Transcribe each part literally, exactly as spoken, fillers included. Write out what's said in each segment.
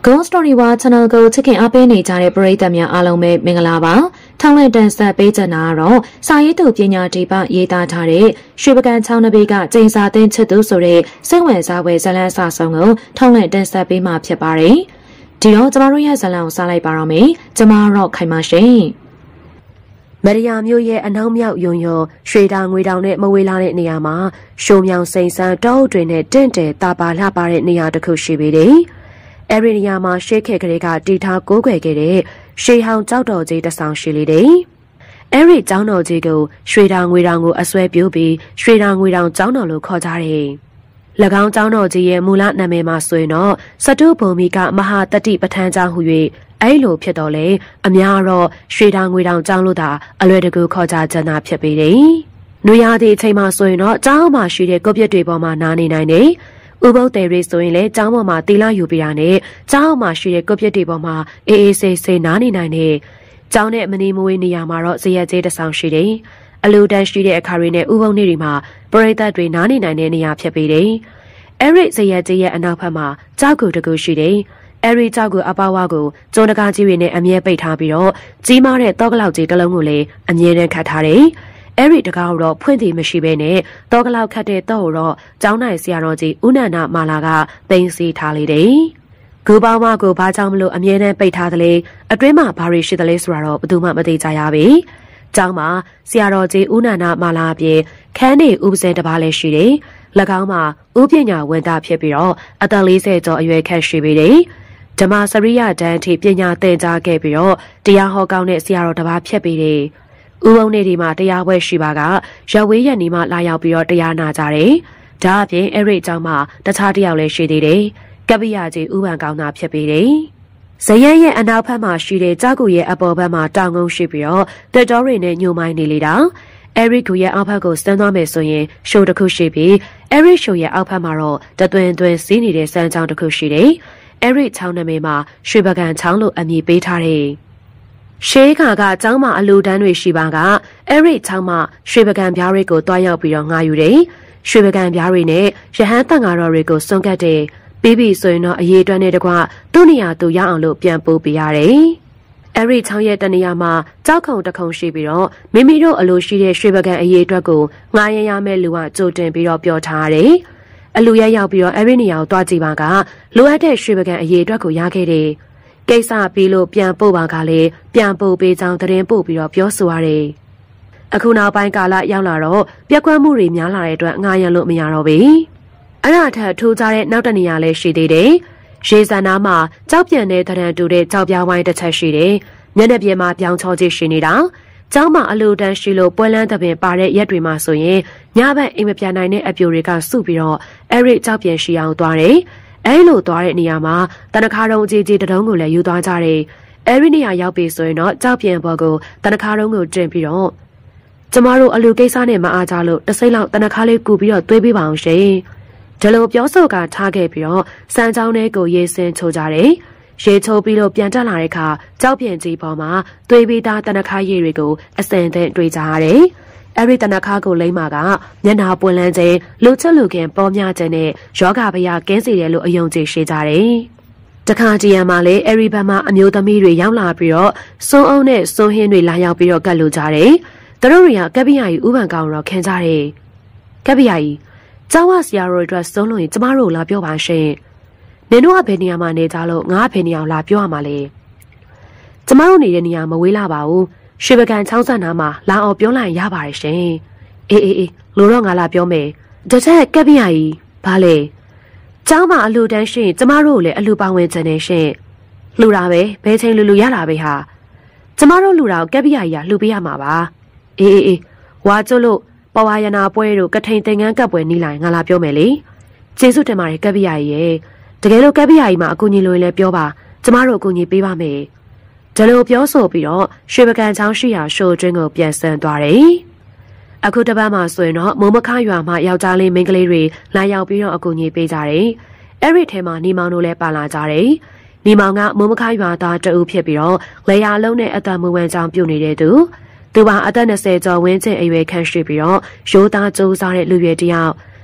Ghost Story ว่า channel ကိုချစ်ခင်အားပေးနေကြတဲ့ပရိသတ်များအားလုံးပဲမင်္ဂလာပါထောင်းလန့်တန်ဆက်ပေးချင်တာကတော့စာရေးသူပညာဒီပရေးသားထားတဲ့ရွှေပကံချောင်းနဘေးကကျိန်စာသိန်းချစ်သူဆိုတဲ့စိတ်ဝင်စားပွဲဇလန်းစာဆောင်ကိုထောင်းလန့်တန်ဆက်ပေးမှာဖြစ်ပါတယ်ဒီတော့ကျမတို့ရဲ့ဇလန်းကိုစလိုက်ပါတော့မယ်ကျမတော့ခိုင်ပါရှင်မရိယာမျိုးရဲ့အနောက်မြောက်ယုံယုံရွှေတောင်ငွေတောင်နဲ့မဝေးလာတဲ့နေရာမှာရှုံမြောင်စိန်ဆန်းတောအုပ်တွေနဲ့တင့်တယ်တာပါလှပါတဲ့နေရာတစ်ခုရှိပေတယ်။အဲဒီနေရာမှာရှေးခေတ်ကလေးကတီထားကိုးကွယ်ခဲ့တဲ့ရှေးဟောင်းကျောက်တော်ကြီးတစ်ဆောင်ရှိလေတယ်။အဲဒီကျောင်းတော်ကြီးကိုရွှေတောင်ငွေတောင်ကိုအစွဲပြုပြီးရွှေတောင်ငွေတောင်ကျောင်းတော်လို့ခေါ်ကြတယ်။၎င်းကျောင်းတော်ကြီးရဲ့မူလနာမည်မှာဆိုရင်တော့စတုဘုံမီကမဟာတတိပဋ္ဌာန်းကျောင်းဟူ၍အဲ့လိုဖြစ်တော့လေအများတော့ရွှေတောင်ငွေတောင်ကျောင်းလို့သာအလွယ်တကူခေါ်ကြကြတာဖြစ်ပေတယ်။နွေရာသီအချိန်မှာဆိုရင်တော့ကျောင်းမှာရှိတဲ့ကုတ်ပြစ်တွေပေါ်မှာနားနေနိုင်တယ်။ဥပုပ်တယ်တွေဆိုရင်လည်းကျောင်းပေါ်မှာတီလာယူပြရနဲ့ကျောင်းမှာရှိတဲ့ကုတ်ပြစ်တွေပေါ်မှာအေးအေးဆေးဆေးနားနေနိုင်တယ်။ကျောင်းနဲ့မနေမဝေးနေရာမှာတော့ဇရက်ကျေးတစ်ဆောင်ရှိတယ်။အလူတန်းရှိတဲ့အခါတွေနဲ့ဥပုပ်နေတွေမှာပရိသတ်တွေနားနေနိုင်တဲ့နေရာဖြစ်ပေတယ်။အဲ့ဒီဇရက်ကျေးရဲ့အနောက်ဘက်မှာကျောက်ကူတကူရှိတယ်။အဲဒီကြောက်ကိုအပဝါကိုကျုံတကားကြီးတွေနဲ့အမြဲပိတ်ထားပြီးတော့ကြီးမားတဲ့တောကလောက်ကြီးတစ်လုံးကိုလည်းအမြဲတမ်းခတ်ထားတယ်။အဲဒီတကားတော့ဖွင့်တည်မရှိဘဲနဲ့တောကလောက်ခတ်တဲ့တော့တော့ကျောင်းနိုင်ဆရာတော်ကြီးဦးနန္ဒမာလာကသိမ်းစီထားလေတယ်။ဂူပေါင်းမကိုဘာကြောင့်မလို့အမြဲတမ်းပိတ်ထားသလဲအတွင်းမှာဘာတွေရှိသလဲဆိုတာတော့ဘယ်သူမှမသိကြရပါဘူး။ကျောင်းမှာဆရာတော်ကြီးဦးနန္ဒမာလာအပြင်ခန်းနေဥပဇင်တစ်ပါးလည်းရှိတယ်။၎င်းမှာဥပညာဝန်သားဖြစ်ပြီးတော့အသက်၄၀ကျော်အရွယ်ခန့်ရှိပေတယ်။ဓမ္မစရိယတန်းအထိပညာသင်ကြားခဲ့ပြီးတော့တရားဟောကောင်းတဲ့ဆရာတော်တစ်ပါးဖြစ်ပြီးတယ်။ဥပုံနေဒီမှာတရားပွဲရှိပါကရဝေးရနေမှလာရောက်ပြီးတော့တရားနာကြတယ်။ဒါအပြင်အဲ့ဒီအကြောင်းမှာတခြားတယောက်လည်းရှိသေးတယ်။ကပ္ပိယကြီးဥပံကောင်းတာဖြစ်ပြီးတယ်။ဇယန်းရဲ့အနောက်ဘက်မှာရှိတဲ့ကြောက်ကူရဲ့အပေါ်ဘက်မှာတောင်ကုန်းရှိပြီးတော့တက်တော်တွေနဲ့ညှို့မိုင်းနေလေတာ။အဲရီကူရဲ့အောက်ဘက်ကိုစမ်းသွားမယ်ဆိုရင်ရှိုးတစ်ခုရှိပြီးအဲရီရှိုးရဲ့အောက်ဘက်မှာတော့တသွင်သွင်စီးနေတဲ့စမ်းချောင်းတစ်ခုရှိတယ်။အဲ့ဒီချောင်းနမိတ်မှာရွှေပကံချောင်းလို့အမည်ပေးထားတယ်။ရှေးခါကကျောင်းမှာအလူတန်းတွေရှိပါကအဲ့ဒီချောင်းမှာရွှေပကံပြားတွေကိုတွားရောက်ပြီးတော့ငှားယူတယ်။ရွှေပကံပြားတွေနဲ့ရဟန်းတန်ဃာတော်တွေကိုစွန့်ကပ်တယ်။ပြီးပြီဆိုရင်တော့အရေးတွန်းတဲ့တကွသူ့နေရာသူရအောင်လို့ပြန်ပို့ပေးရတယ်။အဲ့ဒီချောင်းရဲ့တနေရာမှာကြောက်ခုံတခုံရှိပြီးတော့မိမိတို့အလိုရှိတဲ့ရွှေပကံအရေးအတွက်ကိုငှားရမ်းရမယ့်လူကကြိုတင်ပြီးတော့ပြောထားရတယ်။အလူရရောက်ပြီးတော့အဲ့ဒီနေရာကိုတွားကြည့်ပါကလိုအပ်တဲ့ရွှေပကံအရေးအတွက်ကိုရခဲ့တယ်။ကိစ္စပြီးလို့ပြန်ပို့ပါကလည်းပြန်ပို့ပေးကြောင်းသတင်းပို့ပြီးတော့ပြောဆိုရတယ်။အခုနောက်ပိုင်းကာလရောက်လာတော့ပြက်ကွက်မှုတွေများလာတဲ့အတွက်ငှားရမ်းလို့မရတော့ဘူး။အဲ့ဒါထက်ထူးခြားတဲ့နောက်တနေရာလည်းရှိသေးတယ်။ရေစံနာမှာကြောက်ပြန်တဲ့တရံတူတဲ့ကြောက်ပြားဝိုင်းတစ်ချက်ရှိတယ်။မျက်နှာပြင်မှာပြောင်းချောကြီးရှိနေတာ။ကျောင်းမှာအလူတန်းရှိလို့ပွဲလန်းသပင်ပါတဲ့ရက်တွေမှာဆိုရင်ညဘက်အိမ်မပြန်နိုင်တဲ့အပြိုတွေကစုပြီးတော့အဲ့ဒီကြောက်ပြန်ရှိအောင်သွားတယ်။အဲ့လိုသွားတဲ့နေရာမှာတနခါတုံးကြီးကြီးတတုံးကိုလည်းယူသွားကြတယ်။အဲ့ဒီနေရာရောက်ပြီဆိုရင်တော့ကြောက်ပြန်ဘော်ကိုတနခါတုံးကိုတင်ပြီးတော့ကျမတို့အလူကိစ္စနဲ့မအားကြလို့တစ်စိမ့်လောက်တနခါလေးကူပြီးတော့သွေးပေးပါအောင်ရှင်။ဒီလိုပြောဆိုကထားခဲ့ပြီးတော့စမ်းချောင်းထဲကိုရေးစင်းချိုးကြတယ်။ရေချိုးပြီးလို့ပြန်တက်လာတဲ့အခါကြောက်ပြန်ကြီးပေါ်မှာသွေးပေးသားတနခါရည်တွေကိုအစင်သင့်တွေ့ကြရတယ်။အဲဒီတနခါကိုလိမ့်မာကမျက်နှာပွင့်လန်းခြင်းလူချက်လူခင်ပေါ်များခြင်းနဲ့ယောဂဗျာကင်းစေတယ်လို့အယုံကြည်ရှိကြတယ်။တခါတည်းမှာလည်းအဲဒီဘက်မှာအမျိုးသမီးတွေရောက်လာပြီးတော့စွန်းအောင်နဲ့စွန်းဟင်းတွေလာရောက်ပြီးတော့ကတ်လို့ကြတယ်။သူတို့တွေကကပ္ပိယကြီးဥပံကောင်တော့ခင်ကြတယ်။ကပ္ပိယကြီးကျောင်းဝဆရာတို့အတွက်စွန်းလို့ရင်ကျမတို့လာပြောပါရှင်။နင်တို့ကဘယ်နေရာမှာနေကြလို့ငါဘယ်နေရာလာပြောရမှာလဲကျမတို့နေတဲ့နေရာမဝေးလာပါဘူးရွှေပကံချောင်းဆန်နာမှာလာအောင်ပြောလိုက်ရပါတယ်ရှင်အေးအေးအေးလို့တော့ငါလာပြောမယ်တချက်ကပ်ပြရကြီးဘာလဲကျောင်းမှာအလူတန်းရှင်ကျမတို့လည်းအလူပါဝင်ခြင်းနဲ့ရှင်လှူတာပဲဘယ်ချိန်လူလူရတာပဲဟာကျမတို့လှူတာကိုကပ်ပြရကြီးကလှူပေးရမှာပါအေးအေးအေးဝါကျွလို့ပဝါယနာပွဲတို့ကထိန်သင်္ကန်းကပ်ပွဲနီးလိုက်ငါလာပြောမယ်လေကျေးဇူးတင်ပါတယ်ကပ်ပြရကြီးရဲ့တကယ်လို့ကပ္ပိယကြီးမှာအကူအညီလိုရင်လည်းပြောပါကျမတို့အကူအညီပေးပါမယ်ဒါလိုပြောဆိုပြီးတော့ရွှေပကံချောင်းရှိရာရှိုးတွင်းကိုပြန်ဆန်သွားတယ်အခုတပတ်မှဆိုရင်တော့မုံမခရွာမှာယောက်ျားလေးမိန်းကလေးတွေလာရောက်ပြီးတော့အကူအညီပေးကြတယ်အဲ့ဒီထဲမှာနီမောင်တို့လည်းပါလာကြတယ်နီမောင်ကမုံမခရွာသားတအုပ်ဖြစ်ပြီးတော့လေယာလုံးနဲ့အတမွေးဝမ်းကြောင်းပြုတ်နေတဲ့သူသူပါအသက်၂၀ကျော်ဝန်းကျင်အရွယ်ခန့်ရှိပြီးတော့ရိုးသားကြိုးစားတဲ့လူရွယ်တယောက်မ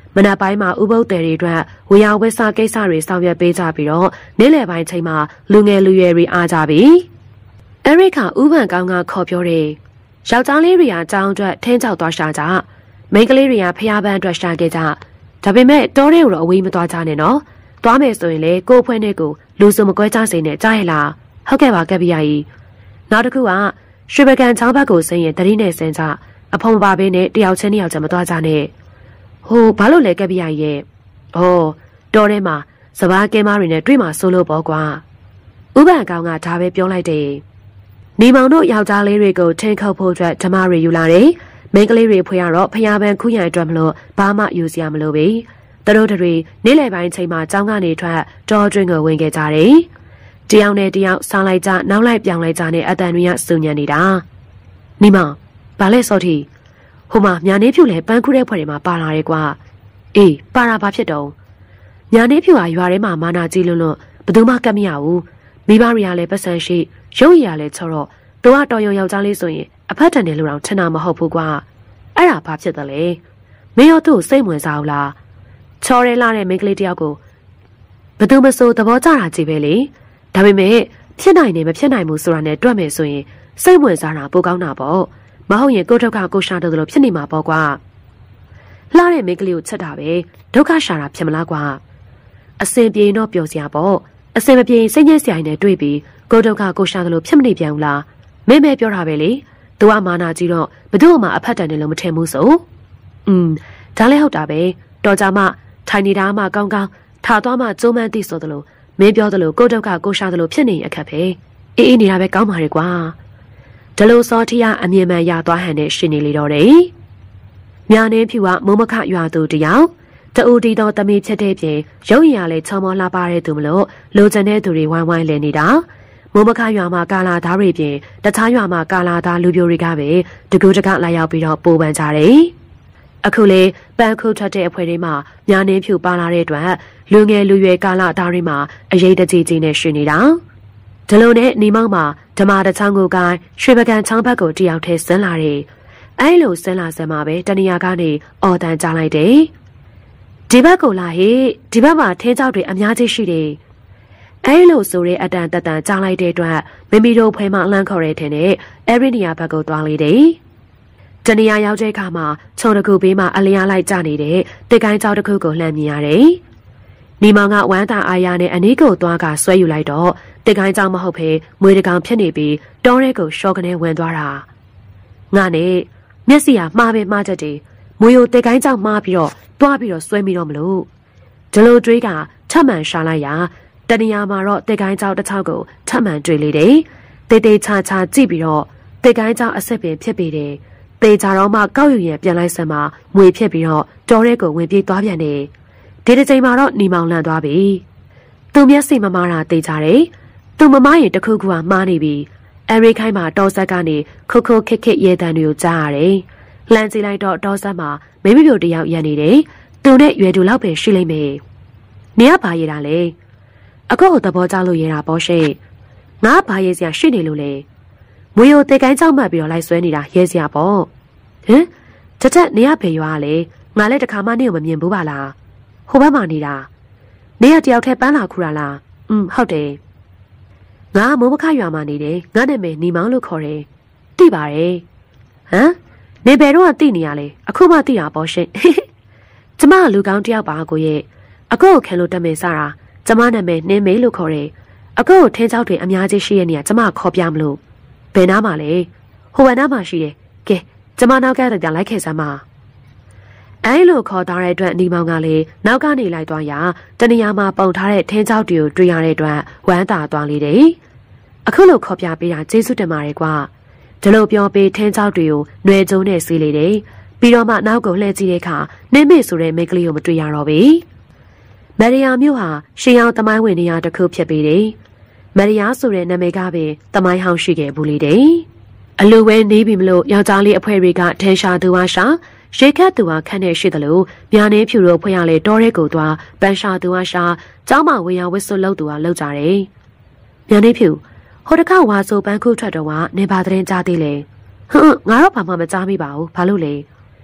မနက်ပိုင်းမှာဥပုပ်တယ်တွေအတွက်ဝေယဝစ်စာကိစ္စတွေဆောင်ရွက်ပေးကြပြီးတော့နေ့လယ်ပိုင်းချိန်မှာလူငယ်လူရွယ်တွေအားကြပြီအဲရိကဥပန်ကောင်းကခေါ်ပြောတယ်ယောက်ျားလေးတွေကကြောင်းအတွက်ထင်းချောက်သွားရှာကြမိန်းကလေးတွေကဖျားပန်းအတွက်ရှာခဲ့ကြဒါပေမဲ့တောထဲကိုတော့အဝေးမသွားကြနဲ့နော်သွားမယ်ဆိုရင်လေကို့အဖွဲ့နဲ့ကိုလူစုမကွဲကြစေနဲ့ကြားရလားဟုတ်ကဲ့ပါကပ်ပြကြီးနောက်တစ်ခုကရွှေပကံချောင်းဘက်ကိုဆင်းရင်တတိနဲ့ဆင်းကြအဖုံပါပေးနဲ့တယောက်ချင်းတယောက်ချင်းမသွားကြနဲ့ဟိုဘာလို့လဲကပ်ပြကြီးရဲ့ဩတောထဲမှာစပားကဲမားတွေနဲ့တွေ့မှာစိုးလို့ပေါ့ကွာဥပန်ကောင်ကဒါပဲပြောလိုက်တယ်နေမောင်တို့ယောက်ျားလေးတွေကိုထင်းခုတ်ဖို့အတွက်ဓမ္မတွေယူလာတယ်မိန်းကလေးတွေဖွေရတော့ဖျားပန်းခုရံအတွက်မလို့ဘာမှယူစရာမလိုပဲသူတို့တွေနေ့လယ်ပိုင်းချိန်မှာကျောင်းကနေထွက်တောတွင်းကိုဝင်ခဲ့ကြတယ်တယောက်နဲ့တယောက်ဆောင်းလိုက်ကြနောက်လိုက်ပြောင်းလိုက်ကြနဲ့အတန်တွေကစုံညံနေတာနေမောင်ဘာလဲစောတီဟိုမှာညာနေဖြူလဲပန်းခုတဲ့ဖွဲ့တွေမှာပါလာတယ်ကွာအေးပါတာဘာဖြစ်တော့ညာနေဖြူဟာရွာထဲမှာမာနာကြီးလွန်းလွန်းဘယ်သူမှကတ်မရဘူးမိဘတွေကလည်းပတ်စံရှိရုပ်ရည်ရလည်းချောတော့သူကတော်ရုံယောက်ျားလေးဆိုရင်အဖက်တန်တယ်လို့တော့ထင်တာမဟုတ်ဘူးကွာအဲ့ဒါဘာဖြစ်တယ်လဲမင်းရောသူ့စိတ်ဝင်စားဘူးလားချော်ရဲလာတဲ့မိန်းကလေးတယောက်ကိုဘယ်သူမဆိုသဘောကျတာကြည့်ပဲလေဒါပေမဲ့ဖြစ်နိုင်နေမဖြစ်နိုင်ဘူးဆိုတာနဲ့တွက်မယ်ဆိုရင်စိတ်ဝင်စားတာပိုကောင်းတာပေါ့မဟုတ်ရင်ကိုဒုက္ခကိုရှာတယ်လို့ဖြစ်နေမှာပေါ့ကွာလှတဲ့မိန်းကလေးကိုချက်တာပဲဒုက္ခရှာတာဖြစ်မလားကွာအစင်ပြေတော့ပျော်စရာပေါ့အစင်မပြေစိတ်ညစ်စရာနဲ့တွေ့ပြီးကိုဒုက္ခကိုရှာတယ်လို့ဖြစ်မနေပြန်ဘူးလားမင်းပဲပြောတာပဲလေသူကမာနာကြီးတော့ဘယ်သူမှအဖက်တန်တယ်လို့မထင်ဘူးဆိုอืมဒါလည်းဟုတ်တာပဲတော်ကြမှထိုင်နေတာမှကောင်းကောင်းထားသွားမှကျုံးမန်းသိဆိုသလိုမင်းပြောသလိုကိုဒုက္ခကိုရှာသလိုဖြစ်နေအခက်ပဲအေးအေးနေတာပဲကောင်းပါရဲ့ကွာဒလိုစောထီကအမြင်မှန်ရသွားဟန်နဲ့ရှင်နေလေတော့တယ်ညာနေဖြူကမုံမခရွာသူတယောက်တူတီတော်တမီဖြစ်တဲ့ပြင်ရုပ်ရည်ရလဲချောမောလှပတဲ့သူမလို့လိုချင်တဲ့သူတွေဝိုင်းဝိုင်းလဲနေတာမုံမခရွာမှာကာလာသားတွေပြင်တခြားရွာမှာကာလာသားလူပြိုတွေကပဲတကူတကလာရောက်ပြီးတော့ပိုးပန်ကြတယ်အခုလေပန်းခုထွက်တဲ့အဖွဲတွေမှာညာနေဖြူပါလာတဲ့အတွက်လူငယ်လူရွယ်ကာလာသားတွေမှာအရေးတကြီးကြီးနဲ့ရှင်နေတာဒလုံးနဲ့နေမောင်းမှာဓမ္မတချောင်းကိုကိုင်းရွှေပကံချောင်းဘက်ကိုတယောက်ထဲဆင်းလာတယ်အဲလိုဆင်းလာစမှာပဲတနေရာကနေအော်တန်ကြားလိုက်တယ်ဒီဘက်ကိုလာဟေ့ဒီဘက်မှာထင်းကြောက်တွေအများကြီးရှိတယ်အဲလိုဆိုတဲ့အတန်တတန်ကြားလိုက်တဲ့အတွက်မိမိတို့ဖွဲမှအလန့်ခေါ်တဲ့ထင်နဲ့အဲ့ဒီနေရာဘက်ကိုသွားလေတယ်တနေရာရောက်တဲ့အခါမှာခြုံတစ်ခုဘေးမှာအလျားလိုက်ကျနေတဲ့တစ်ကိုင်းကြောက်တစ်ခုကိုလှမ်းမြင်ရတယ်နေမောင်ကဝမ်းသာအားရနဲ့အနီးကိုသွားကဆွဲယူလိုက်တော့တစ်ကိုင်းကြောက်မဟုတ်ဘဲမွေတကောင်ဖြစ်နေပြီးတောထဲကိုရှော့ကနေဝင်သွားတာငါနဲ့မျက်စိကမှားပဲမှားတတ်တယ်မွေကိုတစ်ကိုင်းကြောက်မှားပြီးတော့တွားပြီးတော့ဆွဲမိတော့မလို့ဒီလိုတွေးကထပ်မှန်ရှာလိုက်ရာတနေရာမှာတော့တစ်ကိုင်းကြောက်တစ်ချောက်ကိုထပ်မှန်တွေ့လေတယ်တေးသေးချာချာကြည့်ပြီးတော့တစ်ကိုင်းကြောက်အဆက်ပင်ဖြစ်ပေတယ်တေးကြတော့မှကောက်ယူရင်ပြန်လိုက်စမ်းမှမွေဖြစ်ပြီးတော့တောထဲကိုဝင်ပြေးသွားပြန်တယ်ဒီတစ်ချိန်မှာတော့နေမောင်လန့်သွားပြီသူမျက်စိမမားတာတေးကြတယ်သူမမားရင်တခုခုကမှားနေပြီအရိခိုင်းမှာတောဆက်ကနေခုခုခစ်ခစ်ရဲတန်တွေကိုကြားရတယ်လမ်းကြည့်လိုက်တော့တောဆက်မှာမိမိတို့တယောက်ရန်နေတယ်သူနဲ့ရွယ်တူလောက်ပဲရှိလိမ့်မယ်နေကဘာရတာလဲအကောကိုသဘောကျလို့ရတာပေါ့ရှင့်ငါဘာရဲစရာရှိနေလို့လဲမွေကိုတေကိုင်းကြောက်မှတ်ပြီးတော့လိုက်ဆွဲနေတာရဲစရာပေါ့ဟမ်တတက်နေရဖေရွာလေငါလည်းတခါမှနေကိုမမြင်ဘူးပါလားဟိုဘက်မှာနေတာနေရတယောက်ထဲပန်းလာခူတာလားอืมဟုတ်တယ်ငါမိုးမခရွာမှာနေတယ်ငါနာမည်နေမောင်လို့ခေါ်တယ်သိပါတယ်ဟမ်နေဘယ်တော့သိနေရလဲအခုမှသိတာပေါ့ရှင့်ကျမလူကောင်းတယောက်ပါကိုရဲ့အကောကိုခံလို့တက်မယ်စတာကျမနာမည်နင်းမေလို့ခေါ်တယ်အကောကိုထင်းချောက်တွေအများကြီးရှိရဲ့နေရာကျမခေါ်ပြမလို့ဘယ်နားမှာလဲဟိုဘက်နားမှာရှိတယ်ကဲကျမနောက်ကတည်းကလိုက်ခဲ့စမ်းပါအဲလိုခေါ်ထားတဲ့အတွက်နေမောင်ကလည်းနောက်ကနေလိုက်သွားရာတနေရာမှာပုံထားတဲ့ထင်းချောက်တွေကိုတွေ့ရတဲ့အတွက်ဝမ်းသာသွားလေတယ်အခုလိုခေါ်ပြပေးတာကျေးဇူးတင်ပါတယ်ကွာဒီလိုပြောပေးထင်းချောက်တွေကိုຫນွယ်ကျုံနဲ့စီးလေတယ်ပြီးတော့မှနောက်ကိုလှည့်ကြည့်တဲ့အခါနင်းမေဆိုတဲ့မိန်းကလေးကိုမတွေ့ရတော့ဘူးမရီယာမြို့ဟာရှေးအောင်တမိုင်းဝင်နေရာတစ်ခုဖြစ်ပေတယ်မရီယာဆိုတဲ့နာမည်ကပဲတမိုင်းဟောင်းရှိခဲ့ဘူးလေတယ်အလိုဝဲနေပြီမလို့ယောက်ျားလေးအဖွဲတွေကထင်းရှာသူဝါရှာရေခတ်သူဝါခန့်နေရှိတယ်လို့မြာနေဖြူတို့ဖွဲ့ရလေတောရဲကိုသွားပန်းရှာသူဝါရှာကျောင်းမဝေယဝစ်စွတ်လို့သူဝါလောက်ကြတယ်မြာနေဖြူဟိုတခါဝါဆိုပန်းခုထွက်တော့ကနေပါတဲ့ကြားသေးလေဟွန်းငါတော့ဘာမှမကြားမိပါဘူးဘာလို့လဲ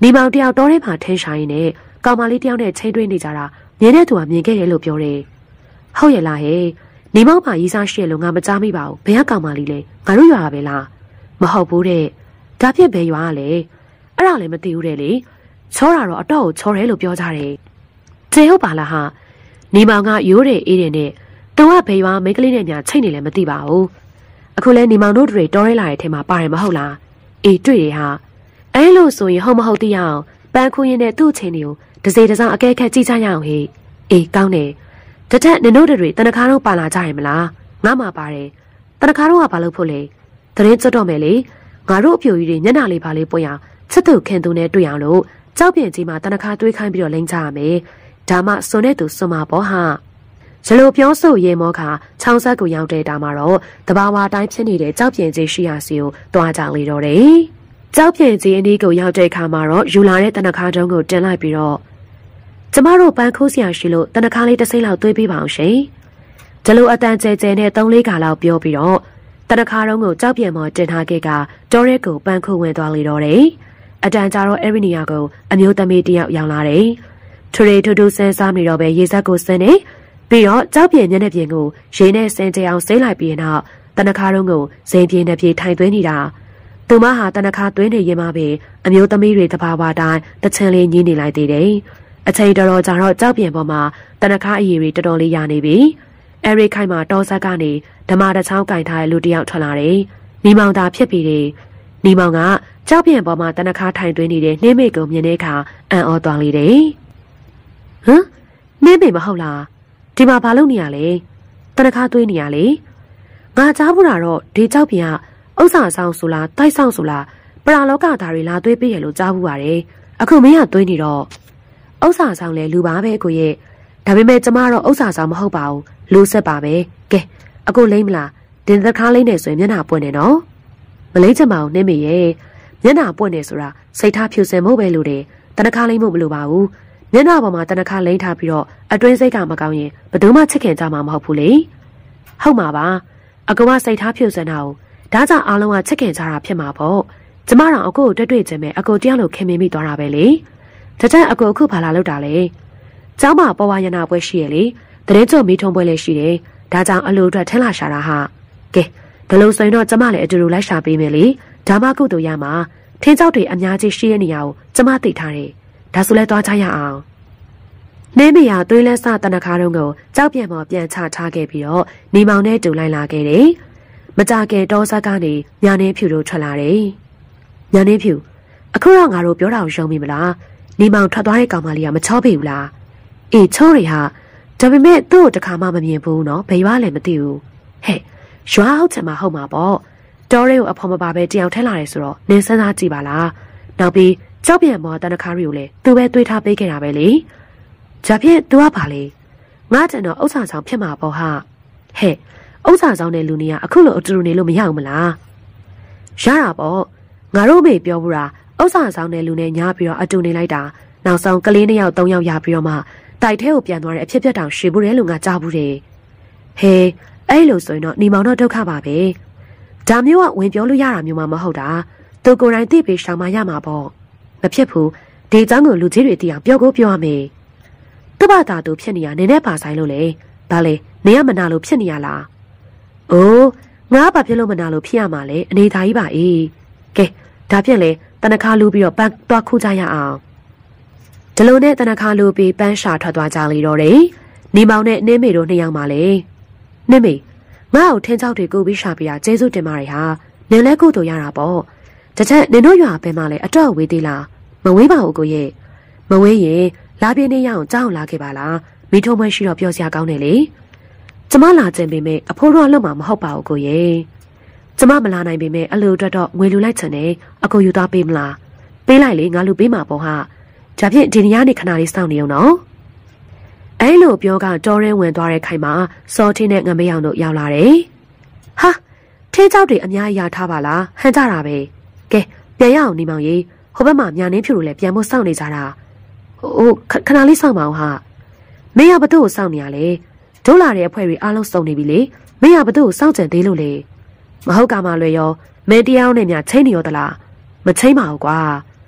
နေမောင်တယောက်တော့ထဲမှာထင်းဆိုင်နေကောင်မလေးတယောက်နဲ့ချိန်တွင်းနေကြတာမြင်တဲ့သူကမြင်ခဲ့တယ်လို့ပြောတယ်ဟုတ်ရဲ့လားဟဲ့နေမောင်ပါရေးစားရှိရလို့ငါမကြားမိပါဘူးဘယ်ကကောင်မလေးလဲငါတို့ရွာပဲလားမဟုတ်ဘူးတဲ့ဒါဖြစ်ဘယ်ရွာလဲအဲ့ဒါလည်းမသိဘူးတဲ့လေချောတာတော့အတော့ကိုချောတယ်လို့ပြောကြတယ်ကျေဟုတ်ပါလားဟာနေမောင်ကရိုးတယ်အေးတယ်နဲ့သူကဘယ်ရွာမိန်းကလေးနဲ့ညာချိန်နေလည်းမသိပါဘူးအခုလဲနေမောင်တို့တွေတော်ရဲလာတဲ့ထဲမှာပါတယ်မဟုတ်လားအေးတွေ့ရဟာအဲလိုဆိုရင်ဟုတ်မဟုတ်သိရအောင်ပန်းခွင်းရင်နဲ့သူ့ချင်းတွေကိုဒစေတစောင်းအကဲခက်ကြည့်ကြရအောင်ဟေးအေးကောင်းတယ်တထက်နင်တို့တွေတနခါတော့ပါလာကြရမလားငါမှပါတယ်တနခါတော့ကဘာလို့ဖို့လဲတရင်ကျွတ်တော့မယ်လေငါတို့အပြိုကြီးတွေမျက်နှာလေးပါလေးပွင့်အောင်ချစ်သူခင်သူနဲ့တွေ့အောင်လို့ကြောက်ပြင်းကြီးမှာတနခါတွေးခိုင်းပြီးတော့လိမ့်ကြရမယ်ဒါမှစွန်တဲ့သူစွန်မှာပေါ့ဟာရလိုပြောဆိုရေမောခါချောင်းဆက်ကိုရောက်တဲ့တာမှာတော့တဘာဝတိုင်းဖြစ်နေတဲ့ကြောက်ပြင်းကြီးရှိရစီကိုတွားကြလေတော့တယ်ကြောက်ပြင်းကြီးအနီးကိုရောက်တဲ့အခါမှာတော့ယူလာတဲ့တနခါတုံးကိုတင်လိုက်ပြီးတော့ကျမတို့ပန်းခိုးစရာရှိလို့တနခါလေးတစ်စိမ့်လောက်သွေးပေးပါအောင်ရှင်။ဒီလိုအတန်ကျဲကျဲနဲ့သုံးလေးခါလောက်ပြောပြီးတော့တနခါတုံးကိုကြောက်ပြဲမော်တင်ထားခဲ့ကတောရဲကိုပန်းခိုးဝင်သွားလေတော့တယ်။အတန်ကြာတော့အဲ့ဒီနေရာကိုအမျိုးသမီးတယောက်ရောက်လာတယ်။ထူရီထူထူဆန်းစားနေတော့ပဲရေစက်ကိုဆင်းနေပြီးတော့ကြောက်ပြဲမျက်နှာပြင်ကိုရေနဲ့ဆင်းကြအောင်စိမ့်လိုက်ပြီးနောက်တနခါတုံးကိုဇိမ်ပြင်းနဲ့ပြေထိုင်သွင်းနေတာသူမဟာတနခါသွင်းနေရင်မှပဲအမျိုးသမီးတွေတဘာဝတိုင်းတချင်လေးညင်းနေလိုက်သေးတယ်။အချိန်တော်တော်ကြာတော့ကြောက်ပြင်ပေါ်မှာတနခါအရီတွေတော်တော်လေးရနေပြီ။အဲရိခိုင်မှာတောဆက်ကနေဓမ္မတချောင်းကင်ထားတဲ့လူတယောက်ထွက်လာတယ်။နီမောင်သာဖြစ်ပြီးတယ်။နီမောင်ကကြောက်ပြင်ပေါ်မှာတနခါထိုင်သွင်းနေတဲ့နှင်းမိတ်ကိုမြင်တဲ့အခါအံ့ဩသွားလေတယ်။ဟမ်နှင်းမိတ်မဟုတ်လား။ဒီမှာဘာလုပ်နေရလဲ။တနခါသွင်းနေရလေ။ငါကြားဘူးတာတော့ဒီကြောက်ပြင်ကဥစ္စာဆောင်ဆိုလားတိုက်ဆောင်ဆိုလားပရာလောကသားတွေလာသွေးပေးရလို့ကြားဘူးပါတယ်။အခုမင်းကသွင်းနေတော့ဥစ္စာဆောင်လဲလူပါပဲကိုရဲ့ဒါပေမဲ့ကျမတော့ဥစ္စာဆောင်မဟုတ်ပါဘူးလူဆက်ပါပဲကဲအခုလိမ့်မလားတင်သခါလိမ့်နေဆိုရင်မျက်နှာပွင့်နေနော်မလိမ့်ချင်ပါဘူးနှင်းမေရဲ့မျက်နှာပွင့်နေဆိုတာစိတ်ထားဖြူစင်မှုပဲလို့တယ်တနခါလိမ့်မှုမလိုပါဘူးမျက်နှာပေါ်မှာတနခါလိမ့်ထားပြီးတော့အတွင်းစိတ်ကမကောင်းရင်ဘယ်သူမှချစ်ခင်ကြမှာမဟုတ်ဘူးလေဟုတ်မှာပါအကူကစိတ်ထားဖြူစင်တာကိုဒါကြောင့်အားလုံးကချစ်ခင်ကြတာဖြစ်မှာပေါ့ကျမတော့အကူကိုတွေ့တွေ့ချင်းပဲအကူတယောက်လိုခင်မင်မိသွားတာပဲလေတကြအကူအခုဘာလာလောက်တာလဲကျောင်းမှာပေါ်ဝါရနာပွဲရှိရလေတရင်ကျုံမီထုံပွဲလည်းရှိတယ်ဒါကြောင့်အလိုအတွက်ထင်းလာရှာတာဟာကဲဒါလို့ဆိုရင်တော့ကျမလည်းအတူတူလိုက်ရှာပေးမယ်လေဒါမှကုတ်တို့ရမှာထင်းကြောက်တွေအများကြီးရှိတဲ့နေရာကိုကျမသိထားတယ်ဒါဆိုလဲသွားကြရအောင်နှင်းမရသွေးလက်စတနခါတုံးကိုကြောက်ပြန်ပေါ်ပြန်ချထားခဲ့ပြီးတော့နေမောင်နဲ့တူလိုက်လာခဲ့တယ်မကြခင်တောဆက်ကနေညာနေဖြူတို့ထွက်လာတယ်ညာနေဖြူအခုတော့ငါတို့ပြောတာကိုယုံမိမလားနေမောင်ထွက်သွားတဲ့ကောင်မလေးကမချောပြီဘူးလားအေးချောရီဟာဒါပေမဲ့သူ့ကိုတခါမှမမြင်ဘူးနော်ဘယ်ရွာလဲမသိဘူးဟဲ့ရွာဟုတ်ချင်မှဟုတ်မှာပေါ့တောရဲကိုအဖော်မပါပဲတယောက်ထဲလာတယ်ဆိုတော့နင်းစဉ်းစားကြည့်ပါလားနောက်ပြီးကြောက်ပြန်မော်တနခါရီကိုလည်းသူပဲတွေးထားပေးခဲ့တာပဲလေဒါဖြင့် तू ကပါလေငါကျန်တော့ဥစ္စာဆောင်ဖြစ်မှာပေါ့ဟာဟဲ့ဥစ္စာဆောင်တဲ့လူနေကအခုလိုအတူတူနေလို့မရဘူးမလားရတာပေါ့ငါတို့မေပြောဘူးလားဥစ္စာဆောင်တဲ့လူနဲ့ညားပြီးတော့အတူနေလိုက်တာနောက်ဆုံးကလေးနှစ်ယောက်သုံးယောက်ရပြီးတော့မှတိုက်ထဲကိုပြန်သွားတဲ့အဖြစ်ပြက်တောင်ရှည်ဘူးတယ်လို့ငါကြားဘူးတယ်ဟဲအဲ့လိုဆိုရင်တော့နေမောင်တော့ဒုက္ခပါပဲဒါမျိုးကဝင်ပြောလို့ရတာမျိုးမှမဟုတ်တာသူကိုယ်တိုင်သိပြီးရှောင်မရမှာပေါ့မဖြစ်ဘူးဒီအကြောင်းကိုလူကြီးတွေသိအောင်ပြောကိုပြောရမယ်သူ့ဘာသာသူဖြစ်နေရနေနဲ့ပါဆိုင်လို့လေဒါလေနေရမနာလို့ဖြစ်နေရလားအိုးငါဘာဖြစ်လို့မနာလို့ဖြစ်ရမှာလဲအနေသားကြီးပါအေးကဲဒါဖြင့်လေတနခါလူပြီးတော့ပန်းသွားခုကြရအောင်ဒီလိုနဲ့တနခါလူပြီးပန်းရှာထွက်သွားကြလေတော့တယ်နေမောင်နဲ့နှင်းမေတို့နှစ်ယောက်မှလေနှင်းမေငါ့ကိုထင်းချောက်တွေကိုပြီးရှာပြတာကျေးဇူးတင်ပါတယ်ဟာနင်လည်းကုသိုလ်ရတာပေါ့တချက်နင်တို့ရွာပဲမှလည်းအတော့ဝေးသေးလားမဝေးပါဘူးကိုရဲ့မဝေးရင်လာပြင်းနေရအောင်ကြောက်လာခဲ့ပါလားမိထုံးမွေးရှိတော့ပြောစရာကောင်းတယ်လေကျမလာခြင်းပေမဲ့အဖိုးတော်လုံးမှာမဟုတ်ပါဘူးကိုရဲ့ကျမမလာနိုင်ပေမဲ့အလိုအတွက်တော့ငွေလူလိုက်ချင်တယ်အကိုယူသွားပေးမလားပေးလိုက်လေငါလူပေးမှာပေါ့ဟာဒါဖြင့်ဒီနေရာနေခဏလေးစောင့်နေအောင်နော်အဲ့လိုပြောကတောရဲဝင်သွားတဲ့ခိုင်မှာစောထင်းနဲ့ငမယောင်တို့ရောက်လာတယ်ဟာထဲเจ้าတွေအများကြီးရထားပါလားဟန်ကြတာပဲကဲပြန်ရအောင်နေမောင်ကြီးဟိုဘက်မှာညာနှင်းဖြူတို့လည်းပြန်ဖို့စောင့်နေကြတာဟိုခဏလေးစောင့်ပါအောင်ဟာမင်းရဘသူ့ကိုစောင့်နေရလေဒုလာတဲ့အဖွဲတွေအားလုံးစုံနေပြီလေမင်းရဘသူ့ကိုစောင့်ကြံသေးလို့လေမဟုတ်ကမှလွယ်ရောမင်းတရားနဲ့ညာချိန်နေရောသလားမချိန်ပါဘူးကွာ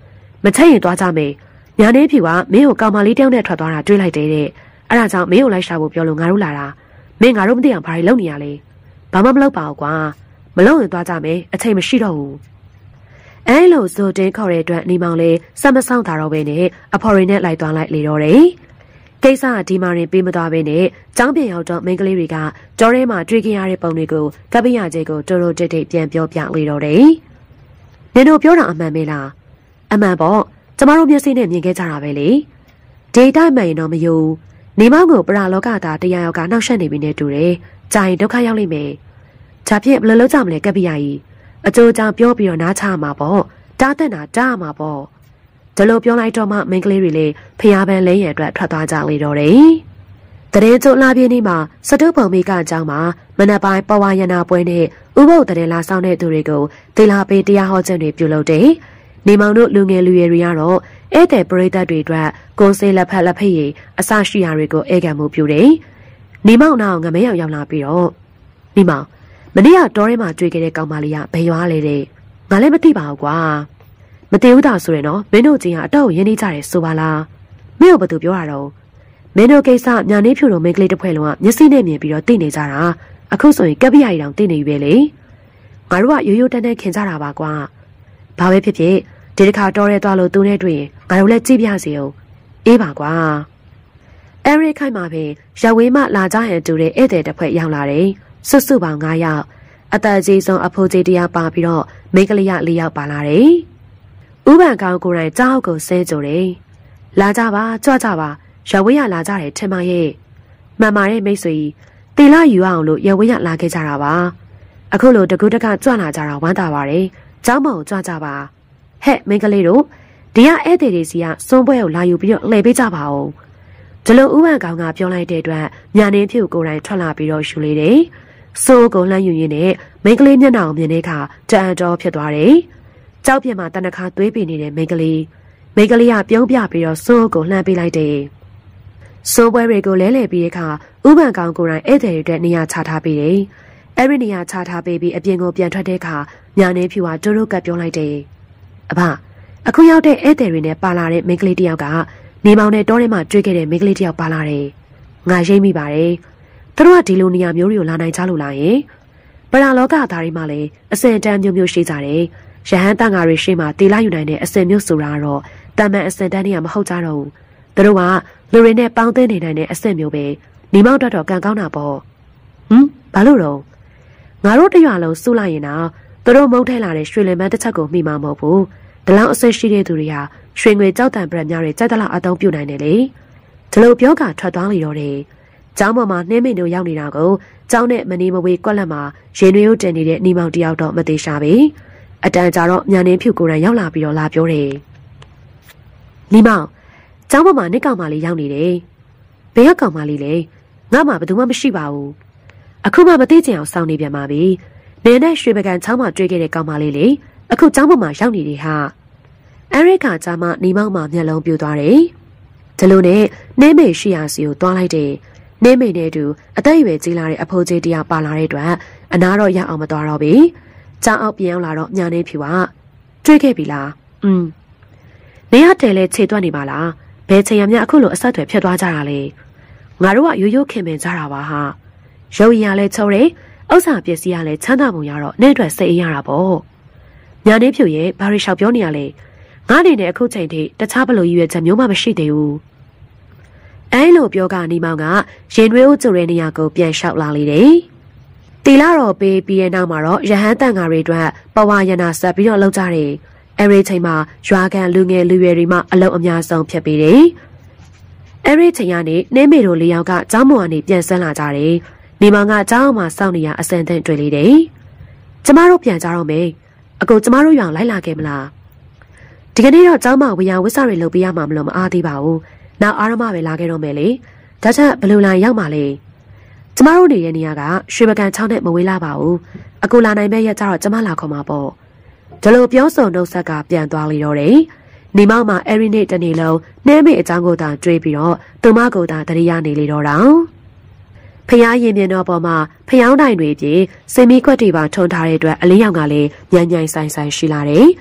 မချက်ရင်သွားကြမယ်ညာနေဖြူကမင်းကိုကောင်မလေးတယောက်နဲ့ထွက်သွားတာတွေးလိုက်တယ်တဲ့အဲ့ဒါကြောင့်မင်းကိုလိုက်ရှာဖို့ပြောလို့ငါတို့လာတာမင်းငါတို့မသိအောင်ဘာတွေလုပ်နေရလဲဘာမှမလုပ်ပါဘူးကွာမလုပ်ရင်သွားကြမယ်အချိန်မရှိတော့ဘူးအဲလိုဆိုတင်းခေါ်တဲ့အတွက်နေမောင်လေးစက်မဆောင်တာတော့ပဲနဲ့အဖော်ရီနဲ့လိုက်သွားလိုက်လေတော့တယ်ကိစ္စကဒီမာရင်ပေးမသွားဘဲနဲ့ကျောင်းပြန်ရောက်တော့မိန်းကလေးတွေကကြောထဲမှာတွေ့ကြရတဲ့ပုံတွေကိုကပ္ပိယကျဲကိုတိုးတိုးတိတ်တိတ်ပြန်ပြောပြလေတော့တယ်နင်တို့ပြောတာအမှန်ပဲလားအမှန်ပေါ့ကျမတို့မျက်စိနဲ့မြင်ခဲ့ကြတာပဲလေဒေတာမှန်ရင်တော့မယုံနေမောင်ကိုပရာလောကသားတရားရောက်ကနှောက်ယှက်နေပြီနဲ့တူတယ်။ကြာရင်ဒုက္ခရောက်လိမ့်မယ်။ဒါဖြင့်ဘယ်လိုလုပ်ကြမလဲကပ္ပိယကြီးအကျိုးကြောင့်ပြောပြီးတော့နားချမှာပေါ့။တားတဲ့နာတားမှာပေါ့။ဒါလိုပြောလိုက်တော့မှမိန်းကလေးတွေလည်းဖျားပန်းလဲရအတွက်ထွက်သွားကြလေတော့တယ်။တရင်ကျုံလာပြင်းနေ့မှာစတုပုံမိကအကြောင်းမှာမနက်ပိုင်းပဝါယနာပွဲနဲ့ဥပုပ်တရင်လာဆောင်တဲ့သူတွေကိုသေလာပေးတရားဟောခြင်းတွေပြုလုပ်တယ်။နေမောင်တို့လူငယ်လူရွယ်တွေကတော့ဧည့်သည်ပရိသတ်တွေအတွက်ကိုယ်စေးလက်ဖက်လက်ဖက်ရည်အစရှိရာတွေကိုဧကန်မှုပြုတယ်။နေမောင်နောက်ငမဲရောက်ရောက်လာပြီးတော့နေမောင်မနေ့ကတောထဲမှာတွေ့ခဲ့တဲ့ကောင်မလေးကဘယ်ရွာလဲတဲ့ငါလည်းမသိပါဘူးကွာမသိဘူးသာဆိုရင်တော့မင်းတို့ချင်းကအတော့ရင်းနေကြတယ်ဆိုပါလားမင်းတို့ဘာသူပြောတာတော့မင်းတို့ကိစ္စညာနေဖြူတို့မိန်းကလေးတစ်ဖွဲ့လုံးကမျက်စိနဲ့မြင်ပြီးတော့သိနေကြတာအခုဆိုရင်ကပ္ပိယကြီးတောင်သိနေပြီပဲလေငါတို့ကရိုးရိုးတန်းတန်းခင်ကြတာပါကွာဘာပဲဖြစ်ဖြစ်ဒီတစ်ခါတော်ရဲသွားလို့သူနဲ့တွေ့ရင်ငါတို့လည်းကြည့်ပြစီအောင်အေးပါကွာအဲရီခိုင်မှာပဲရဝေးမှလာကြဟန်တူတဲ့ဧည့်သည်တစ်ဖွဲ့ရောက်လာတယ်စွတ်စွပေါင်း၅ယောက်အသက်ကြီးဆုံးအဖိုးကြီးတရားပါပြီးတော့မိန်းကလေးရ၄ယောက်ပါလာတယ်ဥပန်ကောင်ကိုယ်တိုင်ကြောက်ကိုဆဲကြတယ်လာကြပါကြွကြပါရဝေးရလာကြတယ်ထင်ပါရဲ့မှန်ပါတယ်မိတ်ဆွေတီလာယူအောင်လို့ရဝေးရလာခဲ့ကြတာပါအခုလိုတကူတကကြွလာကြတာဝမ်းသာပါတယ်ကျောင်းမောင်ကြွကြပါဟဲ့မိန်းကလေးတို့ဒီကဧည့်သည်တွေစီကစွန်းပွဲကိုလာယူပြီးတော့လှည့်ပေးကြပါဦးဒီလိုဥပန်ကောင်ကပြောလိုက်တဲ့အတွက်ညာနေဖြူကိုယ်တိုင်ထွက်လာပြီးတော့ရှူလေတယ်စိုးကိုလှမ်းယူရင်းနဲ့မိန်းကလေးမျက်နှာကိုမြင်တဲ့အခါတန်တော်ဖြစ်သွားတယ်ကြောက်ပြက်မှာတနခါသွေးပင်နေတဲ့မိန်းကလေးမိန်းကလေးကပြုံးပြပြီးတော့စိုးကိုလှမ်းပေးလိုက်တယ်စိုးပွဲတွေကိုလဲလှယ်ပြီးတဲ့အခါဥပန်ကောင်ကိုယ်တိုင်ဧည့်သည်တွေအတွက်နေရာချထားပေးတယ်အဲ့ဒီနေရာချထားပေးပြီးအပြင်ကိုပြန်ထွက်တဲ့အခါညာနေဖြူကတိုးတိုးကပ်ပြောလိုက်တယ်အဖအခုရောက်တဲ့ဧည့်သည်တွေနဲ့ပါလာတဲ့မိန်းကလေးတယောက်ကနေမောင်နဲ့တောထဲမှာတွေ့ခဲ့တဲ့မိန်းကလေးတယောက်ပါလာတယ်ငါရိပ်မိပါတယ်သူတို့ကဒီလိုနေရာမျိုးတွေကိုလာနိုင်ကြလို့လားယင်ပရာလောကသားတွေမှလည်းအစင်တန်းမျိုးမျိုးရှိကြတယ်ရဟန်းတန်ဃာတွေရှေ့မှာတေလာယူနိုင်တဲ့အစင်မျိုးဆိုတာတော့တမန်အစင်တန်းတွေကမဟုတ်ကြတော့ဘူးသူတို့ကလူတွေနဲ့ပေါင်းသင်းနေနိုင်တဲ့အစင်မျိုးပဲနေမောင်တော့တော့ကံကောင်းတာပေါ့ဟမ်ဘာလို့တော့ငါတို့တရွာလုံးစုလိုက်ရင်တော့သူတို့မုန်းထဲလာတဲ့ရွှေလင်ပန်းတစ်ချက်ကိုမိမှာမဟုတ်ဘူးဒီလောက်အဆင့်ရှိတဲ့သူတွေဟာရွှေငွေကြောက်တံပရက်များတွေကြိုက်တလောက်အသုံးပြုနိုင်တယ်လေဒီလိုပြောကထွက်သွားလေတော့တယ်ကျောင်းပေါ်မှာနှင်းမိန်တို့ရောက်နေတာကိုကျောင်းနဲ့မနေမဝေးကွက်လက်မှာရင်တွေရိုးတင်နေတဲ့နေမောင်တယောက်တော့မသေးရှာပဲအတန်ကြာတော့ညာနေဖြူကိုယ်တိုင်ရောက်လာပြီးတော့လာပြောတယ်နေမောင်ကျောင်းပေါ်မှာနေကောင်မလေးရောက်နေတယ်ဘယ်ကောင်မလေးလဲငါမှဘယ်သူမှမရှိပါဘူးအခုမှမသိချင်အောင်စောင့်နေပြန်ပါပြီနေနဲ့ရွှေပကံချောင်းမှာတွေ့ခဲ့တဲ့ကောင်မလေးလေအခုကျောင်းပေါ်မှာရောက်နေတယ်ဟာအဲရိကကြာမှနေမောင်မှမျက်လုံးပြူသွားတယ်ဒီလိုနဲ့နေမေရှိရာစီကိုတွားလိုက်တယ်နေမေနဲ့တူအသက်အရွယ်ကြီးလာတဲ့အဖိုးကြီးတရားပါလာတဲ့အတွက်အနာတော့ရအောင်မသွားတော့ပြီကျောင်းအောက်ပြန်ရောက်လာတော့ညာနေဖြူကတွေ့ခဲ့ပြီလားอืมနေရတယ်လဲခြေတွက်နေပါလားဘယ်ချိန်ရမြအခုလိုအဆက်အသွယ်ဖြစ်သွားကြတာလဲငါတို့ကရိုးရိုးခင်မင်ကြတာပါဟာရုပ်ရည်ရလဲချုံတယ်ဥစ္စာပစ္စည်းရလဲချမ်းသာပုံရတော့နဲ့အတွက်စိတ်အေးရတာပေါ့ညာနေဖြူရဲ့ဘာရီလျှောက်ပြောနေရလဲငါနေနဲ့အခုချိန်ထိတခြားဘလို့ရွေးချက်မျိုးမှမရှိသေးဘူးအဲလိုပြောကနေမောင်ကရင်ရွေးဦးကျတဲ့နေရာကိုပြန်လျှောက်လာလေတယ်တီလာတော့ပေးပြီးတဲ့နောက်မှာတော့ရဟန်းတန်ဃာတွေအတွက်ပဝါယနာဆက်ပြီးတော့လောက်ကြတယ်အဲဒီချိန်မှာရွာကန်လူငယ်လူရွယ်တွေမှအလုံးအများဆုံးဖြစ်ပြီးတယ်အဲဒီချိန်ကနေနေမေတို့လေးယောက်ကကျောင်းပေါ်ကနေပြန်ဆန်းလာကြတယ်နေမောင်ကကျောင်းမှာစောင့်နေရအစင်သင့်တွေ့လေတယ်ကျမတို့ပြန်ကြတော့မယ်အကိုကျမတို့ရွာလိုက်လာခဲ့မလားဒီကနေ့တော့ကျောင်းမှာဝေယံဝစ်စတွေလုပ်ပေးရမှာမလို့မအားသေးပါဘူးနောက်အားရမပဲလာခဲ့တော့မယ်လေဒါချက်ဘလူလိုင်ရောက်ပါလေကျမတို့နေတဲ့နေရာကရွှေပကံချောင်းနဲ့မဝေးလာပါဘူးအကူလာနိုင်မဲ့ရက်ကျတော့ကျမလာခေါ်မှာပေါ့ဒီလိုပြောဆိုနှုတ်ဆက်ကပြန်သွားလေတော့တယ်နေမောင်မှာအဲရီနေ့တနေ့လုံးနှဲမေအကြောင်းကိုသာတွေးပြီးတော့သူမကိုသာတရိယာနေလေတော့တာဖျားရင်မြင်တော့ပေါ်မှာဖျောင်းတိုင်တွေပြေစင်မီခွက်တွေပါထုံထားတဲ့အတွက်အလင်းရောင်ကလည်းညံ့ညံ့ဆိုင်ဆိုင်ရှိလာတယ်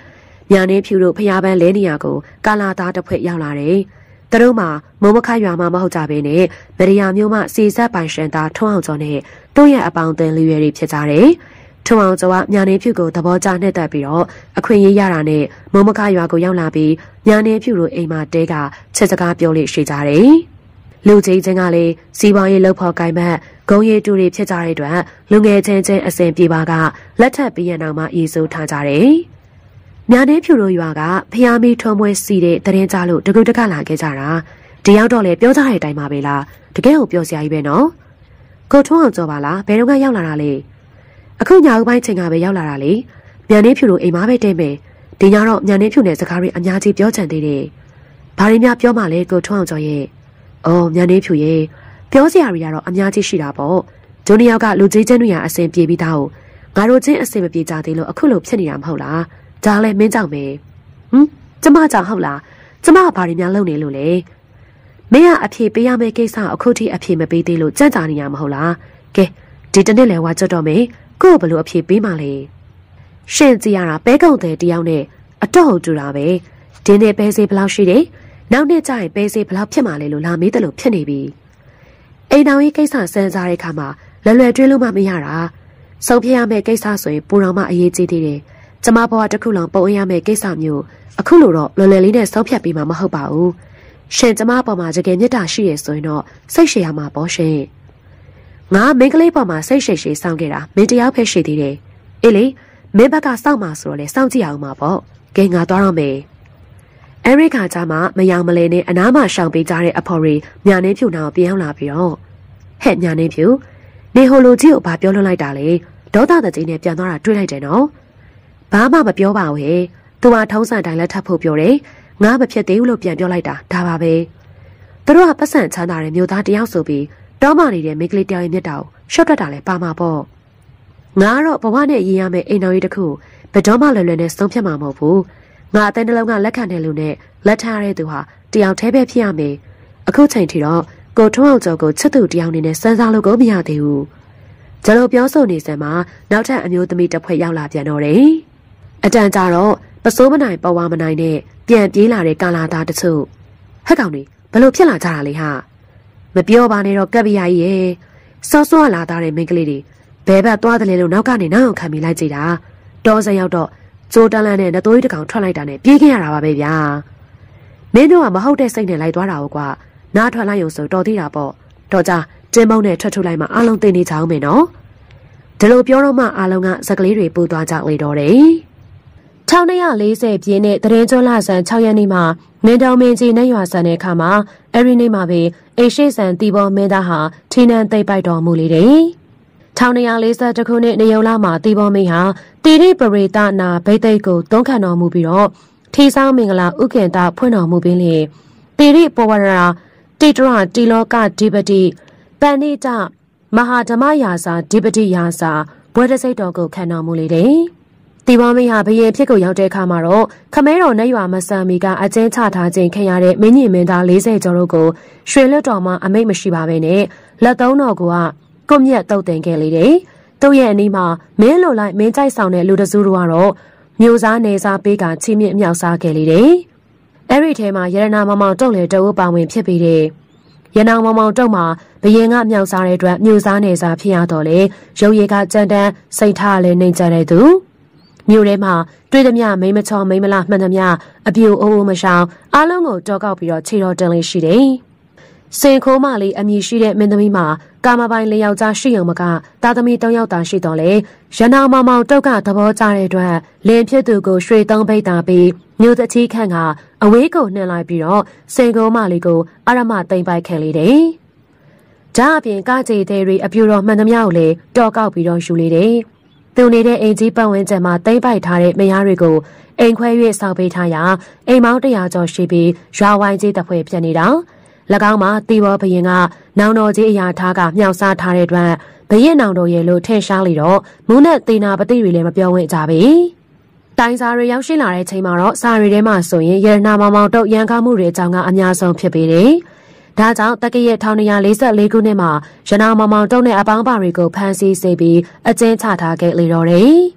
ညာနေဖြူတို့ဖျားပန်းလဲနေရကိုကာလာသားတစ်ဖွဲ့ရောက်လာတယ်။သူတို့မှာမုံမခရွာမှာမဟုတ်ကြဘဲနဲ့ဗရီယာမျိုးမှစီဆက်ပိုင်ရှင်သားထွန်းအောင်ကျော်နဲ့သူ့ရဲ့အပေါင်းအသင်းလူရွယ်တွေဖြစ်ကြတယ်။ထွန်းအောင်ကျော်ကညာနေဖြူကိုသဘောကျနှက်သက်ပြီးတော့အခွင့်အရေးရတာနဲ့မုံမခရွာကိုရောက်လာပြီးညာနေဖြူတို့အိမ်မှာတဲကချက်စကားပြောလို့ရှိကြတယ်။လူကြီးချင်းကလည်းစီးပွားရေးလှုပ်ဖော်ကိုင်ဘက်ဂုံရီတူတွေဖြစ်ကြတဲ့အတွက်လူငယ်ချင်းချင်းအစဉ်ပြေပါကလက်ထပ်ပြီးရနောက်မှအေးဆိုးထားကြတယ်။ညာနေဖြူတို့ရွာကဖျားမီထုံမွဲစီတဲ့တရင်ကြလို့တကူတကလာခဲ့ကြတာဒီရောက်တော့လေပြောကြတဲ့အတိုင်းပါပဲလားတကယ်ကိုပြောစရာကြီးပဲနော်ကိုထွန်းအောင်ကြော်ပါလားဘယ်တော့ကရောက်လာတာလဲအခုညာဦးပိုင်းချိန်ကပဲရောက်လာတာလေညာနေဖြူတို့အိမ်မှာပဲတဲမယ်ဒီညတော့ညာနေဖြူနဲ့စကားတွေအများကြီးပြောချင်သေးတယ်ဘာတွေများပြောမှလဲကိုထွန်းအောင်ကြော်ရဲ့အော်ညာနေဖြူရဲ့ပြောစရာတွေကတော့အများကြီးရှိတာပေါ့ဂျိုနီယောက်ကလူကြီးချင်းတွေကအဆင်ပြေပြီးသားကိုငါတို့ချင်းအဆင်မပြေကြသေးလို့အခုလိုဖြစ်နေတာမဟုတ်လားဒါလည်းမင်းကြောင့်ပဲဟမ်ကျမကြောင့်ဟုတ်လားကျမကဘာတွေများလုပ်နေလို့လဲမင်းကအဖြေပေးရမယ့်ကိစ္စအခုထိအဖြေမပေးသေးလို့ကြံ့ကြာနေရမဟုတ်လားကဲဒီတနေ့လဲဝါကြတော့မယ်ကို့ဘလို့အဖြေပေးမှလဲရှင်ကြည့်ရတာပဲကုံတဲ့တယောက်နဲ့အတော့ဟုတ်တူတာပဲဒီနေ့ပဲစေးဘလောက်ရှိတယ်နောက်နေ့ကျရင်ပဲစေးဘလောက်ဖြစ်မှလဲလို့လာမေးတယ်လို့ဖြစ်နေပြီအိမ်တော်ကြီးကိစ္စစမ်းစားတဲ့အခါမှာလွယ်လွယ်တွေးလို့မှမရတာဆုံးဖြတ်ရမယ့်ကိစ္စဆိုရင်ပူတော်မှအရေးကြီးသေးတယ်ကျမဘဝတစ်ခုလုံးပုံအရမယ့်ကိစ္စမျိုးအခုလိုတော့လွယ်လွယ်လေးနဲ့ဆုံးဖြတ်ပြီးမှမဟုတ်ပါဘူးရှင်ကျမပေါ်မှာတကယ်မေတ္တာရှိရဆိုရင်တော့စိတ်ရှည်ရမှာပေါ့ရှင်ငါမင်းကလေးပေါ်မှာစိတ်ရှည်ရှည်စောင့်ခဲ့တာမင်းတယောက်ပဲရှိသေးတယ်အေးလေမင်းဘက်ကစောင့်မှာဆိုတော့လေစောင့်ကြည့်အောင်ပါပေါ့ကဲငါသွားတော့မယ်အဲရိကကြမှာမယောင်မလဲနဲ့အနားမှာရှောင်ပေးကြတဲ့အဖော်ရီညာနေဖြူနာကိုပြန်လာပြီးတော့ဟဲ့ညာနေဖြူနေဟိုလိုကြီးကိုဘာပြောလွှတ်လိုက်တာလဲဒေါသတကြီးနဲ့ပြန်သွားတာတွေ့လိုက်တယ်နော်ဘာမှမပြောပါဘူးဟဲ့သူကထုံးစံတိုင်းလက်ထပ်ဖို့ပြောတယ်ငါမဖြစ်သေးဘူးလို့ပြန်ပြောလိုက်တာဒါပါပဲသူတို့ကပတ်စံချမ်းသာတဲ့မျိုးသားတယောက်ဆိုပြီးတောမနေတဲ့မိန်းကလေးတယောက်ရဲ့မျက်တောင်ရှော့တက်တာလဲပါမှာပေါ့ငါကတော့ဘဝနဲ့ရည်ရမယ့်အိမ်တော်ကြီးတစ်ခုဘယ်တော့မှလွယ်လွယ်နဲ့ဆုံးဖြတ်မှာမဟုတ်ဘူးငါအတိုင်းတစ်လုံးကလက်ခံတဲ့လူနဲ့လက်ထားရတဲ့သူဟာတယောက်တည်းပဲဖြစ်ရမယ်အခုချိန်ထိတော့ကိုထွန်းအောင်ကျော်ကိုချစ်သူတယောက်အနေနဲ့စမ်းစားလို့ကိုမရသေးဘူးကျလို့ပြောဆိုနေစမ်းမှာနောက်ထပ်အမျိုးသမီးတစ်ဖွဲ့ရောက်လာပြန်တော့တယ်အတန်ကြာတော့ပစိုးမနိုင်ပေါ်ဝါမနိုင်နဲ့ပြန်ပြေးလာတဲ့ကာလာသားတချို့ဟက်ကောင်တွေဘလို့ဖြစ်လာကြတာလဲဟာမပြောပါနဲ့တော့ကပ်ပြာကြီးရဲ့စောစောလာသားတဲ့မိန်းကလေးတွေဘဲဘက်သွားတယ်လေလို့နောက်ကနေနောက်အောင်ခံမိလိုက်ကြတာတောစရောက်တော့ကျိုးတန်းလန်းနဲ့နှသွေးတကောင်ထွက်လိုက်တာနဲ့ပြေးခဲ့ရတာပါပဲဗျာမင်းတို့ကမဟုတ်တဲ့စိတ်နဲ့လိုက်သွားတာဟုတ်ကွာနားထွက်လိုက်ရုံဆိုတော်သေးတာပေါ့တော့ကြတင်းမုံနဲ့ထွက်ထုတ်လိုက်မှအားလုံးသိနေကြအောင်မယ်နော်ဒီလိုပြောတော့မှအားလုံးကစကလေးတွေပူသွားကြလေတော့တယ်၁၉၄၀ပြည့်နှစ်တရင်ကျွန်းလဆန်၆ရက်နေ့မှာမင်းတော်မင်းကြီးနဲ့ရွာဆန်တဲ့အခါမှာအဲ့ဒီနေ့မှာပဲအိရှိဆန်တီဘောမင်းသားဟာထင်းနှံသိပ်ပိုက်တော်မူလေတယ်၁၉၄၁ခုနှစ်နေုံလာမှာတီဘောမင်းဟာတီရိပရိသနာဘိသိက်ကိုတွန်းခံတော်မူပြီးတော့ထီဆောင်မင်္ဂလာဥက္ကဋ္ဌဖွင့်တော်မူပြီးလေတီရိပဝရရာတိတရတီလောကဓိပတိပဏိတမဟာဓမ္မယာစာဓိပတိယာစာဘွဲတစိတ်တော်ကိုခံတော်မူလေတယ်တီဘောမင်းဟာဘရင်ဖြစ်ကိုရောက်တဲ့အခါမှာတော့ခမဲတော်နဲ့ရွာမဆန်မီကအကျဉ်းချထားခြင်းခံရတဲ့မင်းကြီးမင်းသား၄၀ကျော်တို့ကိုရွှေလွတ်တော်မှာအမိတ်မရှိပါဘဲနဲ့လက်သုံးတော်ကကွမြတ်တုတ်တင်ခဲ့လေတယ်။သူ့ရဲ့အနီးမှာမင်းလိုလိုက်မင်းကြိုက်ဆောင်တဲ့လူတစုတို့ကတော့မျိုးစားနေစားပေးကချီးမြှင့်အမြောက်စားခဲ့လေတယ်။အဲ့ဒီထဲမှာရတနာမောင်မောင်တုတ်လေတဝပါဝင်ဖြစ်ပြီးတဲ့ရနောင်မောင်မောင်တုတ်မှာဘရင်ကမြောက်စားတဲ့အတွက်မျိုးစားနေစားဖြစ်ရတော့လေရုပ်ရည်ကကြမ်းတမ်းစိတ်ထားလည်းနှိမ်ချတဲ့သူမြို့ထဲမှာတွေ့သမျှမိမချောမိမလားမှန်သမျှအပြူအိုးအိုးမရှောင်အားလုံးကိုတောက်ကောက်ပြီးတော့ခြေတော်တင်လေးရှိတယ်။စင်ခိုးမလေးအမည်ရှိတဲ့မင်းသမီးမှာကာမပိုင်လေးယောက်ျားရှိုံမကသားသမီး၃ယောက်သာရှိတော့လေရနောင်မောင်မောင်တုတ်ကသဘောကျတဲ့အတွက်လင်းဖြစ်သူကိုရွှေသုံးပိတ်တာပြီးမြို့တချီခန့်ကအဝေးကိုနှင်လိုက်ပြီးတော့စင်ခိုးမလေးကိုအရမသိမ့်ပိုက်ခဲ့လေတယ်။ဒါအပြင်ကကြေသေးတွေအပြူတော်မှန်သမျှကိုလည်းတောက်ကောက်ပြီးတော့ယူလေတယ်။သူနေတဲ့အိမ်ကြီးပတ်ဝန်းကျင်မှာတိမ့်ပိုက်ထားတဲ့မယားတွေကိုအိမ်ခွဲ၍စောက်ပေးထားရာအိမ်မောင်းတရာကျော်ရှိပြီးရွာဝိုင်းကြီးတစ်ဖွဲ့ဖြစ်နေတာ၎င်းမှာတီဘောဘရင်ကနောင်တော်ကြီးအရာထားကမြောက်စားထားတဲ့အတွက်ဘရင်နောင်တော်ရဲ့လို့ထင်ရှားလေတော့မူးနဲ့သေနာပတိတွေလည်းမပြောဝင်ကြပြီတိုင်စာတွေရောက်ရှိလာတဲ့ချိန်မှာတော့စာရီထဲမှာဆိုရင်ရတနာမောင်မောင်တုတ်ရန်ကားမှုတွေအကြောင်းကအများဆုံးဖြစ်ပေတယ်ဒါကြောင့်တက္ကရာ၁၉၄၄ခုနှစ်မှာရနောင်မောင်မောင်တုတ်နဲ့အပေါင်းပါတွေကိုဖမ်းဆီးစေပြီးအကျဉ်းချထားခဲ့လေတော့တယ်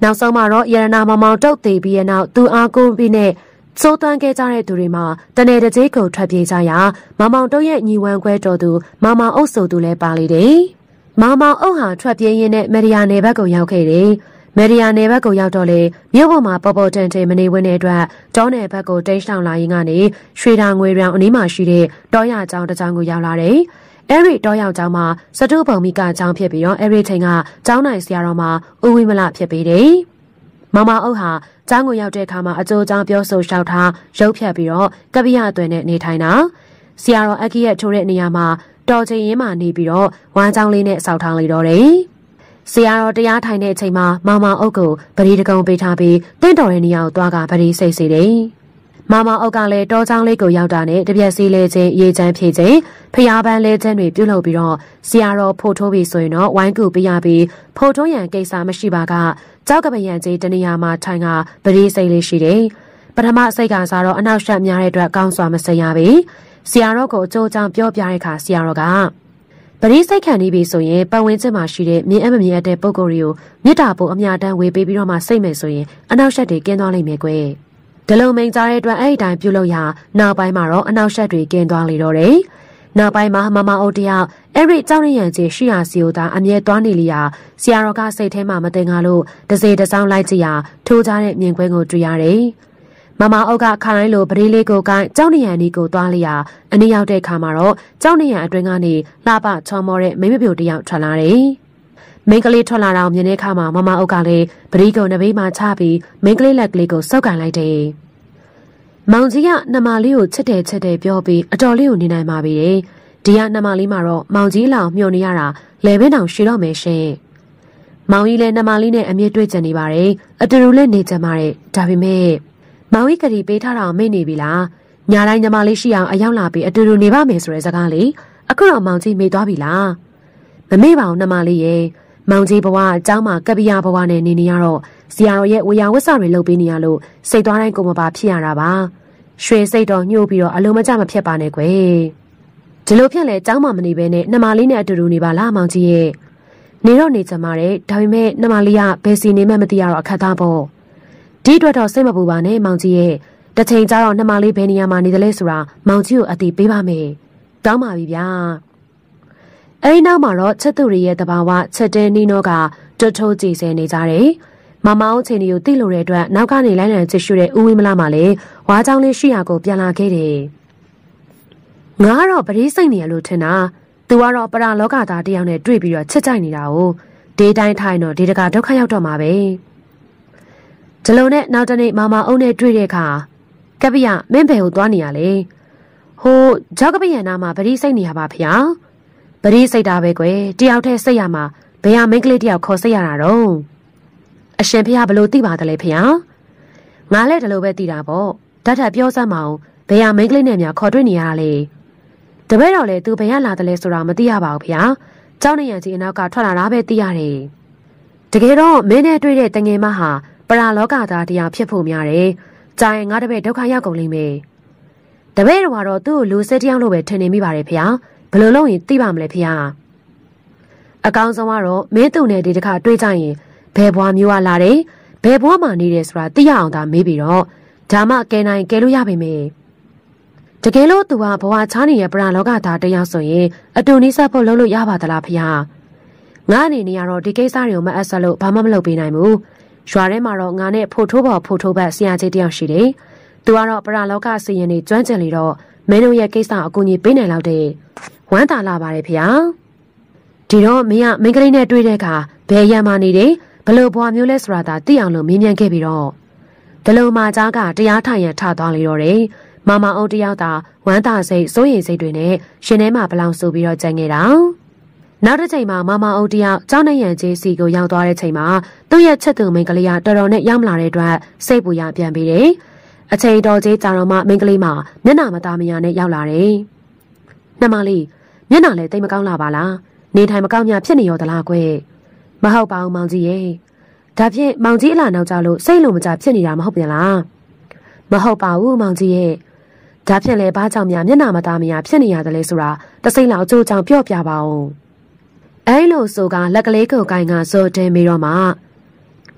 နောက်ဆုံးမှာတော့ရတနာမောင်မောင်တုတ်သေးပြီးတဲ့နောက်သူအားကိုးပြီးနဲ့စိုးသွမ်းခဲ့ကြတဲ့သူတွေမှာတနယ်တကြေးကိုထွက်ပြေးကြရာမောင်မောင်တုတ်ရဲ့ညီဝမ်းခွဲတော်သူမောင်မောင်အုပ်ဆိုသူလည်းပါလေတယ်။မောင်မောင်အုပ်ဟာထွက်ပြေးရင်းနဲ့မရီယာနယ်ဘက်ကိုရောက်ခဲ့တယ်။မရီယာနယ်ဘက်ကိုရောက်တော့လေမြို့ပေါ်မှာပေါ်ပေါ်တန်တန်မနေဝင်တဲ့အတွက်တောနယ်ဘက်ကိုတိတ်ဆောင်လာရင်းကနေရွှေတာငွေရောင်အနီးမှာရှိတဲ့တောရကျောင်းတစ်ကျောင်းကိုရောက်လာတယ်။အဲ့ဒီတောရောက်ကျောင်းမှာစတုပုံမိကကျောင်းဖြစ်ပြီးတော့အဲ့ဒီချိန်ကကျောင်းနိုင်ဆရာတော်မှာဦးဝိမလဖြစ်ပြီးတယ်။မောင်မောင်အုပ်ဟာကျောင်းကိုရောက်တဲ့အခါမှာအကျိုးအကြောင်းပြောဆိုလျှောက်ထားရုပ်ဖြတ်ပြီးတော့ကပ္ပိယအသွင်နဲ့နေထိုင်တာဆရာတော်အကိရဲ့ထိုးတဲ့နေရာမှာတော်ချိန်ရင်းမှနေပြီးတော့ဝမ်းကြောင်းလေးနဲ့စောက်ထားလိုက်တော့တယ်ဆရာတော်တရားထိုင်တဲ့အချိန်မှာမောင်မောင်အုပ်ကိုပရိဒကုံပေးထားပြီးတင့်တော်တဲ့နေရာကိုသွားကပရိစိတ်စေတယ်မောင်မောင်အုပ်ကလည်းတောချောင်းလေးကိုရောက်တာနဲ့တပြက်စီးလဲချင်းရေချမ်းဖြည့်ချင်းဖျားပန်းလဲချင်းတွေပြုတ်လုပ်ပြီးတော့ဆရာတော်ဖိုးထိုးပြီးဆိုရင်တော့ဝိုင်းကူပေးရပြီးဖိုးထိုးရန်ကိစ္စမရှိပါကကြောက်ကပယံကြီးတနေရာမှာထိုင်ကပရိစိတ်လေးရှိတယ်ပထမစိတ်ကစားတော့အနောက်ရှက်များတဲ့အတွက်ကောင်းစွာမစင်ရပြီဆရာတော်ကိုအကျိုးကြောင့်ပြောပြတဲ့အခါဆရာတော်ကပရိစိတ်ခံနေပြီဆိုရင်ပတ်ဝန်းကျင်မှာရှိတဲ့မြင်အပ်မမြင်အပ်တဲ့ပုံကိုယ်တွေကိုမေတ္တာပို့အမြတ်တမ်းဝေပေးပြီးတော့မှစိတ်မယ်ဆိုရင်အနောက်ရှက်တွေကင်းသွားလိမ့်မယ်ကွယ်ဒီလိုမိန်ကြားတဲ့အတွက်အဲ့ဒီတိုင်းပြုလုပ်ရာနောက်ပိုင်းမှာတော့အနောက်ရှက်တွေကင်းသွားလေတော့တယ်နောက်ပိုင်းမှာမမအိုတယောက်အဲ့ဒီကြောက်ရရန်ကြီးရှိရာစီကိုသာအမြဲသွားနေလျာဆရာတော်ကစိတ်ထဲမှာမတင်ကားလို့တစေတစောင်းလိုက်ကြည့်ရာထိုးကြတဲ့မြင်ကွင်းကိုတွေ့ရတယ်မမအုပ်ကခါတိုင်းလိုပရိလေးကိုကိုင်းကြောက်နေရန်ဒီကိုသွားလျာအနည်းရောက်တဲ့ခါမှာတော့ကြောက်နေရန်အတွင်းကနေလှပချောမောတဲ့မိမပြိုတယောက်ထွက်လာတယ်မိန်းကလေးထွက်လာတော့မြင်တဲ့ခါမှာမမအုပ်ကလည်းပရိကိုနဘေးမှာချပြီးမိန်းကလေးလက်ကလေးကိုစောက်ကန်လိုက်တယ်မောင်ကြီးကနှမလေးကိုချစ်တယ်ချစ်တယ်ပြောပြီးအတော်လေးကိုနေနိုင်ပါပြီတဲ့ဒီကနှမလေးမှာတော့မောင်ကြီးလောင်မျှော်နေရတာလဲဘင်းတောင်ရှိတော့မယ်ရှင်မောင်ကြီးလည်းနှမလေးနဲ့အမြဲတွေ့ကြနေပါတယ်အတူတူလည်းနေကြပါတယ်ဒါပေမဲ့မောင်ကြီးကလေးပေးထားတာမေ့နေပြီလားညာတိုင်းညီမလေးရှိအောင်အရောက်လာပြီးအတူတူနေပါမယ်ဆိုတဲ့စကားလေးအခုတော့မောင်ကြီးမေ့သွားပြီလားမမေ့ပါဘူးနှမလေးရဲ့မောင်ကြီးဘဝအเจ้าမှာကပ္ပိယဘဝနဲ့နေနေရတော့ဆရာတော်ရဲ့ဝေယဝစ္စတွေလုပ်ပေးနေရလို့စိတ်သွားတိုင်းကိုမပါဖြစ်ရတာပါရွှေစိတ်တော်ညှို့ပြီးတော့အလုံးမကျမဖြစ်ပါနဲ့ကွယ်ဒီလိုဖြစ်လဲเจ้าမှမနေဘဲနဲ့နှမလေးနဲ့အတူတူနေပါလားမောင်ကြီးရဲ့နေတော့နေကြမှာတဲ့ဒါပေမဲ့နှမလေးကဘယ်စီနေမှမသိရတော့အခက်သားပေါ့ဒီအတွက်တော့စိတ်မပူပါနဲ့မောင်ကြီးရဲ့တစ်ချိန်ကျတော့နှမလေးဘယ်နေရာမှာနေတယ်လဲဆိုတာမောင်ကြီးကိုအတိပေးပါမယ်တောင်းပါပြီဗျာအဲဒီနောက်မှာတော့ချက်သူတွေရဲ့တဘာဝချက်တဲနီနောကတွတ်ထိုးကြည်စဲနေကြတယ်မမအောင်ချင်းတွေကိုသိလို့တဲ့အတွက်နောက်ကနေလိုင်းလံချစ်ရှုတဲ့ဦးဝင်းမလာမှလည်းဝါးချောင်းလေးရှိရာကိုပြန်လာခဲ့တယ်ငါကတော့ပရိစိတ်နေရလို့ထင်တာသူကတော့ပရာလောကသားတယောက်နဲ့တွေ့ပြီးတော့ချစ်ကြိုက်နေတာကိုဒေးတိုင်းထိုင်တော့ဒီတကဒုက္ခရောက်တော့မှာပဲဒီလိုနဲ့နောက်တနေ့မမအုံနဲ့တွေ့တဲ့အခါကပ္ပိယမင်းဘယ်ကိုသွားနေရလဲဟိုကြောက်ကပ္ပိယနာမှာပရိစိတ်နေရပါဖေ။ပရိစိတ်တာပဲကွယ်တယောက်တည်းစိတ်ရမှာဘယ်ဟာမိန်းကလေးတယောက်ခေါ်စိတ်ရတာတော့အရှင်ဖေဘယ်လိုသိပါတယ်လဲဖေ။ငါလည်းဒီလိုပဲသိတာပေါ့ဓာတ်ထပ်ပြောစမ်းမအောင်ဘယ်ဟာမိန်းကလေးနဲ့များခေါ်တွေ့နေရတာလဲတပည့်တော်လည်းသူဘယ်ရလာတယ်လဲဆိုတာမသိရပါဘူးဖေ။ကျောင်းနေရကြီးအနောက်ကထွက်လာတာပဲသိရတယ်။တကယ်တော့မင်းနဲ့တွေ့တဲ့တငယ်မဟာပရာလောကသားတရားဖြစ်ဖို့များတယ်။ကြာရင်ငါတပည့်ဒုက္ခရောက်ကုန်လိမ့်မယ်။တပည့်တော်ကတော့သူ့ကိုလူစက်တယောက်လိုပဲထင်နေမိပါတယ်ဖေ။ဘယ်လိုလုပ်ရင်သိပါမလဲဖေ။အကောင်းဆုံးကတော့မင်းသူ့နဲ့ဒီတစ်ခါတွေ့ကြရင်ဘယ်ဘွားမျိုးကလာတယ်။ဘယ်ဘွားမှနေတယ်ဆိုတာသိရအောင်သာမေးပြီးတော့ဒါမှကဲနိုင်ကဲလို့ရပါမယ်။တကယ်လို့သူကဘဝချားနေတဲ့ပရာလောကသားတရားဆိုရင်အတူနီးစပ်ဖို့လုပ်လို့ရပါသလားဖေ။ငါအနေနဲ့ကတော့ဒီကိစ္စတွေကိုမအပ်ဆက်လို့ဘာမှမလုပ်ပေးနိုင်ဘူး။ရွာထဲမှာတော့ငါနဲ့ဖိုထိုးပေါ်ဖိုထိုးဘက်ဆရာကြီးတယောက်ရှိတယ်။သူကတော့ပရာလောကစီရင်နေကျွမ်းကျင်လေတော့မင်းတို့ရဲ့ကိစ္စအကူအညီပေးနိုင်လောက်တဲ့ဝမ်းသာလာပါတယ်ဖေ။ဒီတော့မင်းကမင်းကလေးနဲ့တွေ့တဲ့အခါဘယ်ရံမှနေတယ်ဘလို့ဘွားမျိုးလဲဆိုတာသာသိအောင်လို့မြင်မြန်ခဲ့ပြီးတော့ဒလုံမာကြားကတရားထိုင်ရထသွားလေတော့တယ်။မမအုံတယောက်သာဝမ်းသာစိတ်စိုးရိမ်စိတ်တွေနဲ့ရှင်ထဲမှာဘလောင်ဆူပြီးတော့ကြံခဲ့တာ။နောက်တစ်ချိန်မှာမမအုံတယောက်ကျောင်းနေရန်ကြီးစီကိုရောက်သွားတဲ့ချိန်မှာသူ့ရဲ့ချက်သူမိန်းကလေးကတော်တော်နဲ့ရောက်လာတဲ့အတွက်စိတ်ပူရပြန်ပြီးတယ်။အချိန်တော်ကြီးကြာတော့မှမိန်းကလေးမှမျက်နှာမသားမယာနဲ့ရောက်လာတယ်။နှမလေးမျက်နှာလည်းတိတ်မကောင်းလာပါလား။နေထိုင်မကောင်းများဖြစ်နေရောသလားကွယ်။မဟုတ်ပါဘူးမောင်ကြီးရဲ့။ဒါဖြင့်မောင်ကြီးအလားနောက်ကြလို့စိတ်လုံးမကြဖြစ်နေတာမဟုတ်ပြန်လား။မဟုတ်ပါဘူးမောင်ကြီးရဲ့။ဒါဖြင့်လည်းဘာကြောင့်များမျက်နှာမသားမယာဖြစ်နေရတယ်လဲဆိုတာတစိမ့်လောက်အကျိုးကြောင့်ပြောပြပါဦး။အဲလိုဆိုကလက်ကလေးကိုကိုင်ကဇော်တဲမေတော့မှ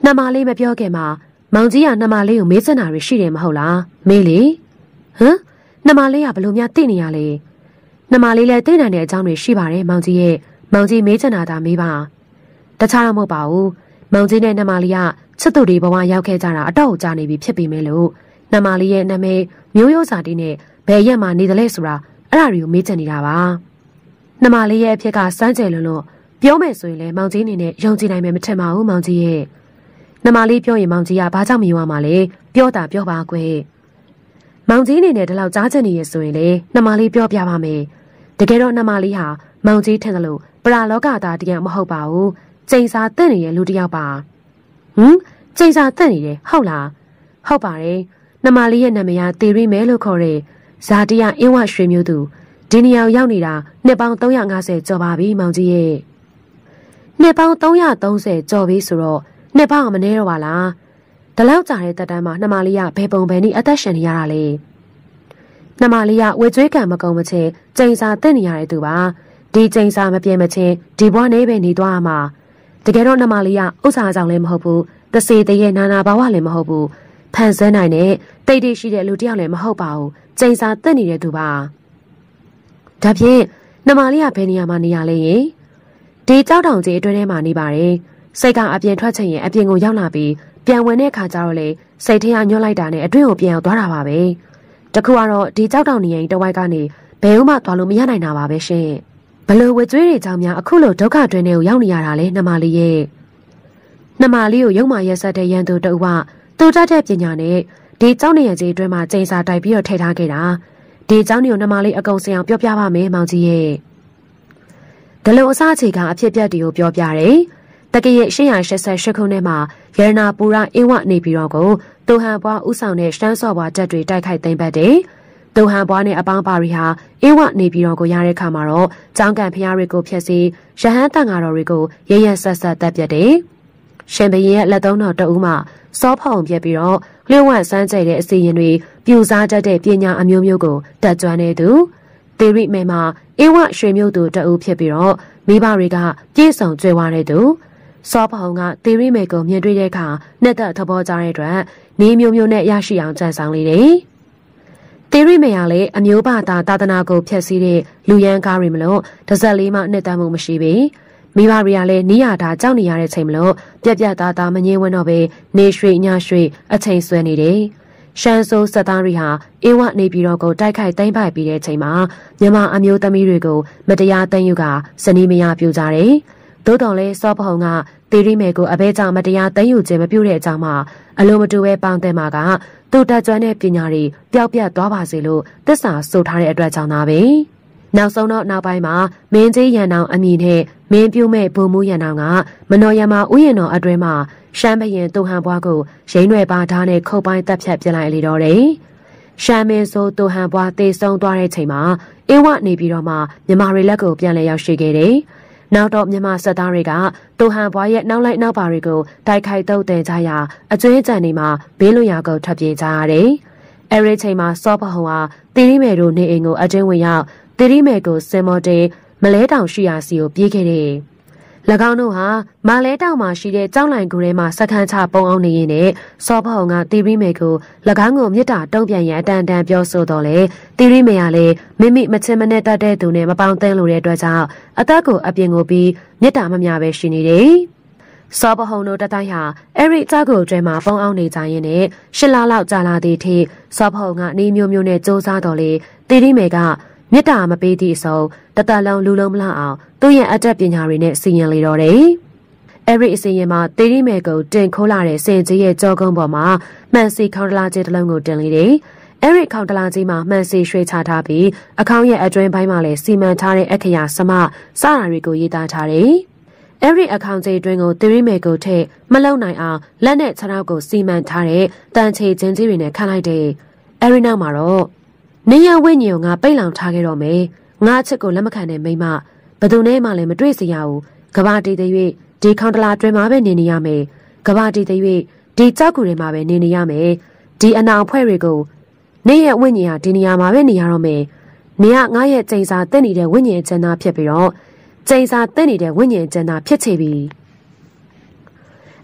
နှမလေးမပြောခင်မှာမောင်ကြီးကနှမလေးကိုမေးစင်တာတွေရှိတယ်မဟုတ်လားမေးလေဟမ်နှမလေးကဘလို့များသိနေရလဲနှမလေးလည်းသိနိုင်တဲ့အကြောင်းတွေရှိပါတယ်မောင်ကြီးရဲ့မောင်ကြီးမေးချင်တာဒါမေးပါတခြားတော့မဟုတ်ပါဘူးမောင်ကြီးနဲ့နှမလေးကချစ်သူတွေဘဝရောက်ခဲ့ကြတာအတော့ကြာနေပြီဖြစ်ပေမဲ့လို့နှမလေးရဲ့နာမည်မျိုးရိုးစာတီးနဲ့ဘယ်ရက်မှနေတယ်လဲဆိုတာအဲ့ဒါတွေကိုမေးချင်နေတာပါနှမလေးရဲ့အဖြစ်ကစမ်းကြယ်လွန်းလို့ပြောမယ်ဆိုရင်လည်းမောင်ကြီးအနေနဲ့ယုံကြည်နိုင်မယ်မထင်ပါဘူးမောင်ကြီးရဲ့နှမလေးပြောရင်မောင်ကြီးကဘာကြောင့်မယုံရမှာလဲပြောတာပြောပါကွယ်မောင်ကြီးအနေနဲ့ဒီလောက်ကြားချင်နေရဆိုရင်လေနှမလေးပြောပြပါမယ်တကယ်တော့နှမလေးဟာမောင်ကြီးထင်တယ်လို့ပရာလောကသားတရားမဟုတ်ပါဘူးကျိန်စာတက်နေတဲ့လူတစ်ယောက်ပါဟမ်ကျိန်စာတက်နေတယ်ဟုတ်လားဟုတ်ပါတယ်နှမလေးရဲ့နာမည်ကသေရိမဲလို့ခေါ်တဲ့ဇာတိယအင်းဝရွှေမျိုးသူဒီနေရာရောက်နေတာနှစ်ပေါင်းသုံးရာငါးဆယ်ကျော်ပါပြီမောင်ကြီးရဲ့နှစ်ပေါင်းသုံးရာသုံးဆယ်ကျော်ပြီဆိုတော့နှစ်ပေါင်းမနေတော့ပါလားဒီလောက်ကြာတဲ့တက်တန်းမှာနှမလေးကဘယ်ပုံဘယ်နည်းအသက်ရှင်နေရတာလဲနှမလေးကဝေကျွေးကံမကုံမချင်းကျိန်စာတက်နေရတဲ့သူပါဒီကျိန်စာမပြေမချင်းဒီဘွားနေပဲနေသွားမှာတကယ်တော့နှမလေးကဥစ္စာကြောင့်လည်းမဟုတ်ဘူးတစေတရဲ့နာနာဘာဝလည်းမဟုတ်ဘူးဖန်ဆန်းနိုင်တဲ့တိတ်တိတ်ရှိတဲ့လူတစ်ယောက်လည်းမဟုတ်ပါဘူးကျိန်စာတက်နေတဲ့သူပါဒါဖြင့်နှမလေးကဘယ်နေရာမှာနေရလဲယင်ဒီကြောက်တောင်ကြီးအတွင်းထဲမှာနေပါတယ်စိတ်ကအပြင်ထွက်ချင်ရင်အပြင်ကိုရောက်လာပြီးပြန်ဝင်တဲ့အခါကျတော့လေစိတ်ထဲကညှို့လိုက်တာနဲ့အတွင်းကိုပြန်ရောက်သွားတာပါပဲတခုကတော့ဒီကြောက်တောင်နေရင်တဝိုက်ကနေဘယ်မှသွားလို့မရနိုင်တာပါပဲရှင်ဘလို့ဝေကျွေးတွေကြောင့်များအခုလိုဒုက္ခတွင်းထဲကိုရောက်နေရတာလေနှမလေးရဲ့နှမလေးကိုရုံမာရက်ဆက်တဲ့ရန်သူတို့ကတူတတ်တဲ့ပညာနဲ့ဒီကြောက်နေရကြီးအတွင်းမှာကျိန်စာတိုက်ပြီးတော့ထည့်ထားခဲ့တာဒီเจ้าနေကိုနှမလေးအကုန်စင်အောင်ပြောပြပါမယ်မောင်ကြီးရဲ့ဒလုံအစားချေကအဖြစ်ပြက်တွေကိုပြောပြတယ်တကယ်ရဲ့၈၈၈ခုနှစ်မှာရတနာပူရအင်းဝနေပြီးတော့ကိုတူဟန်ဘွားဥဆောင်တဲ့ရှမ်းစော်ဘွားတက်တွေတိုက်ခိုက်သိမ်းပတ်တယ်တူဟန်ဘွားနဲ့အပေါင်းပါရီဟာအင်းဝနေပြီးတော့ကိုရတဲ့ခါမှာတော့ကျောင်းကန်ဖျားတွေကိုဖျက်ဆီးရဟန်းတန်ဃာတော်တွေကိုရရဆက်ဆက်တပ်ပြတ်တယ်ရှင်ဘရင်ရဲ့လက်သုံးတော်တအူးမှစောဖောင်ပြက်ပြီးတော့လျှို့ဝှက်စမ်းကြိုက်တဲ့အစီရင်တွေပြူစားတတ်တဲ့ပညာအမျိုးမျိုးကိုတက်ကြွနေသူသေရိမဲမှာအင်းဝရွှေမျိုးသူတအူးဖြစ်ပြီးတော့မိဘတွေကပြည့်စုံကြွယ်ဝတဲ့သူစောဖောင်ကသေရိမဲကိုမြင်တွေ့တဲ့အခါနှစ်သက်သဘောကျတဲ့အတွက်နေမျိုးမျိုးနဲ့ရရှိအောင်ကြံဆောင်လေတယ်သေရိမဲကလည်းအမျိုးဘာသာသာသနာကိုဖျက်ဆီးတဲ့လူရန်ကားတွေမလို့တစ်စက်လေးမှနှစ်သက်မှုမရှိပေမိဘတွေကလည်းနီးရတာကြောက်နေရတဲ့ချိန်မလို့ပြက်ပြက်သားသားမငြင်းဝန်းတော့ပဲနေရွှေညရွှေအချိန်ဆွဲနေတယ်။ရှမ်းစိုးစက်သားတွေဟာအင်းဝနေပြည်တော်ကိုတိုက်ခိုက်သိမ်းပိုက်ပြီးတဲ့ချိန်မှာမြန်မာအမျိုးသမီးတွေကိုမတရားသိမ်းယူကစနီးမရပြူကြတယ်။သို့တော်လည်းစောဖုံကတေရီမဲကိုအဘဲကြောင့်မတရားသိမ်းယူခြင်းမပြုတဲ့အကြောင်းမှာအလိုမတူပဲပေါင်းတဲ့မှာကသူ့တက်ကြွတဲ့ပညာတွေပျောက်ပြတ်သွားပါစေလို့သစ္စာဆိုထားတဲ့အတွက်ကြောင့်သာပဲ။နောက်ဆုံးတော့နောက်ပိုင်းမှာမင်းကြီးရန်တောင်အမည်နဲ့မင်းပြုမဲ့ဘုံမှုရန်တောင်ကမနော်ရမဥယျာဉ်တော်အတွင်းမှာရှမ်းဘရင်တူဟန်ဘွားကိုရင်းရွယ်ပါဓာတ်နဲ့ခုတ်ပိုင်းတပ်ဖြတ်ပြလိုက်လေတော့တယ်။ရှမ်းမင်းဆိုတူဟန်ဘွားတေဆုံးသွားတဲ့ချိန်မှာအင်းဝနေပြီးတော့မှမြန်မာတွေလက်ကိုပြန်လည်ရောက်ရှိခဲ့တယ်။နောက်တော့မြန်မာစစ်သားတွေကတူဟန်ဘွားရဲ့နောက်လိုက်နောက်ပါတွေကိုတိုက်ခိုက်တုပ်တင်ကြရာအကျွေးကြံနေမှာဘေးလွတ်ရာကိုထွက်ပြေးကြရတယ်။အဲဒီချိန်မှာစောဖဟုံဟာတီရီမဲတို့နေအိမ်ကိုအတင်းဝင်ရောက်တီရီမဲကိုစင်မော်တေမလဲတောင်ရှိရာစီကိုပြေးခဲ့တယ်။၎င်းတို့ဟာမလဲတောင်မှာရှိတဲ့ကြောက်လိုင်ကူထဲမှာစခန်းချပုံအောင်နေရင်းနဲ့စောဖုံကတီရီမဲကို၎င်းကိုမြစ်တာတုံးပြန်ရန်အတန်တန်ပြောဆိုတော့လေတီရီမဲကလည်းမိမိမချင်မနဲ့တတ်တဲ့သူနဲ့မပေါင်းသင်းလို့တဲ့အတွက်ကြောင့်အသက်ကိုအပြင်ကိုပြီးမြစ်တာမမြပဲရှိနေတယ်။စောပဟုံတို့တတိုင်းဟာအဲ့ဒီကြောက်ကိုအတွဲမှာပုံအောင်နေကြရင်းနဲ့ရှစ်လလောက်ကြာလာသည့်ထိစောပဟုံကအနည်းမျိုးမျိုးနဲ့စူးစမ်းတော်လေတီရီမဲကမြစ်တာမပေးသည့်အစုံတတလုံးလူလုံးမလှအောင်သူ့ရဲ့အတတ်ပညာတွေနဲ့စီရင်လေတော့တယ်။အဲ့ဒီအစီရင်မှာတေရီမဲကိုတင်ခိုးလာတဲ့စင်ကြီးရဲ့ကြောကုန်းပေါ်မှာမှန်စီခေါင်းတလာကြီးတစ်လုံးကိုတင်လေတယ်။အဲ့ဒီခေါင်းတလာကြီးမှာမှန်စီရွှေချထားပြီးအခေါင်းရဲ့အတွင်းပိုင်းမှာလည်းစီမံထားတဲ့အခရာစမစတာတွေကိုရေးသားထားတယ်။အဲ့ဒီအခေါင်းကြီးအတွင်းကိုတေရီမဲကိုထည့်မလုံနိုင်အောင်လက်နဲ့ခြေထောက်ကိုစီမံထားတဲ့တန်ချေချင်းကြီးတွေနဲ့ခန့်လိုက်တယ်။အဲ့ဒီနောက်မှာတော့နေရဝိညာဉ်ကိုငါပိတ်လောင်ထားခဲ့တော့မယ်ငါအချက်ကိုလက်မခံတဲ့မိမဘယ်သူနဲ့မှလည်းမတွေ့စေရဘူးကဘာတီတဲ့၍ဒီခေါင်းတလာတွင်မှာပဲနေနေရမယ်ကဘာတီတဲ့၍ဒီကြောက်ကူတွေမှာပဲနေနေရမယ်ဒီအနာအဖွဲ့တွေကိုနေရဝိညာဉ်ဟာဒီနေရာမှာပဲနေရတော့မယ်နေရငါရဲ့ကျိန်စာတက်နေတဲ့ဝိညာဉ်အကျဉ်းသားဖြစ်ပြီးတော့ကျိန်စာတက်နေတဲ့ဝိညာဉ်အကျဉ်းသားဖြစ်ချေပြီ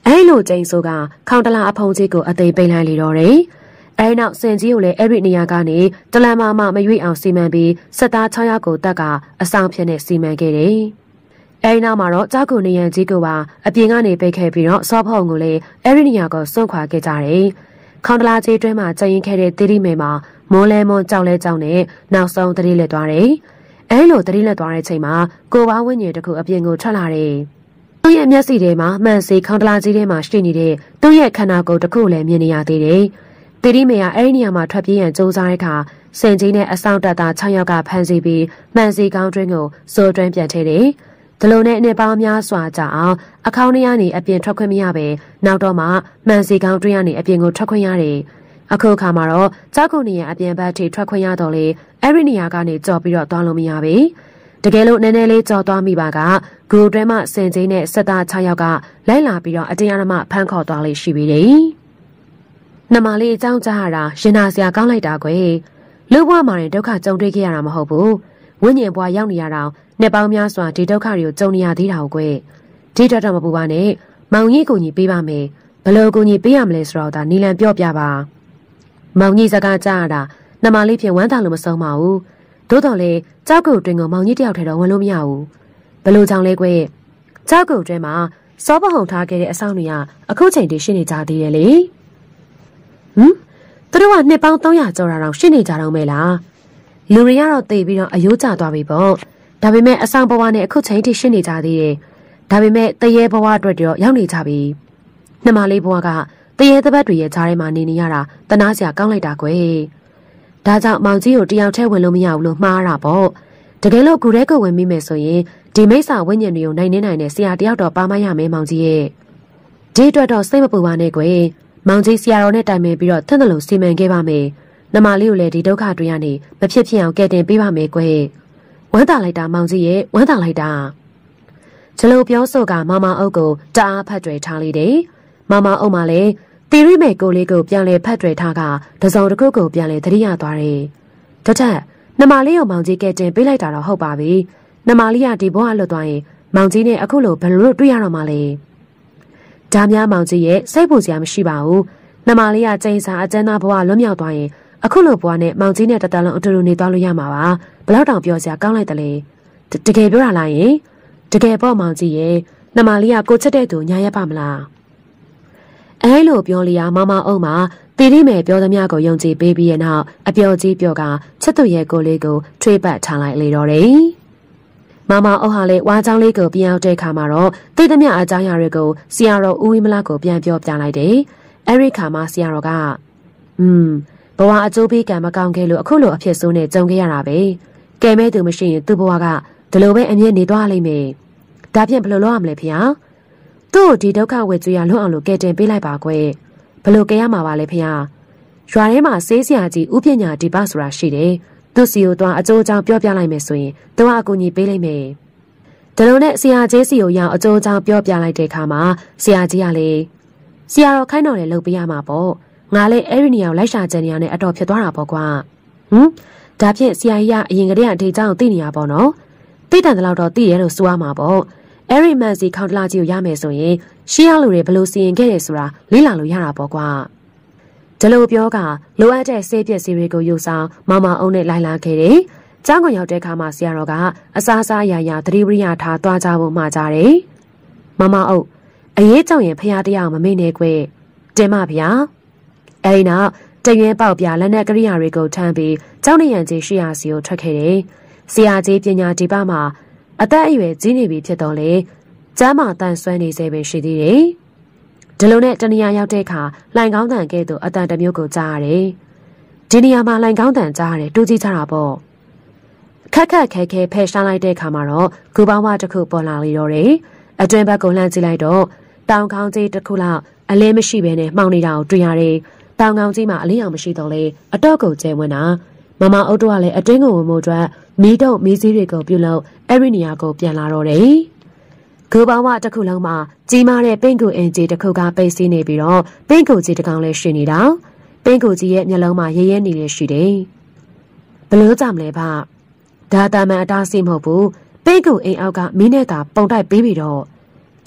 အဲလိုကျင်းဆိုကခေါင်တလာအဖုံကြီးကိုအသိပိတ်လိုက်လေတော့တယ်။အဲနောက်စင်ကြီးကိုလည်းအဲ့ဒီနေရာကနေတလန်မမမရွေ့အောင်စီမံပြီးစစ်သား၆ယောက်ကိုတတ်ကအဆောင်ဖြစ်နဲ့စီမံခဲ့တယ်။အဲဒီနောက်မှာတော့ကြောက်ကူနေရန်ကြီးကပါအပြင်ကနေပိတ်ခဲ့ပြီးတော့စောဖုံကိုလည်းအဲ့ဒီနေရာကိုစွန့်ခွာခဲ့ကြတယ်။ခေါင်တလာကြီးတွင်းမှာကျရင်ခဲ့တဲ့တိတိမေမှာမိုးလဲမွန်ကြောက်လဲကြောက်နဲ့နောက်ဆုံးတတိလက်သွားတယ်။အဲလိုတတိလက်သွားတဲ့ချိန်မှာကိုဘာဝင်းညင်တခုအပြင်ကိုထွက်လာတယ်။သူ့ရဲ့မျက်စိထဲမှာမှန်စီခေါင်တလာကြီးထဲမှာရှိနေတဲ့သူ့ရဲ့ခန္ဓာကိုယ်တစ်ခုလည်းမြင်နေရသေးတယ်။တိတိမေကအဲ့ဒီနေရာမှာထွက်ပြေးရန်ကြိုးစားတဲ့အခါစင်ကြီးနဲ့အဆောင်တပ်သား၆ယောက်ကဖမ်းဆီးပြီးမှန်စီကောင်းတွင်းကိုစိုးတွင်းပြန်ထဲတယ်။ဒလုံးနဲ့အနေပေါင်းများစွာကြအောင်အခေါင်းထဲကနေအပြင်ထွက်ခွင့်မရပဲနောက်တော့မှမှန်စီကောင်းတွင်းကနေအပြင်ကိုထွက်ခွင့်ရတယ်။အခုအခါမှာတော့ကြောက်ကုန်နေရအပြင်ဘက်ထိထွက်ခွင့်ရတော့လေအဲ့ဒီနေရာကနေကြော်ပြီးတော့သွားလို့မရပဲ။တကယ်လို့နည်းနည်းလေးကြော်သွားမိပါကဂူတွဲမှစင်ကြီးနဲ့စစ်သား၆ယောက်ကလိုက်လာပြီးတော့အတင်းအဓမ္မဖမ်းခေါ်သွားလေရှိပြီလေ။နမလေးအကြောင်းကြားရတာရင်နာစရာကောင်းလိုက်တာကွယ်။လူဘဝမှာရင်ဒုက္ခကြုံတွေ့ခဲ့ရတာမဟုတ်ဘူး။ဝိညာဉ်ဘဝရောက်နေရတာနှစ်ပေါင်းများစွာဒီဒုက္ခတွေကိုကြုံနေရသေးတာကွယ်။ဒီတော့တော့မပူပါနဲ့။မောင်ကြီးကိုကြီးပေးပါမယ်။ဘယ်လိုကိုကြီးပေးရမလဲဆိုတော့ဒါနီလန်ပြော့ပြပါ။မောင်ကြီးစကားကြားရတာနမလေးဖြင့်ဝမ်းသာလို့မဆုံးပါဘူး။သို့တော်လေကြောက်ကုတ်တွင်ကမောင်ကြီးတယောက်ထဲတော့ဝင်လို့မရဘူး။ဘယ်လိုကြောင့်လဲကွယ်။ကြောက်ကုတ်တွင်မှာစောပဟုန်ထားခဲ့တဲ့အဆောင်တွေကအခုချိန်ထိရှိနေကြသေးတယ်လေ။ဟမ်သူတို့ကနှစ်ပေါင်းသုံးရာကျော်တာတောင်ရှိနေကြတော့မဲလား။လူတွေကတော့တေပြီးတော့အယိုးကျသွားပြီပေါ့။ဒါပေမဲ့အဆောင်ဘဝနဲ့အခုချိန်ထိရှိနေကြသေးတယ်။ဒါပေမဲ့တရေဘဝအတွက်တော့ရောက်နေကြပြီ။နှမလေးဘဝကတရေတပတ်တွေရဲ့ကြားထဲမှာနေနေရတာတနာစရာကောင်းလိုက်တာကွယ်။ဒါကြောင့်မောင်ကြီးကိုတယောက်တည်းဝင်လို့မရဘူးလို့မှားတာပေါ့။တကယ်လို့ကူရဲကိုဝင်မိမယ်ဆိုရင်ဒီမိစ္ဆာဝိညာဉ်တွေကိုနိုင်နေနိုင်တဲ့ဆရာတယောက်တော့ပါမရမယ်မောင်ကြီးရဲ့။ဒီအတွက်တော့စိတ်မပူပါနဲ့ကွယ်။မောင်ကြီးဆရာတော်နဲ့တိုင်ပင်ပြီးတော့ထင်တယ်လို့စီမံခဲ့ပါမယ်။နမလေးကိုလည်းဒီဒုက္ခတွေကနေမဖြစ်ဖြစ်အောင်ကယ်တင်ပေးပါမယ်ကွယ်။ဝမ်းသာလိုက်တာမောင်ကြီးရဲ့ဝမ်းသာလိုက်တာ။ချလိုပြောဆိုကမမအုပ်ကိုတအားဖတ်တွေထားလိုက်တယ်။မမအုပ်မှလည်းတီရိမေကိုလေးကိုပြန်လဲဖတ်တွေထားကတစုံတစ်ခုကိုပြန်လဲသတိရသွားတယ်။တထက်နမလေးကိုမောင်ကြီးကယ်တင်ပေးလိုက်တာတော့ဟုတ်ပါပြီ။နမလေးကဒီဘဝလွတ်သွားရင်မောင်ကြီးနဲ့အခုလိုဘယ်လိုတွေ့ရတော့မှလဲ။ဒါများမောင်ကြီးရဲ့စိတ်ပူစရာမရှိပါဘူး။နမလေးကကျင်းစာအကျဉ်းသားဘဝလွတ်မြောက်သွားရင်အခုလိုဘဝနဲ့မောင်ကြီးနဲ့တတလုံးအတူတူနေသွားလို့ရမှာပါ။ဘယ်တော့တောင်ပြောစရာကောင်းလိုက်တယ်လေ။တကယ်ပြောရလားယင်။တကယ်ပေါ့မောင်ကြီးရဲ့နမလေးကကိုချစ်တဲ့သူညာရက်ပါမလား။အဲလိုပြောလျာမမအုံးမှာတီရီမယ်ပြောသမျှကိုယုံကြည်ပေးပြီးရဲ့နောက်အပျော်ကြီးပြောကချစ်သူရဲ့ကိုလေးကိုထွေးပတ်ထားလိုက်လေတော့တယ်။မမအုံးဟာလေဝါချောင်းလေးကိုပြန်ရောက်တဲ့ခါမှာတော့တိတ်သမျှအကြောင်းအရာတွေကိုဆရာတော်ဦးဝင်းမလာကိုပြန်ပြောပြလိုက်တယ်။အဲဒီခါမှာဆရာတော်ကอืมဘဝအကျိုးပေးကံမကောင်းခဲ့လို့အခုလိုအဖြစ်ဆိုးနဲ့ကြုံခဲ့ရတာပဲ။ကဲမဲ့သူမရှိရင်သူ့ဘဝကဒီလိုပဲအမြဲနေသွားလိမ့်မယ်။ဒါဖြင့်ဘယ်လိုလုပ်ရမလဲဖေဟာ။သူ့ကိုဒီဒုက္ခဝေကျွေးရလွတ်အောင်လို့ကဲတင်ပေးလိုက်ပါကွယ်။ဘယ်လိုကဲရမှာပါလဲဖေဟာ။ရွာထဲမှာဆေးဆရာကြီးဥပညာဒီပဆိုတာရှိတယ်။သူ့စီကိုသွားအကျိုးအကြောင်းပြောပြလိုက်မယ်ဆိုရင်သူကအကူအညီပေးလိုက်မယ်။ဒါလို့နဲ့ဆရာကြီးစီကိုရောက်အကျိုးအကြောင်းပြောပြလိုက်တဲ့အခါမှာဆရာကြီးကလေဆရာတော်ခိုင်းတော်လည်းလုပ်ပေးရမှာပေါ့။ငါလည်းအဲ့ဒီနေရာကိုလိုက်ရှာကြံနေရတဲ့အတော်ဖြစ်သွားတာပေါ့ကွာ။ဟမ်ဒါဖြင့်ဆရာကြီးကအရင်ကတည်းကအထေเจ้าကိုသိနေရပေါ့နော်။သိတယ်တလောက်တော့သိတယ်လို့ဆိုရမှာပေါ့။အဲ့ဒီမန်စီခေါင်တလာကြီးကိုရမယ်ဆိုရင်ရှီးရလူတွေဘလို့စီရင်ခဲ့တယ်ဆိုတာလေ့လာလို့ရတာပေါ့ကွာ။ဒါလို့ပြောကလိုအပ်တဲ့ဆေးပြည့်စီတွေကိုယူဆောင်မမအုံးနဲ့လိုက်လာခဲ့တယ်။ကျောင်းကိုရောက်တဲ့အခါမှာဆရာတော်ကအစားစားရာရာသတိဝိရိယထားသွားကြဖို့မှာကြတယ်။မမအုပ်အရေးကြောင့်ရင်ဖះတရားမမေ့နဲ့ကွယ်တင်မဗျာ။အဲဒီနောက်တရွင်းပေါက်ပြလက်နက်ကရိယာတွေကိုထမ်းပြီးကျောင်းနေရန်ကြီးရှိရာစီကိုထွက်ခဲ့တယ်။ဆရာကြီးပညာဒီပမှာအသက်အရွယ်ကြီးနေပြီဖြစ်တော့လေကျမ်းမာတန်ဆွမ်းနေစေပဲရှိသေးတယ်။ဒီလိုနဲ့တနေရာရောက်တဲ့အခါလှိုင်ကောင်းတန်ကဲ့သို့အတန်တစ်မျိုးကိုကြားရတယ်။ဒီနေရာမှာလှိုင်ကောင်းတန်ကြားရတယ်တူးကြည့်ကြတာပေါ့။ခက်ခက်ခဲခဲဖယ်ရှားလိုက်တဲ့အခါမှာတော့ဂူပေါင်းဝတစ်ခုပေါ်လာလေတော့တယ်။အတွင်းဘက်ကိုလှမ်းကြည့်လိုက်တော့တောင်ကောင်းကြီးတစ်ခုလောက်အလဲမရှိဘဲနဲ့မှောင်နေတာကိုတွေ့ရတယ်။တောင်ကောင်းကြီးမှာအလင်းအောင်မရှိတော့လေအတော့ကိုကျဲဝင်တာမမအုပ်တို့ကလည်းအတွင်းကိုဝင်မှုအတွက်မီးတုပ်မီးစည်းတွေကိုပြုတ်လို့အဲ့ဒီနေရာကိုပြန်လာတော့တယ်။ဂူပေါင်းဝတစ်ခုလုံးမှာကြီးမားတဲ့ပင့်ကူအင်ဂျီတစ်ခုကပိတ်စီးနေပြီးတော့ပင့်ကူကြီးတစ်ကောင်လည်းရှိနေတာ။ပင့်ကူကြီးရဲ့မျက်လုံးမှာရဲရဲနေလေးရှိတယ်။ဘလို့ကြမလဲဗျ။ဒါတာမန်အတားစီမဟုတ်ဘူး။ပင့်ကူအိမ်အောက်ကမီးနဲ့သာပုံတိုက်ပေးပြီးတော့ဒ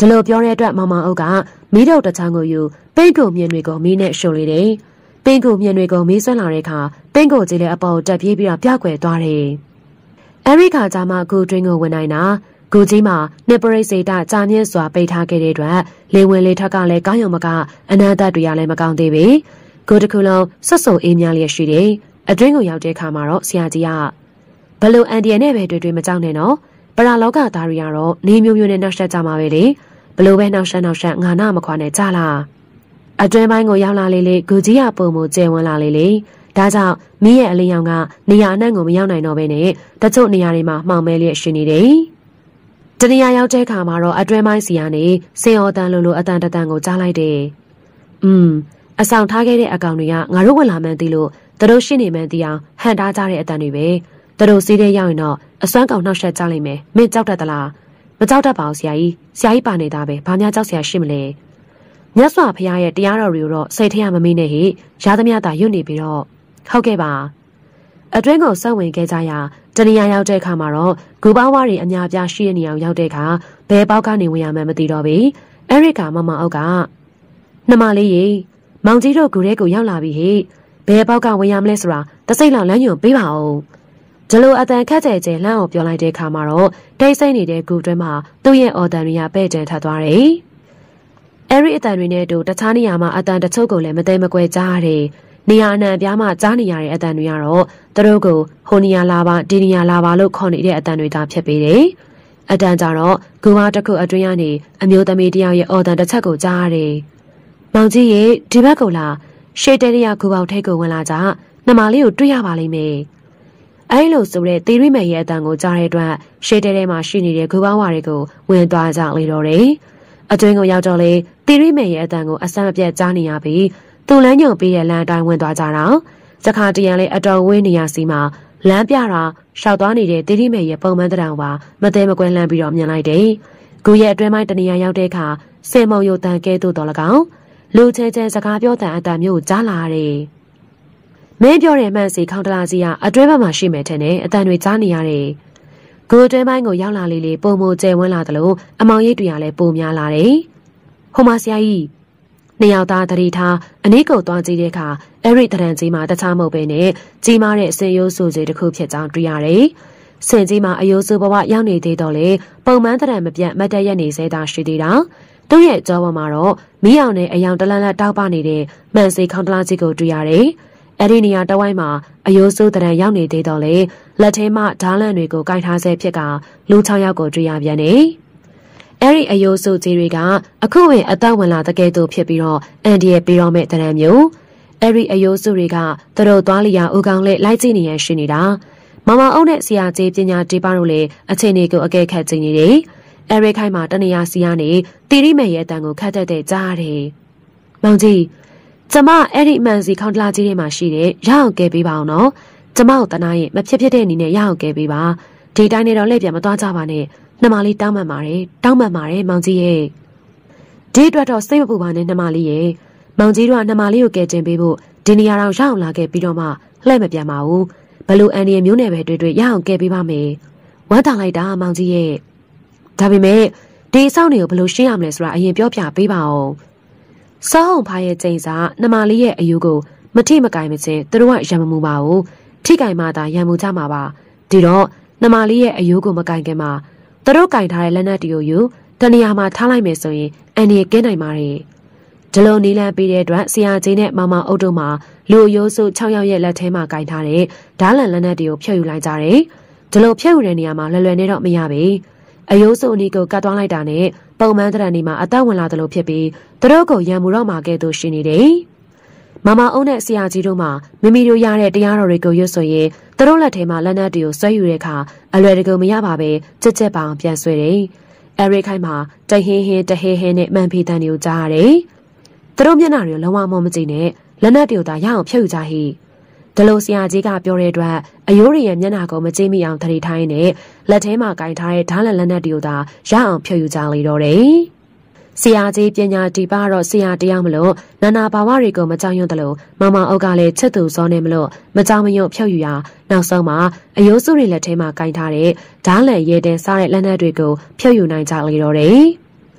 ဒီလိုပြောတဲ့အတွက်မောင်မောင်အုပ်ကမီးတော့တချောင်းကိုယူပိတ်ကိုမြင်တွေကိုမီးနဲ့ရှို့လေတယ်။ပိတ်ကိုမြင်တွေကိုမီးဆွဲလာတဲ့အခါပိတ်ကိုကြီးလည်းအပေါ်တက်ပြေးပြီးတော့ပြောက်ွယ်သွားတယ်။အဲဒီခါကျမှဂူတွင်းကိုဝင်နိုင်တာဂူကြီးမှာနှစ်ပရိစေတကြာမြင့်စွာပိတ်ထားခဲ့တဲ့အတွက်လေဝင်လေထက်ကလည်းကောင်းရုံမကအနန္တတွေကလည်းမကောင်းသေးပေ။ဂူတစ်ခုလုံးဆွတ်ဆုံအေးများလျက်ရှိတယ်။အတွင်းကိုရောက်တဲ့အခါမှာတော့ဆရာကြီးကဘလို့အန်ဒီယနဲ့ပဲတွေ့တွေ့မကြောက်နဲ့နော်ပရာလောကသားတွေကတော့နေမျိုးမျိုးနဲ့နှောက်ရှက်ကြမှာပဲလေဘလို့ပဲနှောက်ရှက်နှောက်ရှက်ငါနာမခွာနဲ့ကြလားအတွင်းပိုင်းကိုရောက်လာလေလေဂူကြီးကပုံမှုကျဲဝင်လာလေလေဒါကြောင့်မီးရဲ့အလင်းရောင်ကနေရာအနှံ့ကိုမရောက်နိုင်တော့ဘဲနဲ့တချို့နေရာတွေမှာမှောင်မဲလျက်ရှိနေတယ်တနေရာရောက်တဲ့အခါမှာတော့အတွင်းပိုင်းစီကနေစင်အော်တန်လိုလိုအတန်တတန်ကိုကြားလိုက်တယ်อืมအဆောင်ထားခဲ့တဲ့အကောင်တွေကငါတို့ဝင်လာမှန်းသိလို့သူတို့ရှင်းနေမှန်းသိအောင်ဟန်တားကြတဲ့အတန်တွေပဲသူတို့စီးတဲ့ရောက်ရင်တော့အစွမ်းကောင်နှောက်ရှက်ကြလိမ့်မယ်မင်းကြောက်တတ်သလားမကြောက်တတ်ပါဘူးဆရာကြီးဆရာကြီးပါနေတာပဲဘာများကြောက်ဆရာရှိမလဲမြတ်စွာဘုရားရဲ့တရားတော်တွေကိုတော့စိတ်ထဲကမမေ့နဲ့ဟိရားသမျှသာရွတ်နေပြီးတော့ဟုတ်ကဲ့ပါအတွင်းကိုစောင့်ဝင်ခဲ့ကြရာတနေရာရောက်တဲ့အခါမှာတော့ဂူပေါင်းဝါးတွေအများပြားရှိတဲ့နေရာရောက်တဲ့အခါဘယ်ပေါက်ကနေဝင်ရမှန်းမသိတော့ဘူးအဲ့ဒီကမမအုပ်ကနှမလေးရေမောင်ကြီးတို့ဂူထဲကိုရောက်လာပြီဟိဘယ်ပေါက်ကဝင်ရမလဲဆိုတာတစိမ့်လောက်လမ်းညွှန်ပေးပါဦးဂျလိုအတန်ခက်ကြဲကြဲလမ်းအောင်ပြောလိုက်တဲ့အခါမှာတော့တိတ်ဆိတ်နေတဲ့ဂူတွင်းမှာသူ့ရဲ့အော်တန်တွေကပဲ့ကျန်ထသွားတယ်။အဲဒီအတန်တွေနဲ့တူတခြားနေရာမှာအတန်တချို့ကိုလည်းမသိမကွဲကြားရတယ်။နေရာအနှံ့အပြားမှာကြားနေရတဲ့အတန်တွေကတော့သူတို့ကိုဟိုနေရာလာပါဒီနေရာလာပါလို့ခေါ်နေတဲ့အတန်တွေသာဖြစ်ပေတယ်။အတန်ကြတော့ဂူဝါတစ်ခုအတွင်းကနေအမျိုးသမီးတယောက်ရဲ့အော်တန်တစ်ချက်ကိုကြားရတယ်။မောင်ကြီးရေဒီဘက်ကိုလာရှေ့တဲရဂူပေါထဲကိုဝင်လာကြနှမလေးကိုတွေ့ရပါလိမ့်မယ်။အဲလိုဆိုတဲ့သီရိမေရဲ့အတန်ကိုကြားတဲ့အတွက်ရှေ့တဲထဲမှာရှိနေတဲ့ဂူပေါဝါတွေကိုဝင်သွားကြလေတော့တယ်။အတွင်းကိုရောက်တော့လေသီရိမေရဲ့အတန်ကိုအဆက်မပြတ်ကြားနေရပြီးသူ့လမ်းညွှန်ပေးတဲ့လမ်းအတိုင်းဝင်သွားကြတာ။စခါတရံလေးအတော်ဝင်းနေရစီမှာလမ်းပြတာရှောက်သွားနေတဲ့သီရိမေရဲ့ပုံမှန်တံပါမသေးမကွဲလမ်းပြီးတော့မြင်လိုက်တယ်။ဂူရဲ့အတွင်းပိုင်းတနေရာရောက်တဲ့အခါစင်မုံယိုတန်ကဲသို့တော်၎င်းလူချဲချဲစကားပြောတဲ့အတန်မျိုးကိုကြားလာရတယ်။မင်းပြောတဲ့မှန်စီခေါင်းတလားစီကအတွဲဘက်မှာရှိမယ်ထင်တယ်အတန်တွေကြားနေရတယ်။ဂိုတွဲပိုင်းကိုရောက်လာလေလေပုံမကျဲဝန်းလာတယ်လို့အမောင်ရိပ်တွေကလည်းပုံများလာတယ်။ဟိုမဆရာကြီးနှစ်ယောက်သားတတိထားအနည်းကိုသွားကြည့်တဲ့အခါအဲ့ဒီတရံကြီးမှာတခြားမဟုတ်ပဲနဲ့ကြီးမားတဲ့အစင်ရိုးစုစီတစ်ခုဖြစ်ကြောင်းတွေ့ရတယ်။စင်ကြီးမှာအယိုးစုဘဝရောက်နေသေးတော့လေပုံမှန်တရံမပြတ်မတ်တက်ရက်နေစေတာရှိသေးတာ။သူ့ရဲ့ကြောပေါ်မှာတော့မီးအောင်နဲ့အယောင်တလန်းလက်တောက်ပနေတဲ့မှန်စီခေါင်းတလားကြီးကိုတွေ့ရတယ်။အဲ့ဒီနေရာတဝိုင်းမှာအယိုးစိုးတရံရောက်နေသေးတော့လေလက်ထဲမှာဓားလန့်တွေကိုကင်ထားဆဲဖြစ်ကလူ၆ယောက်ကိုတွေ့ရပြန်တယ်။အဲ့ဒီအယိုးစိုးကြီးတွေကအခုဝင်အသက်ဝင်လာတဲ့ကဲ့သို့ဖြစ်ပြီးတော့အန်ဒီရဲ့ပြီးတော့မဲ့တရံမျိုးအဲ့ဒီအယိုးစိုးတွေကသူတို့သွားလျာဦးကောင်းလေးလိုက်ကြည့်နေရရှိနေတာမမအုပ်နဲ့ဆရာကြီးပညာတေးပါတို့လည်းအချိန်တွေကိုအကဲခတ်ကြည့်နေတယ်။အဲ့ဒီခိုင်မှာတနေရာစီကနေတီရိမေရဲ့အတန်ကိုခတ်တတ်တဲ့ကြားတယ်။မောင်ကြီးကျမအဲ့ဒီအမှန်စီခေါင်းတလားကြီးထဲမှာရှိတဲ့ရအောင်ကဲပေးပါအောင်နော်ကျမကိုတနာရင်မဖြစ်ဖြစ်တဲ့အနေနဲ့ရအောင်ကဲပေးပါဒီတိုင်းနဲ့တော့လက်ပြန်မသွားကြပါနဲ့နှမလေးတောင်းပန်ပါတယ်တောင်းပန်ပါတယ်မောင်ကြီးရဲ့ဒီအတွက်တော့စိတ်မပူပါနဲ့နှမလေးရဲ့မောင်ကြီးတို့ကနှမလေးကိုကဲတင်ပေးဖို့ဒီနေရာတော့ရအောင်လာခဲ့ပြီးတော့မှလှည့်မပြန်ပါဘူးဘလို့အန်ဒီရဲ့မျိုးနယ်ပဲတွေ့တွေ့ရအောင်ကဲပေးပါမယ်ဝမ်းတောင်လိုက်တာမောင်ကြီးရဲ့ဒါပေမဲ့ဒီအဆောင်တွေကိုဘလို့ရှင်းရမလဲဆိုတာအရင်ပြောပြပေးပါအောင်စောင်းဖားရဲ့ကျိန်စာနှမလေးရဲ့အယူကိုမထိမကင်မချင်းသူတို့ကရံမမှုပါဘူးထိကင်မှသာရံမှုကြမှာပါဒီတော့နှမလေးရဲ့အယူကိုမကင်ခင်မှာသူတို့ကင်ထားတဲ့လက်နက်တွေကိုယူတနေရာမှာထားလိုက်မယ်ဆိုရင်အန်ဒီကင်းနိုင်ပါတယ်ဒီလိုနီလန်းပေးတဲ့အတွက်ဆရာကြီးနဲ့မမအုပ်တို့မှာလူအယိုးစု၆ယောက်ရဲ့လက်ထဲမှာကင်ထားတဲ့ဓားလန်လက်နက်တွေကိုဖျက်ယူလိုက်ကြတယ်ဒီလိုဖျက်ယူတဲ့နေရာမှာလွယ်လွယ်နဲ့တော့မရပါဘူးအယိုးစုအနီကိုကတ်သွားလိုက်တာနဲ့ပုံမှန်တရံဒီမှာအသက်ဝင်လာတယ်လို့ဖြစ်ပြီးသူတို့ကိုရံမှုတော့မှာကဲ့သို့ရှိနေတယ်။မမအုံးနဲ့ဆရာကြီးတို့မှမိမိတို့ရတဲ့တရားတော်တွေကိုရွတ်ဆိုရင်သူတို့လက်ထဲမှာလက်နက်တွေကိုဆွဲယူတဲ့အခါအလွယ်တကူမရပါပဲကြက်ကြက်ပောင်ပြန်ဆွဲတယ်။အဲရိခိုင်မှာတဟင်းဟင်းတဟဲဟဲနဲ့မှန်ဖီတန်တွေကိုကြားရတယ်။သူတို့မျက်နှာတွေလုံးဝမမကြည့်နဲ့လက်နက်တွေကိုသာရအောင်ဖျက်ယူကြဟိ။ဒီလိုဆရာကြီးကပြောတဲ့အတွက်အယိုးရရဲ့မျက်နှာကိုမကြည့်မိအောင်သတိထားရင်းနဲ့လက်ထဲမှာကင်ထားတဲ့ဓာတ်လက်လက်နက်တွေကိုသာရအောင်ဖြုတ်ယူကြလေတော့တယ်။ဆရာကြီးပညာဒီပါတော့ဆရာတရားမလို့နာနာဘာဝတွေကိုမကြောက်ရွံ့တယ်လို့မမအုပ်ကလည်းချစ်သူစောနေမလို့မကြောက်မရွံ့ဖြုတ်ယူရနောက်ဆုံးမှာအယိုးစုတွေလက်ထဲမှာကင်ထားတဲ့ဓာတ်လက်ရဲတဲ့စားတဲ့လက်နက်တွေကိုဖြုတ်ယူနိုင်ကြလေတော့တယ်။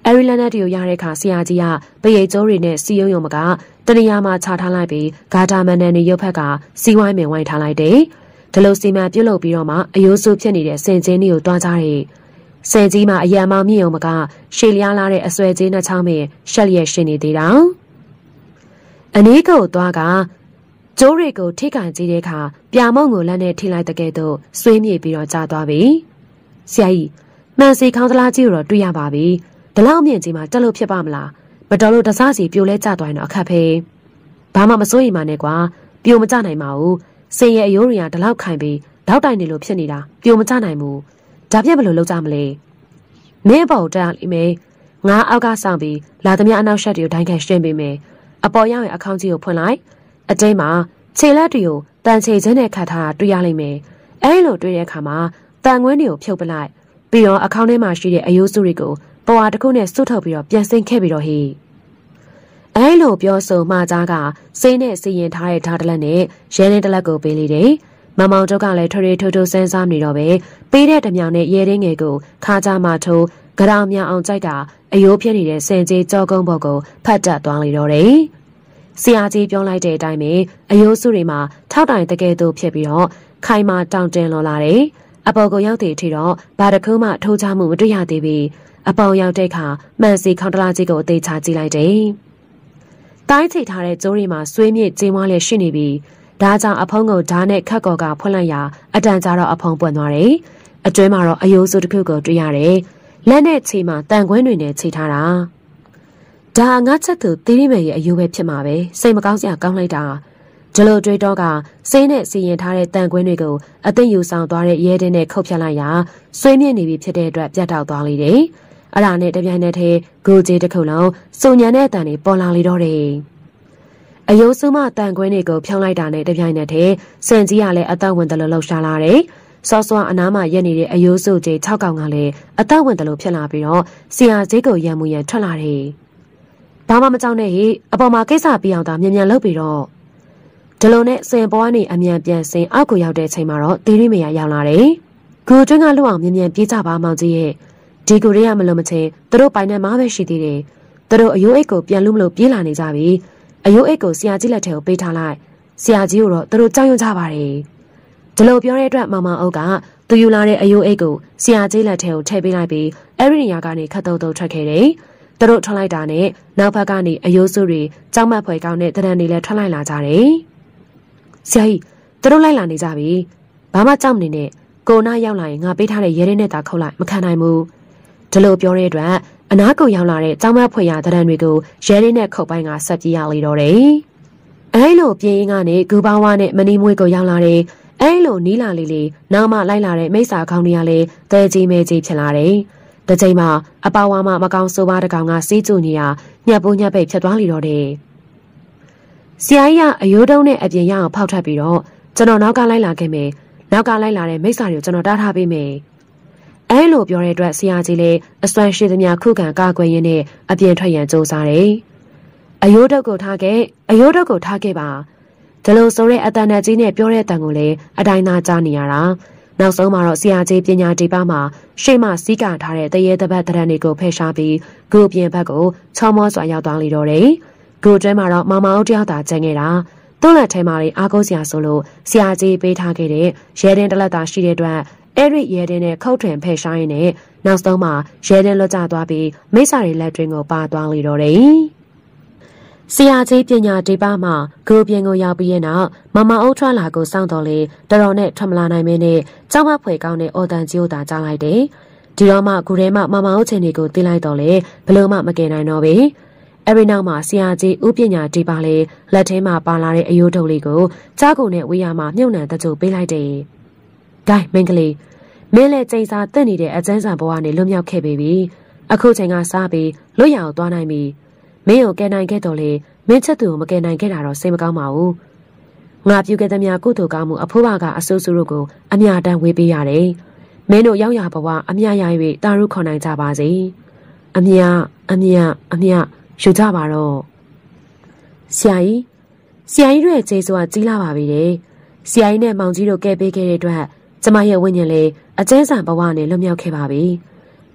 အဲဒီလက်နက်တွေကိုရတဲ့အခါဆရာကြီးကပရိတ်ကျိုးတွေနဲ့စီယုံယုံမကတနေရာမှာချထားလိုက်ပြီးဂါတာမန်နန်နေရုပ်ဖက်ကစီဝိုင်းမင်ဝိုင်းထားလိုက်တယ်။ဒီလိုစီမံပြုတ်လုပ်ပြီးတော့မှအယိုးစုဖြစ်နေတဲ့စင်ကျင်းတွေကိုတွားကြတယ်။စင်ကြီးမှာအရံမောင်မြင့်ုံမကရှေလျားလာတဲ့အဆွဲကြီးနှချောင်းမဲ့ရှက်လျက်ရှင်နေသေးတာ။အနည်းကိုသွားကကျိုးတွေကိုထိကန်ကြည့်တဲ့အခါပြာမုံကိုလက်နဲ့ထိလိုက်တဲ့ကဲ့သို့ဆွေးမြေ့ပြီးတော့ကြာသွားပြီ။ဆရာကြီးမှန်စီခေါင်းသလားကြီးကိုတော့တွေ့ရပါပြီ။ဒီလောက်မြင့်ကြီးမှာတက်လို့ဖြစ်ပါမလား။မတော်လို့တစားစီပြိုလဲကျသွားရင်တော့အခက်ပဲ။ဘာမှမစိုးရိမ်ပါနဲ့ကွာ။ပြိုမကျနိုင်ပါဘူး။စင်ရဲ့အယိုးတွေကဒီလောက်ခိုင်ပြီးတောက်တိုင်နေလို့ဖြစ်နေတာပြိုမကျနိုင်ဘူး။ဒါပြက်ဘယ်လိုလုပ်ကြမလဲ။မင်းပေါ့တက်လိမ့်မယ်။ငါအောက်ကဆောင်ပြီးလာသမျှအနောက်ရှက်တွေကိုဒိုင်းခံရှင်းပေးမယ်။အပေါ်ရောက်ရင်အခေါင်းကြီးကိုဖွင့်လိုက်။အတိတ်မှာခြေလက်တွေကိုတန်ချေချင်းနဲ့ခတ်ထားတာတွေ့ရလိမ့်မယ်။အဲဒီလိုတွေ့တဲ့အခါမှာတန်ငွင်းတွေကိုဖြုတ်ပလိုက်ပြီးတော့အခေါင်းထဲမှာရှိတဲ့အယိုးစုတွေကိုပေါ်ဝါတစ်ခုနဲ့စွတ်ထုတ်ပြီးတော့ပြန်ဆင်းခဲ့ပြီးတော့ဟိအဲလိုပြောဆိုမှကြားကစိတ်နဲ့စီရင်ထားတဲ့ဓာတ်တလက်နဲ့ရဲလင်းတလက်ကိုပေးလိုက်တယ်။မမောင်တို့ကလည်းထွေထွေထိုးထိုးစမ်းစားနေတော့ပဲပေးတဲ့တမြောင်နဲ့ရဲရင်းငယ်ကိုခါကြမှာထိုးကြရောင်မြောင်အောင်ကြိုက်တာအယိုးဖြစ်နေတဲ့စင်ကြီးကြောကုန်းဘော်ကိုဖတ်တက်သွားလေတော့တယ်။ဆရာကြီးပြောလိုက်တဲ့အတိုင်းပဲအယိုးစုတွေမှာထောက်တိုင်တကယ်သို့ဖြစ်ပြီးတော့ခိုင်မာတောင်တင်လော်လာတယ်။အပေါ်ကိုရောက်တဲ့အထိတော့ဘာတစ်ခုမှထိုးချမှုမတွေ့ရသေးဘူး။အပေါ်ရောက်တဲ့အခါမှန်စီခေါင်းတလားကြီးကိုအသေးချကြည့်လိုက်တယ်။တိုင်းချိထားတဲ့ကျိုးတွေမှာဆွေးမြေ့ကျင်းဝါလဲရှိနေပြီးဒါကြောင့်အဖုံးကိုဓာတ်နဲ့ခတ်ကော်ကဖွင့်လိုက်ရာအတန်ကြာတော့အဖုံးပွင့်သွားတယ်။အတွင်းမှာတော့အယိုးစုတစ်ခုကိုတွေ့ရတယ်။လက်နဲ့ခြေမှာတန်ခွင်းတွေနဲ့ခြေထားတာ။ဒါငါချက်သူတီးရီမယ်ရဲ့အယိုးပဲဖြစ်မှာပဲစိတ်မကောင်းစရာကောင်းလိုက်တာ။ဒီလိုတွေးတော့ကစိတ်နဲ့စီရင်ထားတဲ့တန်ခွင်းတွေကိုအသိယူဆောင်သွားတဲ့ရဲတင်းနဲ့ခုတ်ဖြတ်လိုက်ရာဆွေးမြေ့နေပြီဖြစ်တဲ့အတွက်ပြတ်တောက်သွားလေတယ်။အဲ့ဒါနဲ့တပြိုင်နက်တည်းဂိုကြီးတစ်ခုလုံးစုံညံတဲ့အတန်တွေပေါ်လာလေတော့တယ်။အယိုးစုမတန်ခွင်းတွေကိုဖြောင်းလိုက်တာနဲ့တပြိုင်နက်တည်းစင်ကြီးကလည်းအသက်ဝင်တယ်လို့လှုပ်ရှားလာတယ်။စောစောအနားမှာရက်နေတဲ့အယိုးစုကြီး၆កောင်ကလည်းအသက်ဝင်တယ်လို့ဖြစ်လာပြီးတော့ဆရာကြီးကိုရံမှုရံထွက်လာတယ်။ဘာမှမကြောက်နဲ့ဟိအပေါ်မှာကိစ္စပြီးအောင်သာမြန်မြန်လုပ်ပြီးတော့ဒီလိုနဲ့စင်ပေါ်ကနေအမြန်ပြန်စင်အောက်ကိုရောက်တဲ့ချိန်မှာတော့တီရီမယာရောက်လာတယ်။ဂူတွင်းကလူအောင်မြန်မြန်ပြေးကြပါမောင်ကြီးရဲ့ဒီကိုရီးယားမလို့မချင်းသူတို့ပိုင်နဲ့မားပဲရှိသေးတယ်။သူတို့အယိုးအိတ်ကိုပြန်လို့မလို့ပြေးလာနေကြပြီ။အယိုးအိတ်ကိုဆရာကြီးလက်ထဲကိုပေးထားလိုက်။ဆရာကြီးကိုတော့သူတို့ကြောက်ရွံ့ကြပါတယ်။ဒီလိုပြောတဲ့အတွက်မမအုပ်ကသူယူလာတဲ့အယိုးအိတ်ကိုဆရာကြီးလက်ထဲကိုထည့်ပေးလိုက်ပြီးအဲ့ဒီနေရာကနေခတ်တုံတုံထွက်ခဲ့တယ်။သူတို့ထွက်လိုက်တာနဲ့နောက်ဘက်ကနေအယိုးစုတွေကြောက်မက်ဖွယ်ကောင်းတဲ့တရံတွေလည်းထွက်လိုက်လာကြတယ်။ဆရာကြီးသူတို့လိုက်လာနေကြပြီဘာမှကြောက်မနေနဲ့ကိုနာရောက်လာရင်ငါပေးထားတဲ့ရဲရဲနဲ့တာခုတ်လိုက်မခံနိုင်ဘူးဒီလိုပြောတဲ့အတွက်အနားကိုရောက်လာတဲ့ကြောင်မဖွေရတရံတွေကိုရဲရဲနဲ့ခုတ်ပိုင်းကဆက်ပြေးရလေတော့တယ်အဲလိုပြင်းရင်းကနေဂူပေါင်းဝါနဲ့မနီမွေးကိုရောက်လာတဲ့အဲလိုနီးလာလေးလေးနောက်မှလိုက်လာတဲ့မိစ္ဆာခေါင်းတွေကလည်းတဲကြီးမဲကြီးဖြစ်လာတယ်တချိန်မှာအပါဝါမမကောင်းဆိုးပါတကောင်ကစီးကျူနေရညက်ပိုးညက်ပိတ်ဖြစ်သွားလေတော့တယ်ဆရာကြီးကအယိုးတုံးနဲ့အပြင်ရအောင်ဖောက်ထပ်ပြီးတော့ကျွန်တော်နောက်ကလိုက်လာခဲ့မယ်နောက်ကလိုက်လာတဲ့မိစ္ဆာတွေကိုကျွန်တော်တားထားပေးမယ်အဲလိုပြောတဲ့အတွက်ဆရာကြီးလည်းအစွမ်းရှိသမျှခုခံကာကွယ်ရင်းနဲ့အပြင်ထွက်ရန်ကြိုးစားတယ်အယိုးတုပ်ကိုထားခဲ့အယိုးတုပ်ကိုထားခဲ့ပါဒီလိုဆိုတဲ့အတန်နဲ့ကြီးနဲ့ပြောတဲ့အတန်ကိုလည်းအတိုင်းသားကြားနေရတာနောက်ဆုံးမှာတော့ဆရာကြီးပညာဒီပါမှာရှေ့မှစီးကထားတဲ့တရေတပတ်တရံတွေကိုဖယ်ရှားပြီးဂုပြင်ဘက်ကိုချောမောစွာရောက်သွားလေတော့တယ်ဂုတွဲမှာတော့မမအောင်တယောက်သာကျန်ခဲ့တာသူ့လက်ထဲမှာလည်းအားကိုးစရာဆိုလို့ဆရာကြီးပေးထားခဲ့တဲ့ရဲတင်းတလက်သာရှိတဲ့အတွက်အဲ့ဒီရဲတင်းနဲ့ခုတ်ထွင်ဖယ်ရှားရင်းနဲ့နောက်ဆုံးမှာရဲတင်းလွတ်ကျသွားပြီးမိစ္ဆာတွေလက်တွင်ကိုပါသွားလေတော့တယ်ဆရာကြီးပညာဒီပါမှာဂိုပြင်ကိုရောက်ပြီးရင်တော့မမအုပ်ထွက်လာကိုစောင့်တော်လေတော်တော်နဲ့ထွက်မလာနိုင်မင်းနဲ့ကြောက်မဖွယ်ကောင်းတဲ့အော်တန်ကြီးကိုသာကြားလိုက်တယ်ဒီတော့မှဂူထဲမှာမမအုပ်ချင်းတွေကိုသိလိုက်တော့လေဘလို့မှမကယ်နိုင်တော့ဘူးအဲ့ဒီနောက်မှာဆရာကြီးဥပညာဒီပါလေလက်ထဲမှာပါလာတဲ့အယိုးထုတ်လေးကိုကြားကုန်နဲ့ဝေးရမှာမြုပ်နှံတကြိုပေးလိုက်တယ်။ဂိုင်းမင်းကလေးမင်းလည်းချိန်စာတက်နေတဲ့အကျန်းစာဘဝကနေလွတ်မြောက်ခဲ့ပြီ။အခုချိန်ကစားပြီးလွတ်ရအောင်သွားနိုင်ပြီ။မင်းကိုကယ်နိုင်ခဲ့တော့လေမင်းချက်သူကိုမကယ်နိုင်ခဲ့တာတော့စိတ်မကောင်းပါဘူး။ငါပြုခဲ့သမျှကုသိုလ်ကောင်းမှုအဖိုးဘကအဆိုးဆိုးတို့ကိုအမြတမ်းဝေးပေးရတယ်။မင်းတို့ရောက်ရဘဝအမြရ၍တာရုခေါ်နိုင်ကြပါစေ။အမြအမြအမြယူကြပါတော့ဆရာကြီးဆရာကြီးတို့ရဲ့ကျေးဇူးကကြီးလာပါပြီတဲ့ဆရာကြီးနဲ့မောင်ကြီးတို့ကဲပေးခဲ့တဲ့အတွက်ကျမရဲ့ဝိညာဉ်လေးအကျဉ်းဆန်ဘဝနဲ့လွတ်မြောက်ခဲ့ပါပြီမ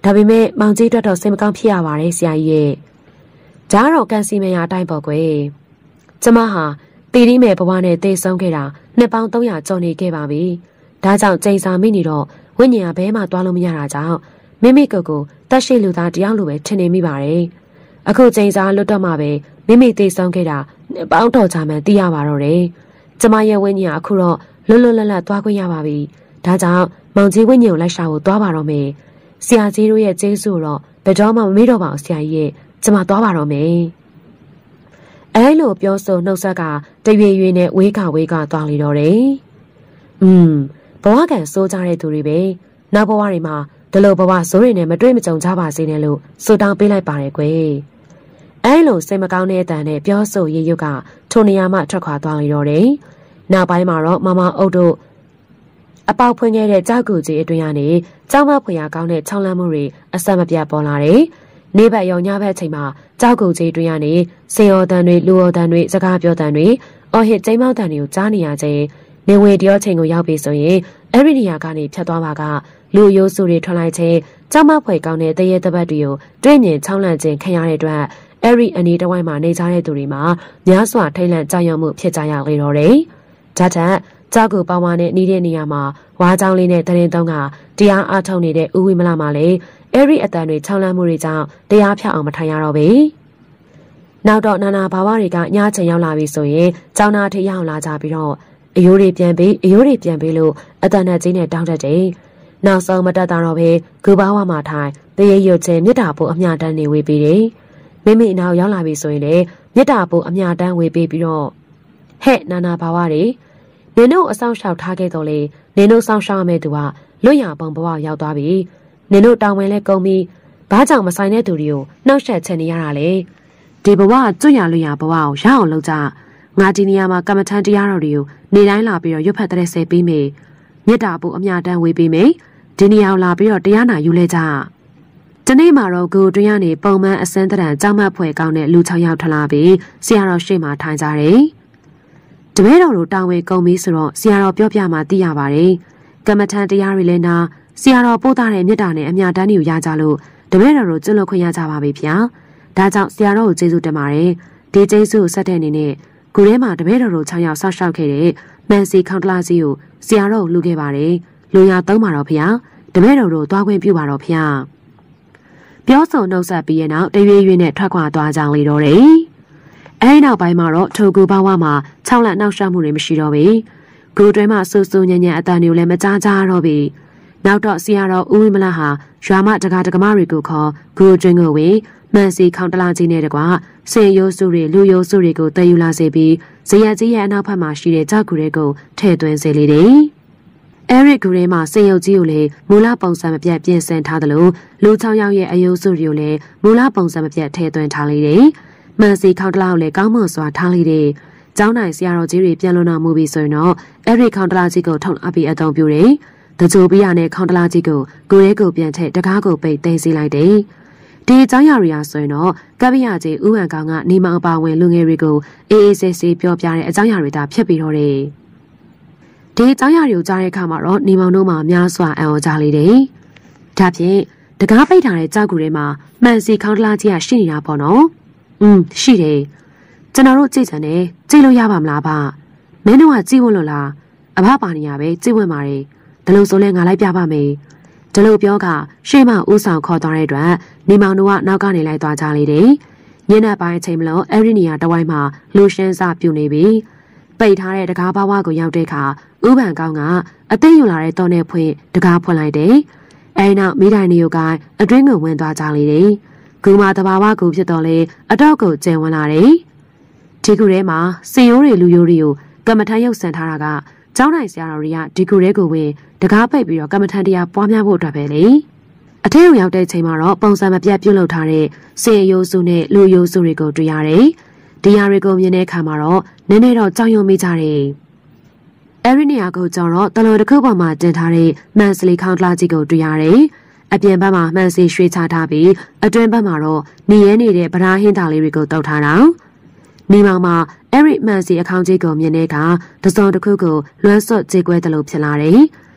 ဒါပေမဲ့မောင်ကြီးအတွက်တော့စိတ်မကောင်းဖြစ်ရပါတယ်ဆရာကြီးရဲ့။ဒါကတော့ကန်စီမယာအတိုင်းပေါ့ကွယ်။ကျမဟာတည်ရင်းမဲ့ဘဝနဲ့တည်ဆုံးခဲ့တာနှစ်ပေါင်းသုံးရာကျော်နေခဲ့ပါပြီ။ဒါကြောင့်ကျိန်စာမိနေတော့ဝိညာဉ်ကဘဲမှသွားလို့မရတာကြောင့်မိမိကိုယ်ကိုတက်ရှိလူသားတယောက်လိုပဲထင်နေမိပါတယ်။အခုကျိန်စာလွတ်တော့မှပဲမိမိတည်ဆုံးခဲ့တာနှစ်ပေါင်းတော်ကြာမှသိရပါတော့တယ်။ကျမရဲ့ဝိညာဉ်ကအခုတော့လွတ်လွတ်လပ်လပ်သွားခွင့်ရပါပြီ။ဒါကြောင့်မောင်ကြီးဝိညာဉ်ကိုလိုက်ရှာဖို့သွားပါတော့မယ်။ဆရာကြီးတို့ရဲ့ကျေးဇူးတော့ဘယ်တော့မှမမေ့တော့ပါဘူးဆရာကြီးရဲ့ကျမသွားပါတော့မယ်။အဲလိုပြောဆိုနှုတ်ဆက်ကတရွေရွေနဲ့ဝေးကဝေးကသွားလေတော့တယ်။อืมဘဝကံစိုးကြတဲ့သူတွေပဲနောက်ဘဝတွေမှာဒီလိုဘဝဆိုးတွေနဲ့မတွေ့မကြုံကြပါစေနဲ့လို့ဆုတောင်းပေးလိုက်ပါတယ်ကွယ်။အဲလိုစိတ်မကောင်းတဲ့အတန်နဲ့ပြောဆိုရေရွတ်ကထိုနေရာမှထွက်ခွာသွားလေတော့တယ်။နောက်ပိုင်းမှာတော့မမအုပ်တို့အပေါက်ဖွင့်ခဲ့တဲ့ကြောက်ကူကြီးအတွင်းကနေကြောက်မဖွယ်ရကောင်းတဲ့ချောင်းလန်းမှုတွေအဆက်မပြတ်ပေါ်လာတယ်။နေဘက်ရောညဘက်အချိန်မှာကြောက်ကူကြီးအတွင်းကနေစေရောတန်တွေလူရောတန်တွေစကားပြောတန်တွေအော်ဟစ်ကျိမ်းမောက်တန်တွေကိုကြားနေရခြင်းနေဝင်တရောချိန်ကိုရောက်ပြီဆိုရင်အဲ့ဒီနေရာကနေဖြတ်သွားပါကလူရိုးစုတွေထွက်လိုက်ခြင်းကြောက်မဖွယ်ကောင်းတဲ့တရေတပတ်တွေကိုတွေ့မြင်ချောင်းလန့်ခြင်းခံရတဲ့အတွက်အဲ့ဒီအနေတဝိုင်းမှာနေကြတဲ့သူတွေမှာများစွာထိတ်လန့်ကြောက်ရွံ့မှုဖြစ်ကြရလေတော့တယ်။ဒါထက်ကြောက်ကူပေါဝါနဲ့နေတဲ့နေရာမှာဝါးချောင်းလေးနဲ့တရင်သုံးကတရားအားထုတ်နေတဲ့ဦးဝိမလမှာလည်းအဲ့ဒီအတန်တွေချောင်းလန့်မှုတွေကြောင့်တရားဖြတ်အောင်မထိုင်ရတော့ပဲ။နောက်တော့နာနာဘာဝတွေကညချင်ရောက်လာပြီဆိုရင်ကျောင်းသားထိရောက်လာကြပြီးတော့အယိုးတွေပြန်ပြီးအယိုးတွေပြန်ပြီးလို့အတန်နဲ့ကြီးနဲ့တောင်းတတ်တယ်။နောက်ဆုံးမတတ်တာတော့ပဲဂူဘာဝမှာထိုင်တရေရွတ်ခြင်းမြတ်တာပို့အမြတမ်းနေဝေးပြီးတယ်။မိမိနောက်ရောက်လာပြီဆိုရင်လည်းမြတ်တာပို့အမြတမ်းဝေးပြီးပြီးတော့ဟဲ့နာနာဘာဝတွေနင်တို့အဆောင်ရှောက်ထားခဲ့တော့လေနင်တို့ဆောင်ရှောက်မဲ့သူကလွတ်ရပုံဘဝရောက်သွားပြီနင်တို့တောင်းဝင်လဲကုန်ပြီဘာကြောင့်မဆိုင်တဲ့သူတွေကိုနှောက်ယှက်ချင်နေရတာလဲဒီဘဝကျွတ်ရလွတ်ရဘဝကိုရအောင်လုပ်ကြငါဒီနေရာမှာကမ္မထန်တရားတော်တွေကိုနေတိုင်းလာပြီးတော့ရွတ်ဖတ်တဲ့ဆဲပေးမေမြတ်တာဖို့အမြတမ်းဝေးပေးမေဒီနေရာကိုလာပြီးတော့တရားနာယူလဲကြဒီနေ့မှာတော့ကိုတွင်းရနေပုံမှန်အစမ်းတရံကြောက်မက်ဖွယ်ကောင်းတဲ့လူ၆ယောက်ထလာပြီးဆရာတော်ရှေ့မှာထိုင်ကြတယ်တပည့်တော်တို့တာဝန်ကုန်ပြီဆိုတော့ဆရာတော်ပြောပြမှသိရပါတယ်ကမ္မထန်တရားတွေလည်းနာဆရာတော်ပို့ထားတဲ့မြတ်တာနဲ့အမြတမ်းတွေကိုရကြလို့တပည့်တော်တို့ကျွလွတ်ခွင့်ရကြပါပြီဗျာဒါကြောင့်ဆရာတော်ကိုကျေးဇူးတင်ပါတယ်ဒီကျေးဇူးကိုဆက်တဲ့အနေနဲ့ကိုထဲမှာတပည့်တော်တို့၆ယောက်ဆောက်ရှောက်ခဲ့တဲ့မန်စီခေါင်တလာစီကိုဆရာတော်ကိုလူခဲ့ပါတယ်လူရသုံးပါတော့ဗျာတပည့်တော်တို့သွားခွင့်ပြုပါတော့ဗျာပြောဆိုနှုတ်ဆက်ပြီးရနောက်တရွေ့ရွေ့နဲ့ထွက်ခွာသွားကြလေတော့တယ်အဲဒီနောက်ပိုင်းမှာတော့ထိုကူဘဝမှာ၆လက်နောက်ရှောက်မှုတွေမရှိတော့ဘူးဂူတွဲမှာဆူဆူညံ့ညံ့အတန်တွေလည်းမကြားကြတော့ဘူးနောက်တော့ဆရာတော်ဦးဝိမလဟာရွာမတကားတကမတွေကိုခေါ်ဂူတွင်းကိုဝင်မန်စီခေါင်တလာကြီးနဲ့တကွာစင်ရိုးစုတွေလူရိုးစုတွေကိုတည်ယူလာစေပြီးဇယက်ကြီးရဲ့အနောက်ဘက်မှာရှိတဲ့ကြောက်ကူတွေကိုထည့်သွင်းစေလေတယ်အဲရစ်ဂူထဲမှာစင်ရုပ်ကြီးကိုလည်းမူလပုံစံမပြတ်ပြင်ဆင်ထားသလိုလူ၆ယောက်ရဲ့အယုစုတွေကိုလည်းမူလပုံစံမပြတ်ထည့်သွင်းထားလေတယ်မန်စီခေါင်တလာကိုလည်းကောင်းမွန်စွာထားလေတယ်ကျောင်းနိုင်ဆရာတော်ကြီးတွေပြန်လွန်တော်မူပြီးဆိုရင်တော့အဲရစ်ခေါင်တလာကြီးကိုထုံအပ်ပြီးအသုံးပြုတယ်တကြိုပြရနဲ့ခေါင်တလာကြီးကိုကိုရဲကိုပြန်ထည့်တကားကိုပိတ်သိမ်းစီလိုက်တယ်ဒီအကြောင်းအရာတွေအားဆိုရင်တော့ကပ္ပယကြီးဥဟန်ကောင်ကနေမောင်အပါဝင်လူငယ်တွေကိုအေးအေးဆေးဆေးပြောပြတဲ့အကြောင်းအရာတွေသာဖြစ်ပြီးတော့တယ်ဒီအကြောင်းအရာတွေကိုကြားတဲ့အခါမှာတော့နေမောင်တို့မှများစွာအံ့ဩကြလေတယ်ဒါဖြင့်တကားပိတ်ထားတဲ့ကြောက်ကူထဲမှာမှန်စီခေါင်းတလားကြီးကရှိနေတာပေါ့နော်อืมရှိတယ်ကျွန်တော်တို့ကြည့်ချင်တယ်ကြည့်လို့ရပါမလားဗျမင်းတို့ကကြည့်ဝင်လို့လားအဖပါနေရပဲကြည့်ဝင်ပါတယ်ဒါလို့ဆိုလဲငါလိုက်ပြပါမယ်ဒီလိုပြောကရှေ့မှဦးဆောင်ခေါ်သွားတဲ့အတွက်နေမောင်တို့ကနောက်ကနေလိုက်သွားကြလေတယ်ညနေပိုင်းအချိန်မလို့အဲ့ဒီနေရာတဝိုင်းမှာလူရှင်းစပြုတ်နေပြီပိတ်ထားတဲ့တကားဘဝကိုရောက်တဲ့အခါဥပန်ကောင်းကအသိယူလာတဲ့တောနဲ့ဖွင့်တကားဖွင့်လိုက်တယ်အဲဒီနောက်မိတိုင်းနေုပ်ကိုအတွင်းကိုဝင်သွားကြလေတယ်ဂူမာတဘာဝကူဖြစ်တော့လေအတော့ကိုကျင်ဝင်လာတယ်ဒီကူထဲမှာစင်ရိုးတွေလူရိုးတွေကိုကမ္မထမ်းရုပ်ဆန်ထားတာကကျောင်းနိုင်ဆရာတော်တွေကဒီကူထဲကိုဝင်တကားပိတ်ပြီးတော့ကမ္မထမ်းတရားပွားများဖို့အတွက်ပဲလေအထက်ရုံရောက်တဲ့ချိန်မှာတော့ပုံစံမပြတ်ပြုတ်လုပ်ထားတဲ့စင်ရိုးစုနဲ့လူရိုးစုတွေကိုတွေ့ရတယ်ဒီဟာတွေကိုမြင်တဲ့အခါမှာတော့နည်းနည်းတော့ကြောက်ရွံ့မိကြတယ်အဲ့ဒီနေရာကိုကြောင့်တော့တလို့တစ်ခုပေါ်မှာတင်ထားတဲ့မန်စလီခေါင်းတလားကြီးကိုတွေ့ရတယ်အပြင်ဘက်မှာမှန်စီရွှေချထားပြီးအတွင်းဘက်မှာတော့နေရဲနေတဲ့ဗရာဟင်းတာလေးတွေကိုတောက်ထားတာနေမောင်မှာအဲ့ဒီမှန်စီအခေါင်းကြီးကိုမြင်တဲ့အခါတစုံတစ်ခုကိုလွမ်းစွတ်ကြေကွဲတယ်လို့ဖြစ်လာတယ်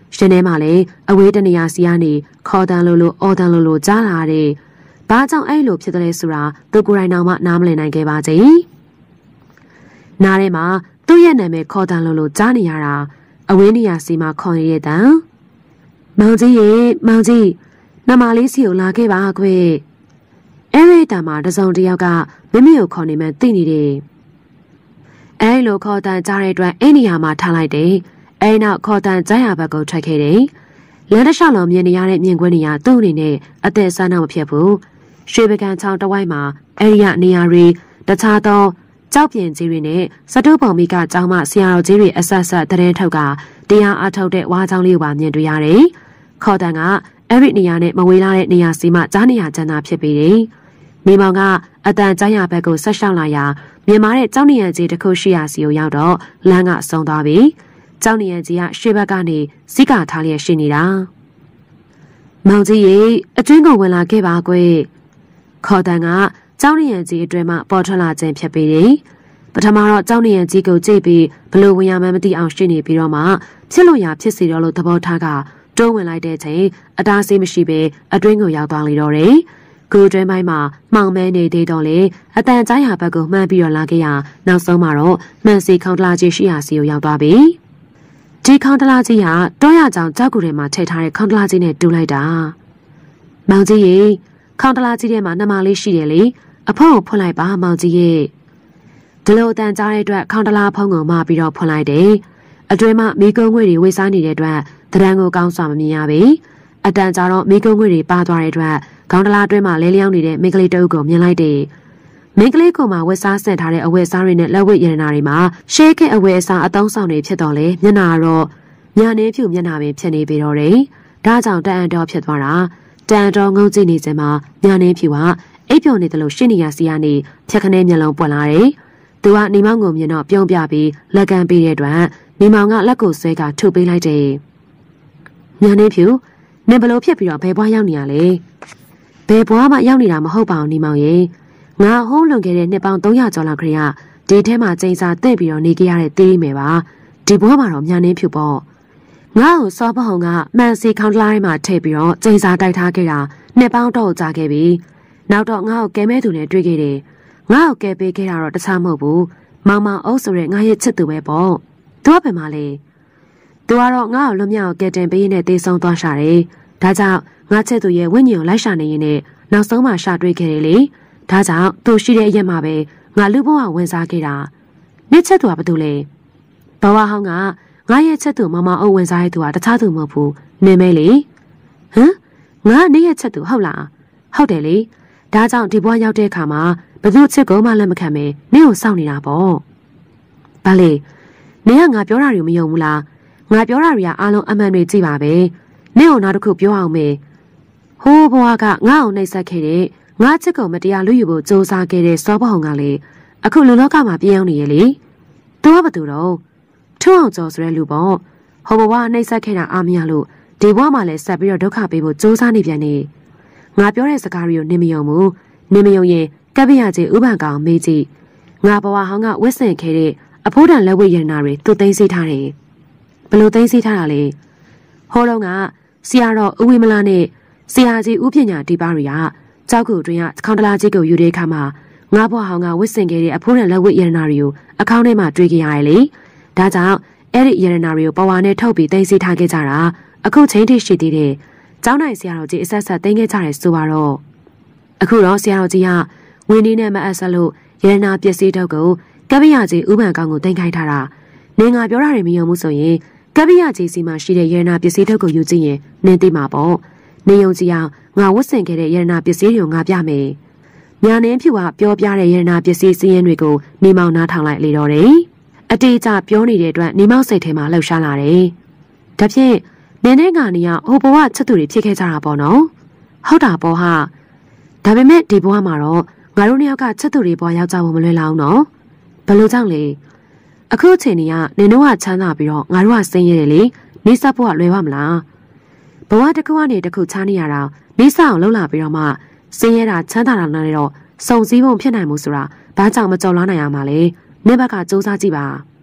ရှင်ထဲမှာလည်းအဝေးတနေရာစီကနေခေါ်တန်လိုလိုအော်တန်လိုလိုကြားလာတယ်။ဘာကြောင့်အဲ့လိုဖြစ်တယ်လဲဆိုတာသူကိုယ်တိုင်တော့မှနားမလည်နိုင်ခဲ့ပါစေ။နားထဲမှာသူ့ရဲ့နာမည်ခေါ်တန်လိုလိုကြားနေရတာအဝေးနေရာစီမှာခေါ်ရတဲ့တန်။မောင်ကြီးရေမောင်ကြီးနမလေးစီကိုလာခဲ့ပါခွေ။အဲ့ဒီတန်မှာတစုံတစ်ယောက်ကမမေကိုခေါ်နေမှသိနေတယ်။အဲ့လိုခေါ်တန်ကြားတဲ့အတွက်အဲ့နေရာမှာထားလိုက်တယ်။အဲ့နောက်ခေါ်တန်ကြားရဘက်ကိုထွက်ခဲ့တယ်။လမ်းတစ်လျှောက်လုံးမြင်နေရတဲ့မြင်ကွင်းတွေကသူ့အနေနဲ့အသက်ဆန်းတော့မဖြစ်ဘူး။ရွှေပကံချောင်းတစ်ဝိုက်မှာအဲ့ဒီကနေရာတွေတခြားသောကြောက်ပြင်းကြီးတွေနဲ့စတုပုံမိကကျောင်းမဆရာတော်ကြီးတွေအဆက်ဆက်တရင်ထုတ်ကတရားအထုတ်တဲ့ဝါးချောင်းလေးကိုပါမြင်တွေ့ရတယ်။ခေါ်တန်ကအဲ့ဒီနေရာနဲ့မဝေးလာတဲ့နေရာစီမှကြားနေရကျန်တာဖြစ်ပြီးတယ်။မိမောင်ကအတန်ကြားရဘက်ကိုဆက်လျှောက်လာရာမြင်မာတဲ့ကျောင်းနေရကြီးတစ်ခုရှိရာစီကိုရောက်တော့လမ်းကဆုံးသွားပြီ။ကျောင်းနေရကြီးကရှေ့ဘက်ကနေစီးကထားလျက်ရှိနေတာ။မောင်ကြီးရေအကျွင်းကိုဝင်လာခဲ့ပါကွယ်။ခေါ်တန်ကကျောင်းနေရကြီးအတွဲမှပေါ်ထွက်လာခြင်းဖြစ်ပြီးတယ်။ပထမတော့ကျောင်းနေရကြီးကိုကြည့်ပြီးဘလို့ဝင်ရမှန်းမသိအောင်ရှိနေပြီးတော့မှဖြစ်လို့ရဖြစ်စီတော့လို့သဘောထားကတိုးဝင်လိုက်တဲ့ချိန်အတားဆေးမရှိပဲအတွင်းကိုရောက်သွားလေတော့တယ်။ကိုတွင်းပိုင်းမှာမှောင်မဲနေသေးတော့လေအတန်ကြားရဘက်ကိုမှန်းပြီးတော့လာခဲ့ရနောက်ဆုံးမှာတော့မှန်စီခေါင်းတလာကြီးရှိရာစီကိုရောက်သွားပြီ။ဒီခေါင်းတလာကြီးကတောရကြောင်ကြောက်ကူထဲမှာထည့်ထားတဲ့ခေါင်းတလာကြီးနဲ့တူလိုက်တာ။မောင်ကြီးရေခေါင်းတလာကြီးထဲမှာနှမလေးရှိတယ်လေအဖုံးကိုဖွင့်လိုက်ပါမောင်ကြီးရေဒီလိုအတန်ကြားတဲ့အတွက်ခေါင်းတလာဖုံးကိုမှပြီးတော့ဖွင့်လိုက်တယ်။အတွင်းမှာမိကုံးငွေတွေဝေစားနေတဲ့အတွက်တရံကိုကောင်းစွာမမြင်ရပေအတန်ကြာတော့မိကုံးငွေတွေပါသွားတဲ့အတွက်ခေါင်းတလားအတွင်းမှာလဲလျောင်းနေတဲ့မိန်းကလေးတအုပ်ကိုမြင်လိုက်တယ်။မိန်းကလေးကမှဝက်စားဆင်ထားတဲ့အဝတ်စားတွေနဲ့လက်ဝတ်ရတနာတွေမှာရှေးခေတ်အဝတ်အစားအသုံးဆောင်တွေဖြစ်တော့လေမျက်နာတော့ညာနေဖြူမျက်နာပဲဖြစ်နေပြီတော့တယ်။ဒါကြောင့်တန်အန်တော်ဖြစ်သွားတာတန်အန်တော်ငုံကြည့်နေစမှာညာနေဖြူကအိပ်ပျော်နေတယ်လို့ရှင်းနေရစီကနေဖြက်ခနဲမျက်လုံးပွက်လာတယ်။သူကနေမောင်ကိုမြင်တော့ပြုံးပြပြီးလက်ကမ်းပေးတဲ့အတွက်နေမောင်ကလက်ကိုဆွဲကထုတ်ပေးလိုက်တယ်။ညာနေဖြူနင်ဘလို့ဖြစ်ပြီးတော့ဘယ်ဘွားရောက်နေရလဲဘယ်ဘွားမှရောက်နေတာမဟုတ်ပါဘူးနေမောင်ရေငါဟိုးလွန်ခဲ့တဲ့နှစ်ပေါင်းသုံးရာကျော်လောက်ခရီးကဒီထဲမှာကျင်းစာတဲ့ပြီးတော့နေကြရတဲ့သေးမယ်ပါဒီဘွားမှာတော့ညာနေဖြူပေါ့ငါ့ကိုစောပဟုံကမှန်စီခေါင်းတလားထဲမှာထည့်ပြီးတော့ကျင်းစာတိုက်ထားခဲ့တာနှစ်ပေါင်းတော့ကြာခဲ့ပြီနောက်တော့ငါ့ကိုကဲမဲသူနဲ့တွေ့ခဲ့တယ်ငါ့ကိုကဲပေးခဲ့တာတော့တခြားမဟုတ်ဘူးမောင်မောင်အုပ်ဆိုတဲ့ငါရဲ့ချစ်သူပဲပေါ့သူကဘယ်မှာလဲသူကတော့ငါ့ကိုလွတ်မြောက်ကဲတင်ပေးနဲ့တေးဆုံးသွားရှာတယ်ဒါကြောင့်ငါချစ်သူရဲ့ဝိညာဉ်ကိုလိုက်ရှာနေရင်နဲ့နောက်ဆုံးမှရှာတွေ့ခဲ့တယ်လေဒါကြောင့်သူရှိတဲ့အရက်မှာပဲငါလူဘဝဝင်စားခဲ့တာနေ့ချစ်သူကဘာတူလဲဘဝဟောင်းကငါရဲ့ချစ်သူမမအုပ်ဝင်စားတဲ့သူကတခြားသူမဟုတ်ဘူးနေမဲလေဟမ်ငါနေ့ရဲ့ချစ်သူဟုတ်လားဟုတ်တယ်လေဒါကြောင့်ဒီဘဝရောက်တဲ့အခါမှာဘသူချစ်ကိုမှလက်မခံမဲနင့်ကိုစောင့်နေတာပေါ့ဘာလဲနင်ကငါပြောတာတွေမယုံဘူးလားငါပြောတာတွေကအားလုံးအမှန်တွေကြည့်ပါပဲနင့်ကိုနောက်တစ်ခုပြောအောင်မေဟိုးဘွားကငါ့ကိုနှိပ်စက်ခဲ့တဲ့ငါချစ်ကုန်မတရားလူယူဖို့စူးစမ်းခဲ့တဲ့စောဘဟုံကလေအခုလူလောကမှာပြောင်းနေရဲ့လေသူကဘာတူတော့ထုံအောင်ကျော်ဆိုတဲ့လူပေါ့ဟိုဘွားနှိပ်စက်ခဲ့တာအားမရလို့ဒီဘွားမှလည်းဆက်ပြီးတော့ဒုက္ခပေးဖို့စူးစမ်းနေပြန်နေငါပြောတဲ့စကားတွေကိုနင်မယုံဘူးနင်မယုံရင်ကပ်ပြရချင်းဥပံကောင်မေးကြည့်ငါဘွားဟောင်းကဝစ်ဆင်ခဲ့တဲ့အဖိုးတန်လက်ဝဲရတနာတွေသူသိမ်းစိထားတယ်ဘလို့သိမ်းစိထားတာလဲဟိုတော့ကဆရာတော်ဦးဝိမလာနဲ့ဆရာကြီးဦးပညာဒီပါတွေကကြောက်ကူတွင်ကခေါင်းတလားကြီးကိုယူတဲ့အခါမှာငါဘွားဟောင်းကဝစ်ဆင်ခဲ့တဲ့အဖိုးတန်လက်ဝဲရတနာတွေကိုအကောင့်ထဲမှာတွေ့ကြရတယ်လေဒါကြောင့်အဲ့ဒီရတနာတွေကိုပဝါနဲ့ထုတ်ပြီးသိမ်းစိထားခဲ့ကြတာအခုချိန်ထိရှိသေးတယ်ကျောင်းနိုင်ဆရာတော်ကြီးအဆက်ဆက်သိမ်းခဲ့ကြတယ်ဆိုပါတော့အခုတော့ဆရာတော်ကြီးကဝင်းနေနဲ့မအပ်ဆက်လို့ရတနာပစ္စည်းတော့ကိုကပ္ပိယကြီးဥပံကောင်ကိုတင်ခိုင်းထားတာနေငါပြောတာတွေမယုံဘူးဆိုရင်ကပ္ပိယကြီးစီမှာရှိတဲ့ရတနာပစ္စည်းထုတ်ကိုယူကြည့်ရင်နင်းသိမှာပေါ့နေယုံကြည့်အောင်ငါဝတ်ဆင်ခဲ့တဲ့ရတနာပစ္စည်းတွေကိုငါပြမယ်ညာနေဖြူကပြောပြတဲ့ရတနာပစ္စည်းစည်းရင်းတွေကိုနေမောင်နားထောင်လိုက်လေတော့တယ်အတေးကြပြောနေတဲ့အတွက်နေမောင်စိတ်ထဲမှာလှုပ်ရှားလာတယ်ဒါဖြင့်နင်းတဲ့ကနေကဟိုဘဝချစ်သူတွေဖြစ်ခဲ့ကြတာပေါ့နော်ဟုတ်တာပေါ့ဟာဒါပေမဲ့ဒီဘဝမှာတော့ငါတို့နှစ်ယောက်ကချစ်သူတွေဘဝရောက်ကြဖို့မလွယ်လောက်နော်ဘယ်လိုကြောင့်လဲအခုအချိန်ကြီးကနင်တို့ကချမ်းသာပြီးတော့ငါတို့ကစိတ်ရတယ်လေနေဆက်ဖို့ကလွယ်ပါမလားဘဝတစ်ခုကနေတစ်ခုချားနေရတာနေဆက်အောင်လှုပ်လာပြီးတော့မှစိတ်ရတာချမ်းသာတာနဲ့တော့စုံစည်းဖို့ဖြစ်နိုင်မှုဆိုတာဘာကြောင့်မကြော်လွှားနိုင်ရမှာလဲနင့်ဘက်ကစူးစမ်းကြည့်ပါ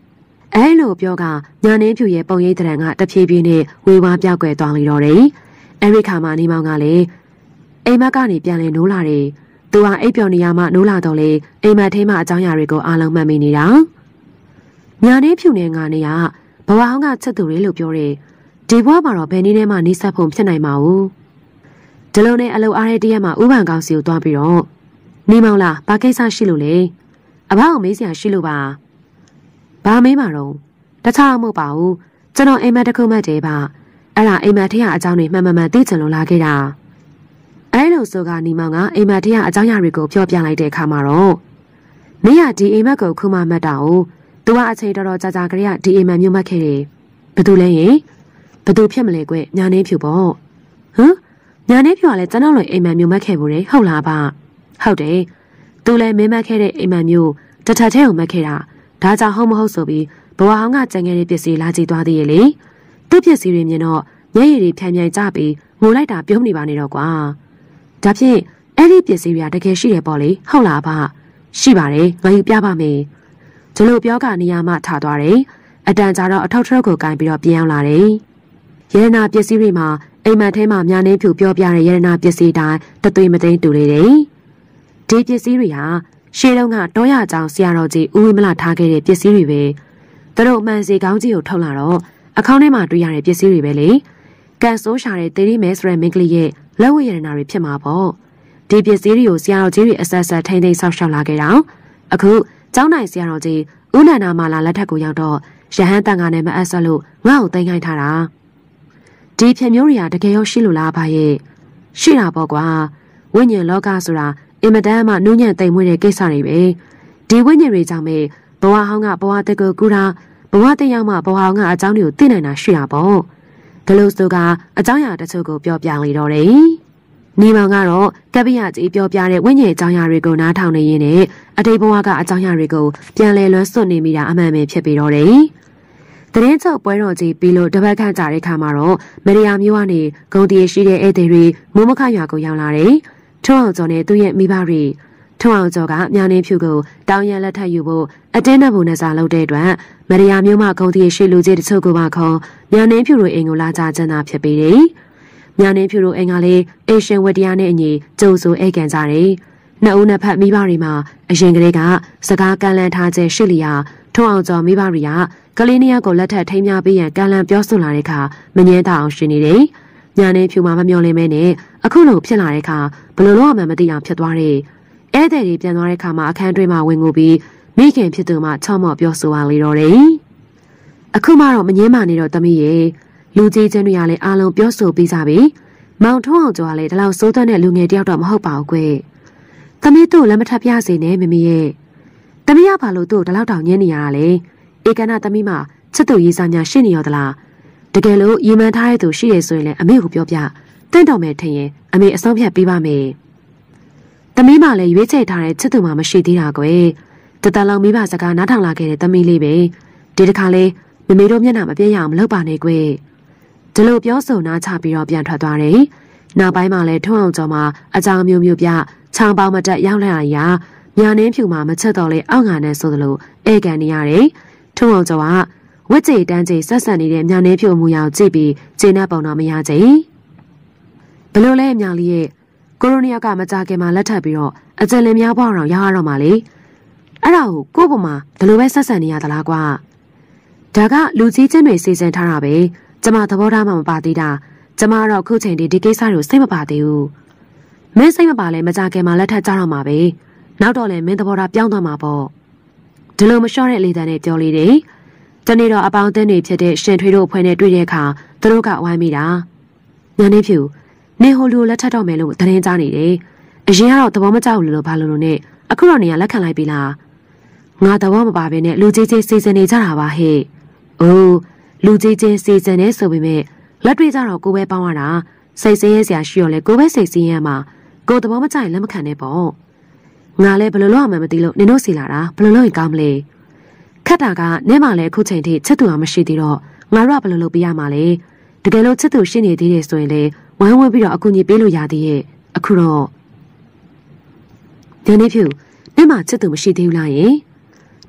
အဲလိုပြောကညာနေဖြူရဲ့ပုံရိပ်တရံကတဖြည်းဖြည်းနဲ့ဝေဝါးပြောက်ကွယ်သွားလိတော့တယ်။အဲဒီခါမှာနေမောင်ကလည်းအိမ်မက်ကနေပြန်လည်နိုးလာတယ်။သူဟာအိပ်ပျော်နေရမှနိုးလာတော့လေအိမ်မက်ထဲမှာအကြောင်းအရာတွေကိုအားလုံးမှတ်မိနေတာ။ညာနေဖြူနဲ့ငါနေကဘဝအောင်ကချက်သူတွေလို့ပြောတယ်။ဒီဘဝမှာတော့ဘယ်နည်းနဲ့မှနှိစက်ဖို့ဖြစ်နိုင်မှာဘူး။ဒီလိုနဲ့အလုပ်အားရတဲ့ရက်မှာဥပန်ကောင်းစီကိုသွားပြီးတော့နေမောင်လားဘာကိစ္စရှိလို့လဲ။အဘအောင်မေးစရာရှိလို့ပါ။ဘာမေးမှာတော့တခြားမဟုတ်ပါဘူးကျွန်တော်အိမ်မက်တစ်ခုမှတ်တယ်ပါအဲ့ဒါအိမ်မက်ထရအကြောင်းတွေမှန်မှန်မှန်သိချင်လို့လာခဲ့တာအဲ့လိုဆိုကနေမောင်ကအိမ်မက်ထရအကြောင်းအရာတွေကိုပြောပြလိုက်တဲ့အခါမှာတော့မင်းကဒီအိမ်မက်ကိုခုမှမှတ်တာကိုသူကအချိန်တော်တော်ကြာကြာကလေးကဒီအိမ်မက်မျိုးမှတ်ခဲ့တယ်ဘယ်သူလဲရင်ဘယ်သူဖြစ်မလဲကွညာနေဖြူပေါ့ဟမ်ညာနေဖြူကလည်းကျွန်တော်လိုအိမ်မက်မျိုးမှတ်ခဲ့ဘူးလေဟုတ်လားပါဟုတ်တယ်သူလည်းမင်းမှတ်ခဲ့တဲ့အိမ်မက်မျိုးတထထဲကိုမှတ်ခဲ့တာဒါကြောင့်ဟုတ်မဟုတ်ဆိုပြီးဘဝအောင်ကကြံခဲ့တဲ့ပစ္စည်းလာကြည့်သွားသေးရဲ့လေသူ့ပစ္စည်းတွေမြင်တော့မျက်ရည်တွေဖြန်းဖြန်းကျပြီးငိုလိုက်တာပြုံးနေပါနေတော့ကွာဒါဖြင့်အဲ့ဒီပစ္စည်းတွေကတကယ်ရှိတယ်ပေါ့လေဟုတ်လားဗျရှိပါတယ်ငါယူပြပါမယ်ဒီလိုပြောကနေရာမှထားသွားတယ်အတန်ကြာတော့အထောက်ထရက်ကိုကင်ပြီးတော့ပြန်ရောက်လာတယ်ရတနာပစ္စည်းတွေမှာအိမ်မက်ထဲမှာမြားနေဖြူပြောပြတဲ့ရတနာပစ္စည်းတိုင်းတသွေးမသိမ်းတူလေတယ်ဒီပစ္စည်းတွေဟာရှေးတုန်းကတောရကြောင်ဆရာတော်ကြီးဦးဝိမလထားခဲ့တဲ့ပစ္စည်းတွေပဲသူတို့မှန်စီကောင်းကြီးကိုထုတ်လာတော့အခေါင်းထဲမှာတွေ့ရတဲ့ပစ္စည်းတွေပဲလေကန်ဆိုးရှာတဲ့သေရီမဲဆိုတဲ့မင်္ဂလိရဲ့လက်ဝတ်ရတနာတွေဖြစ်မှာပေါ့ဒီပစ္စည်းတွေကိုဆရာတော်ကြီးတွေအဆက်ဆက်ထိန်းသိမ်းဆောက်ရှောက်လာခဲ့တာအခုကျောင်းနိုင်ဆရာတော်ကြီးဦးနန္ဒာမာလာလက်ထက်ကိုရောက်တော့ရဟန်းတန်ခါနဲ့မအပ်ဆက်လို့ငါ့ကိုသိမ်းခိုင်းထားတာဒီဖြစ်မျိုးတွေကတကယ်ရောရှိလို့လားဘာရဲ့ရှိတာပေါ့ကွာဝိညာဉ်လောကဆိုတာအင်မတန်မှနူးညံ့သိမ်မွေ့တဲ့ကိစ္စတွေပဲဒီဝိညာဉ်တွေကြောင့်ပဲဘဝဟောင်းကဘဝတက်ကိုကူတာဘဝတက်ရောက်မှဘဝဟောင်းကအကြောင်းတွေကိုသိနိုင်တာရှိတာပေါ့ဒါလို့ဆိုကအကြောင်းအရာတချို့ကိုပြောပြလေတော့တယ်နေမောင်ကတော့ကပ္ပိယကြီးပြောပြတဲ့ဝိညာဉ်အကြောင်းအရာတွေကိုနားထောင်နေရင်းနဲ့အတိတ်ဘဝကအကြောင်းအရာတွေကိုပြန်လည်လွှမ်းဆွနေမိတာအမှန်ပဲဖြစ်ပြီးတော့တယ်တရင်ချုပ်ပွဲတော်ကြီးပြီးလို့တပတ်ခန့်ကြာတဲ့ခါမှာတော့မရိယာမျိုးကနေဂုံတီရရှိတဲ့ဧည့်သည်တွေမိုးမခရွာကိုရောက်လာတယ်ထုံအောင်ကျော်နဲ့သူ့ရဲ့မိဘတွေထုံအောင်ကျော်ကမြောင်နေဖြူကိုတောင်းရလက်ထပ်ယူဖို့အတင်းနဲ့ပုံနဲ့စာလုပ်တဲ့အတွက်မရိယာမျိုးမှဂုံတီရရှိလူကြီးတချို့ကိုပါခေါ်မြောင်နေဖြူတို့အိမ်ကိုလာကြကျန်တာဖြစ်ပြီးတယ်မြောင်နေဖြူတို့အိမ်ကလည်းအေရှင်ဝတ္တရားနဲ့အညီကြိုဆိုအိတ်ကန်ကြတယ်နှစ်ဦးနှစ်ဖက်မိဘတွေမှာအရင်ကလေးကစကားကန့်လန့်ထားခြင်းရှိလျာထုံအောင်ကျော်မိဘတွေကကလေးနှစ်ယောက်ကိုလက်ထပ်ထိမ်းများပေးရန်ကန့်လန့်ပြောဆိုလာတဲ့အခါမငြင်းတအောင်ရှင်နေတယ်ညာနေဖြူမှာမမျော်လင့်မဲနဲ့အခုလိုဖြစ်လာတဲ့အခါဘယ်လိုလုပ်မှမသိအောင်ဖြစ်သွားတယ်ဧည့်သည်တွေပြန်သွားတဲ့အခါမှာအခန်းတွင်းမှာဝင်ငိုပြီးမိခင်ဖြစ်သူမှချော့မော့ပြောဆိုပါလေတော့တယ်အခုမှတော့မငြင်းပါနဲ့တော့သမီးရဲ့လူကြီးချင်းတွေကလည်းအားလုံးပြောဆိုပြီးကြပြီမောင်ထုံးအောင်ကျော်ကလည်းဒီလောက်စိုးသွမ်းတဲ့လူငယ်တယောက်တော့မဟုတ်ပါဘူးကွသမီးတို့လက်မထပ်ပြစေနဲ့မမီရဲ့သမီးကဘာလို့သူ့ဒီလောက်တောင်ညင်းနေရတာလဲဧကနာသမီးမချစ်သူရေးစားညာရှင်းနေရောသလားတကယ်လို့ရီမန်းထားတဲ့သူရှိရဆိုရင်လည်းအမေကိုပြောပြတင့်တော်မယ်ထင်ရင်အမေအဆုံးဖြတ်ပေးပါမယ်သမီးမလည်းရွေးချယ်ထားတဲ့ချစ်သူမှမရှိသေးတာကွယ်တတလောင်မိဘစကားနားထောင်လာခဲ့တဲ့သမီးလေးပဲဒီတစ်ခါလဲမမေတို့မျက်နှာမပြည့်ရအောင်မလုပ်ပါနဲ့ကွယ်ဒီလိုပြောဆိုနားချပြီးတော့ပြန်ထွက်သွားတယ်နောက်ပိုင်းမှာလည်းထုံအောင်ကျော်မှာအကြောင်းမျိုးမျိုးပြချောင်းပေါင်းမတက်ရောက်လာရာညာနှင်းဖြူမှာမချက်တော့လေအောက်ငါနဲ့ဆိုသလိုဧကန်နေရတယ်ထုံအောင်ကျော်ကဝစ်ကြေတန်းကြေဆက်ဆက်နေတဲ့ညာနှင်းဖြူမူရောင်ကြည့်ပြီးခြေနဲ့ပုံတော့မရကြဘလို့လဲညာလေးရဲ့ကိုရိုနီယာကမကြခင်မှာလက်ထပ်ပြီးတော့အကျဉ်းလင်းများပေါ့အောင်ရရတော့မှလေအဲ့ဒါကိုကို့ပေါ်မှာဘလို့ပဲဆက်ဆက်နေရသလားကွာဒါကလူကြီးချင်းတွေစီစဉ်ထားတာပဲကျမသဘောထားမှမပါသေးတာကျမတော့ခုချိန်ဒီဒီကိစ္စကိုစိတ်မပါသေးဘူးမင်းစိတ်မပါလဲမကြခင်မှာလက်ထပ်ကြတော့မှာပဲနောက်တော့လည်းမင်းသဘောထားပြောင်းသွားမှာပေါ့ဒီလိုမလျှော့တဲ့လေတန်းနဲ့ပြောလေးတယ်တနေ့တော့အပေါင်းအသင်းတွေဖြစ်တဲ့ရှင်ထွေးတို့အဖွဲ့နဲ့တွေ့တဲ့အခါသူတို့ကဝိုင်းမိတာညာနေဖြူနေဟိုလူလက်ထပ်တော့မယ်လို့သတင်းကြားနေတယ်အရင်ကတော့သဘောမကျဘူးလို့ဘာလို့လို့နဲ့အခုတော့နေရလက်ခံလိုက်ပြီလားငါသဘောမပါဘဲနဲ့လူကြီးကြီးစီစဉ်နေကြတာပါဟဲ့အိုးလူကြီးချင်းစီစဉ်နေဆိုပေမဲ့လက်တွေ့ကြတော့ကိုပဲပေါင်းရတာစိတ်ဆင်းရဲစရာရှိရောလဲကိုပဲစိတ်ဆင်းရဲမှာကိုသဘောမကျရင်လက်မခံနဲ့ပေါ့ငါလည်းဘယ်လိုလုပ်အောင်မသိလို့နင်တို့စီလာတာဘယ်လိုလုပ်ရင်ကောင်းမလဲခက်တာကနင်းမှလည်းအခုချိန်ထိချစ်သူအောင်မရှိသေးတော့ငါတို့ကဘယ်လိုလုပ်ပြရမှာလဲတကယ်လို့ချစ်သူရှိနေသေးတယ်ဆိုရင်လေဝိုင်းဝန်းပြီးတော့အကူအညီပေးလို့ရသေးရဲ့အခုတော့ညနေဖြူနင်းမှချစ်သူမရှိသေးဘူးလားယင်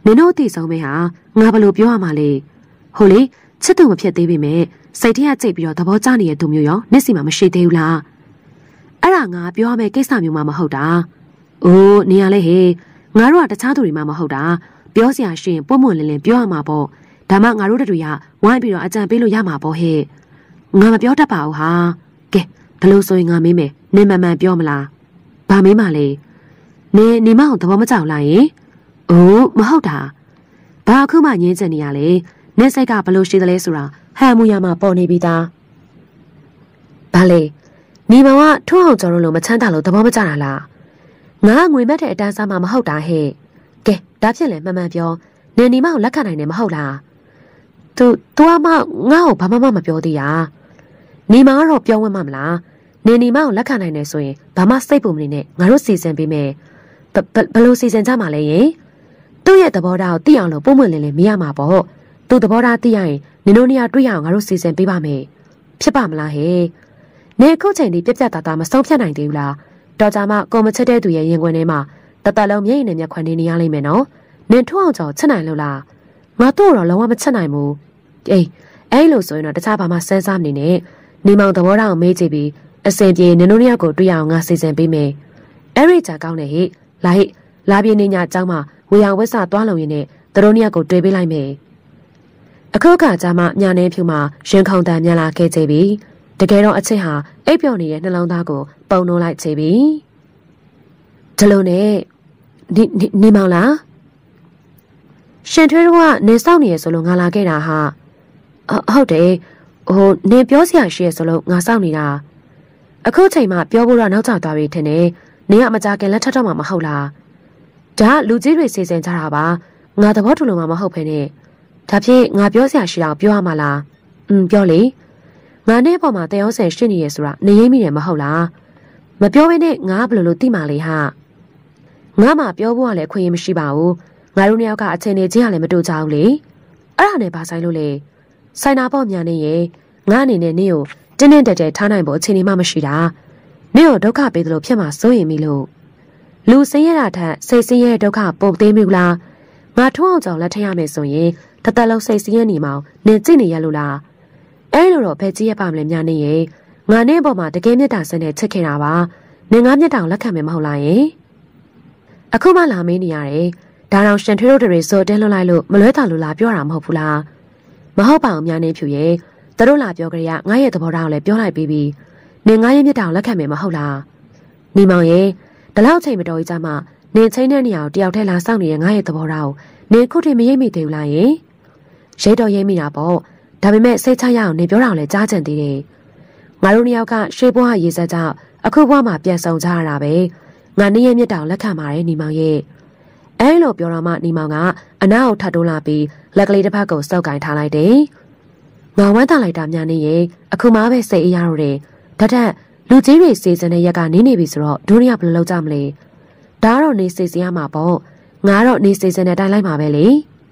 နင်တို့အသိဆုံးပဲဟာငါဘလို့ပြောရမှာလဲဟုတ်လေချစ်သူမဖြစ်သေးပေမဲ့စိတ်ထဲကကြိတ်ပြီးတော့သဘောကျနေတဲ့သူမျိုးရောမျက်စိမှာမရှိသေးဘူးလားအဲ့ဒါငါပြောရမယ့်ကိစ္စမျိုးမှမဟုတ်တာအိုးနေရလေဟေးငါတို့ကတခြားသူတွေမှမဟုတ်တာပြောစရာရှိရင်ပွတ်မွန်လင်းလင်းပြောရမှာပေါ့ဒါမှငါတို့တတွေကဝိုင်းပြီးတော့အကြံပေးလို့ရမှာပေါ့ဟဲ့ငါမပြောတတ်ပါဘူးဟာကဲဒါလို့ဆိုရင်ငါမေးမယ်နင်မှန်မှန်ပြောမလားဘာမေးမှလဲနင်နေမအောင်သဘောမကျလားယင်အိုးမဟုတ်တာဘာအခုမှငင်းချင်နေရလဲနင်စိတ်ကဘလို့ရှိသလဲဆိုတာဟန်မူရမှာပေါ်နေပြီးသားဘာလဲနေမောင်ကထွန်းအောင်ကျော်တို့လိုမချမ်းသာလို့သဘောမကျတာလားငါငွေမက်တဲ့အတန်းစားမှမဟုတ်တာဟဲ့ကဲဒါဖြစ်လဲမှန်မှန်ပြောနေနေမောင်လက်ခံနိုင်တယ်မဟုတ်လားသူသူကမှငါ့ကိုဘာမှမမပြောသေးရနေမောင်ကတော့ပြောဝင်မှမလားနေနေမောင်လက်ခံနိုင်တယ်ဆိုရင်ဘာမှစိတ်ပူမနေနဲ့ငါတို့စီစဉ်ပေးမယ်ဘယ်လိုစီစဉ်ကြမှာလဲယင်သူ့ရဲ့သဘောထားကိုသိအောင်လို့ပုံမှန်လင်းလင်းမေးရမှာပေါ့သူ့သဘောထားသိရရင်နင်တို့နေရာတွေ့ရအောင်ငါတို့စီစဉ်ပေးပါမယ်ဖြစ်ပါမလားဟဲ့နေခုချိန်ဒီပြက်ပြက်သားသားမဆုံးဖြတ်နိုင်သေးဘူးလားတော်ကြမှာကိုမချစ်တဲ့သူရဲ့ရင်ခွင်ထဲမှာတတလုံးမျက်ရည်နဲ့မျက်ခွန်နေနေရလိမ့်မယ်နော်နင်ထွန်းအောင်ကျော်ချစ်နိုင်လို့လားငါတို့တော့လုံးဝမချစ်နိုင်ဘူးအေးအဲ့လိုဆိုရင်တော့တခြားဘာမှစဉ်းစားမနေနဲ့နေမောင်သဘောထားကိုမေးကြည့်ပြီးအစင်ပြေနင်တို့နှစ်ယောက်ကိုတွေ့ရအောင်ငါစီစဉ်ပေးမယ်အဲ့ဒီကြာကောင်းနေဟိလာဟိလာပြင်းနေညအကြောင်းမှာဝေယံဝက်ဆသွားလုံရင်းနဲ့သူတို့နှစ်ယောက်ကိုတွေ့ပေးလိုက်မယ်အခုကကြာမှညာနေဖြူမှာရင်ခုန်တန်မြန်လာခဲ့ကြပြီတကယ်တော့အချစ်ဟာအိပ်ပျော်နေတဲ့နှလုံးသားကိုပုံနှိုးလိုက်ချေပြီဒီလိုနဲ့နေနေမောင်လားရှင်ထွေးတို့ကနေစောင့်နေရဆိုလို့ငါလာခဲ့တာဟာဟုတ်တယ်ဟိုနေပြောစရာရှိရဆိုလို့ငါစောင့်နေတာအခုချိန်မှပြောဖို့တော့နောက်ကျသွားပြီထင်တယ်နေကမကြခင်လက်ထပ်တော့မှမဟုတ်လားဒါလူကြီးတွေစီစဉ်ကြတာပါငါသဘောတူလို့မှမဟုတ်ဖ ೇನೆဒါဖြင့်ငါပြောစရာရှိတာပြောရမှာလားอืมပြောလေငါနဲ့ပေါ်မှာတယောက်ဆယ်ရှိနေရဆိုတာနေရိပ်မိတယ်မဟုတ်လားမပြောဘဲနဲ့ငါဘယ်လိုလုပ်သိမှလဲဟာငါမှပြောဖို့ကလည်းအခွင့်အရေးမရှိပါဘူးငါတို့နှစ်ယောက်ကအချိန်နေချင်းကလည်းမတူကြဘူးလေအဲ့ဒါနဲ့ဘာဆိုင်လို့လဲဆိုင်နာပေါ့မြန်နေရဲ့ငါအနေနဲ့နင့်ကိုတင်းတင်းတက်တက်ထားနိုင်ဖို့အချိန်နေမှမရှိတာနင့်ကိုဒုက္ခပေးသလိုဖြစ်မှာစိုးရင်ပြီလို့လူစင်းရတာထက်စိတ်စင်းရတဲ့ဒုက္ခပုံသေးမိဘူးလားငါထုံးအောင်ကြောင့်လက်ထရမယ်ဆိုရင်တသက်လုံးစိတ်စင်းရနေမောင်နင်ကြည့်နေရလို့လားအဲ့လိုတော့ဖဲကြည့်ရပါမလဲညာနေရဲ့ငါနဲ့ပေါ်မှာတကယ်မြတ်တာစနဲ့ချစ်ခဲ့တာပါနင်ငါမြတ်တာကိုလက်ခံမယ်မဟုတ်လားယင်အခုမှလာမေးနေရတယ်ဒါတော့ရှင်ထွေးတို့တွေဆိုတင်းလွတ်လိုက်လို့မလွဲတာလို့လာပြောတာမဟုတ်ဘူးလားမဟုတ်ပါဘူးညာနေဖြူရဲ့သူတို့လာပြောကြရငါရဲ့သဘောထားကိုလည်းပြောလိုက်ပြီးပြီနင်ငါရဲ့မြတ်တာကိုလက်ခံမယ်မဟုတ်လားနေမောင်ရဲ့ဒီလောက်ချိန်မတော်ကြီးကြမှာနင်ချင်းတဲ့နေရာကိုတယောက်တည်းလာစောင့်နေတဲ့ငါရဲ့သဘောထားကိုနင်ခုထိမရိပ်မိသေးဘူးလားယင်ရိတ်တော့ရိပ်မိတာပေါ့ဒါပေမဲ့စိတ်ချရအောင်နင်ပြောတာကိုလည်းကြားချင်သေးတယ်ငါတို့နှစ်ယောက်ကရှေးဘွားရေစက်ကြောင့်အခုဘွားမှာပြန်ဆောင်ကြရတာပဲငါနင်ရဲ့မြတ်တာကိုလက်ခံပါတယ်နေမောင်ရဲ့အဲလိုပြောတော့မှနေမောင်ကအနားကိုထပ်တိုးလာပြီးလက်ကလေးတစ်ဖက်ကိုစောက်ကင်ထားလိုက်တယ်ငါဝမ်းသာလိုက်တာများနေရဲ့အခုမှပဲစိတ်အေးရတော့တယ်ဒါထက်လူကြီးတွေစီစဉ်တဲ့ရက်ကနေနေပြီဆိုတော့ဒုတိယဘယ်လိုလုပ်ကြမလဲဒါကတော့နေစီစဉ်ရမှာပေါ့ငါတော့နေစီစဉ်တဲ့အတိုင်းလိုက်မှာပဲလေ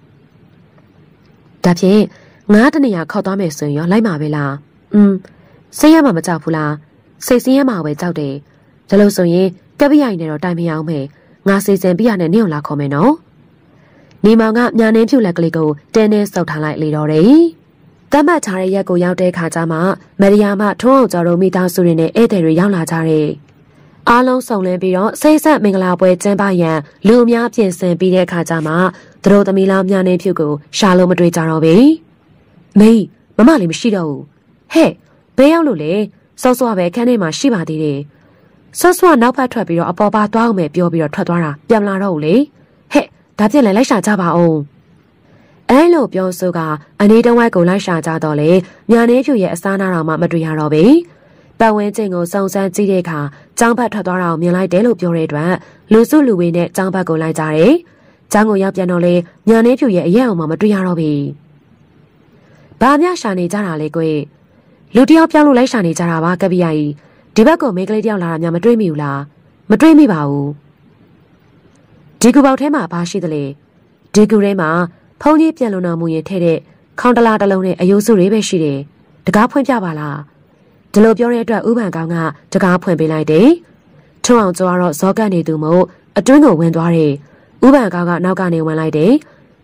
ဒါဖြင့်ငါတနေရာခောက်သွားမယ်ဆိုရင်ရောလိုက်မှာပဲလားอืมစိတ်ရမှာမကြောက်ဘူးလားစိတ်စင်းရမှာပဲကြောက်တယ်ဒါလို့ဆိုရင်ကပ်ပြရိုင်နဲ့တော့တိုင်မရအောင်မယ်ငါစီစဉ်ပြရနဲ့နင့်ကိုလာခေါ်မယ်နော်နေမောင်ကညာနေဖြူလက်ကလေးကိုတင်းနဲ့စုပ်ထားလိုက်လေတော့တယ်တတ်မှတ်ထားတဲ့ရက်ကိုရောက်တဲ့အခါကျမှမရိယာမထုံးအောင်ကျော်တို့မိသားစုတွေနဲ့ဧည့်သည်တွေရောက်လာကြတယ်အားလုံးစုံလင်ပြီးတော့စိတ်ဆက်မင်္ဂလာပွဲကျင်းပရန်လူအများပြင်ဆင်ပြီးတဲ့အခါကျမှသူတို့သမီးလောင်ညာနေဖြူကိုရှာလို့မတွေ့ကြတော့ဘူးမေးမမလေးမရှိတော့ဘူးဟဲ့ဘယ်ရောက်လို့လဲစောစောပဲခန်းထဲမှာရှိပါသေးတယ်ဆော့ဆော့နောက်ဖက်ထွက်ပြီးတော့အပေါ်ပါသွားအောင်မယ်ပြောပြီးတော့ထွက်သွားတာပြန်လာတော့ဦးလေဟဲ့ဒါပြက်လည်းလိုက်ရှာကြပါအောင်အဲလိုပြောဆိုကအနီးတုံးဝိုက်ကိုလိုက်ရှာကြတော့လေညာနေဖြူရဲ့အစားနာတော်မှမတွေ့ရတော့ဘူးပတ်ဝန်းကျင်ကိုစုံစမ်းကြည့်တဲ့အခါចောင်းဘက်ထွက်သွားတာကိုမြင်လိုက်တယ်လို့ပြောတဲ့အတွက်လူစုလူဝေးနဲ့ចောင်းဘက်ကိုလိုက်ကြတယ်ចောင်းကိုရောက်ပြန်တော့လေညာနေဖြူရဲ့အရက်အောင်မှမတွေ့ရတော့ဘူးဘာများရှာနေကြတာလဲကွလူတယောက်ပြောင်းလို့လိုက်ရှာနေကြတာပါကပီယာကြီးဒီဘက်ကိုမိန်းကလေးတယောက်လာတာများမတွေ့မိဘူးလားမတွေ့မိပါဘူးဒီကူပေါက်ထဲမှာဘာရှိသလဲဒီကူထဲမှာဖုန်းကြီးပြန်လုံတော်မူရင်ထဲတဲ့ခေါင်းတလားတစ်လုံးနဲ့အယိုးစုတွေပဲရှိတယ်တကားဖွင့်ပြပါလားဒီလိုပြောတဲ့အတွက်ဥပန်ကောင်းကတကားဖွင့်ပေးလိုက်တယ်ထုံအောင်ကျော်ကတော့ဇောကတ်နေသူမို့အတွင်းကိုဝင်သွားတယ်ဥပန်ကောင်းကနောက်ကနေဝင်လိုက်တယ်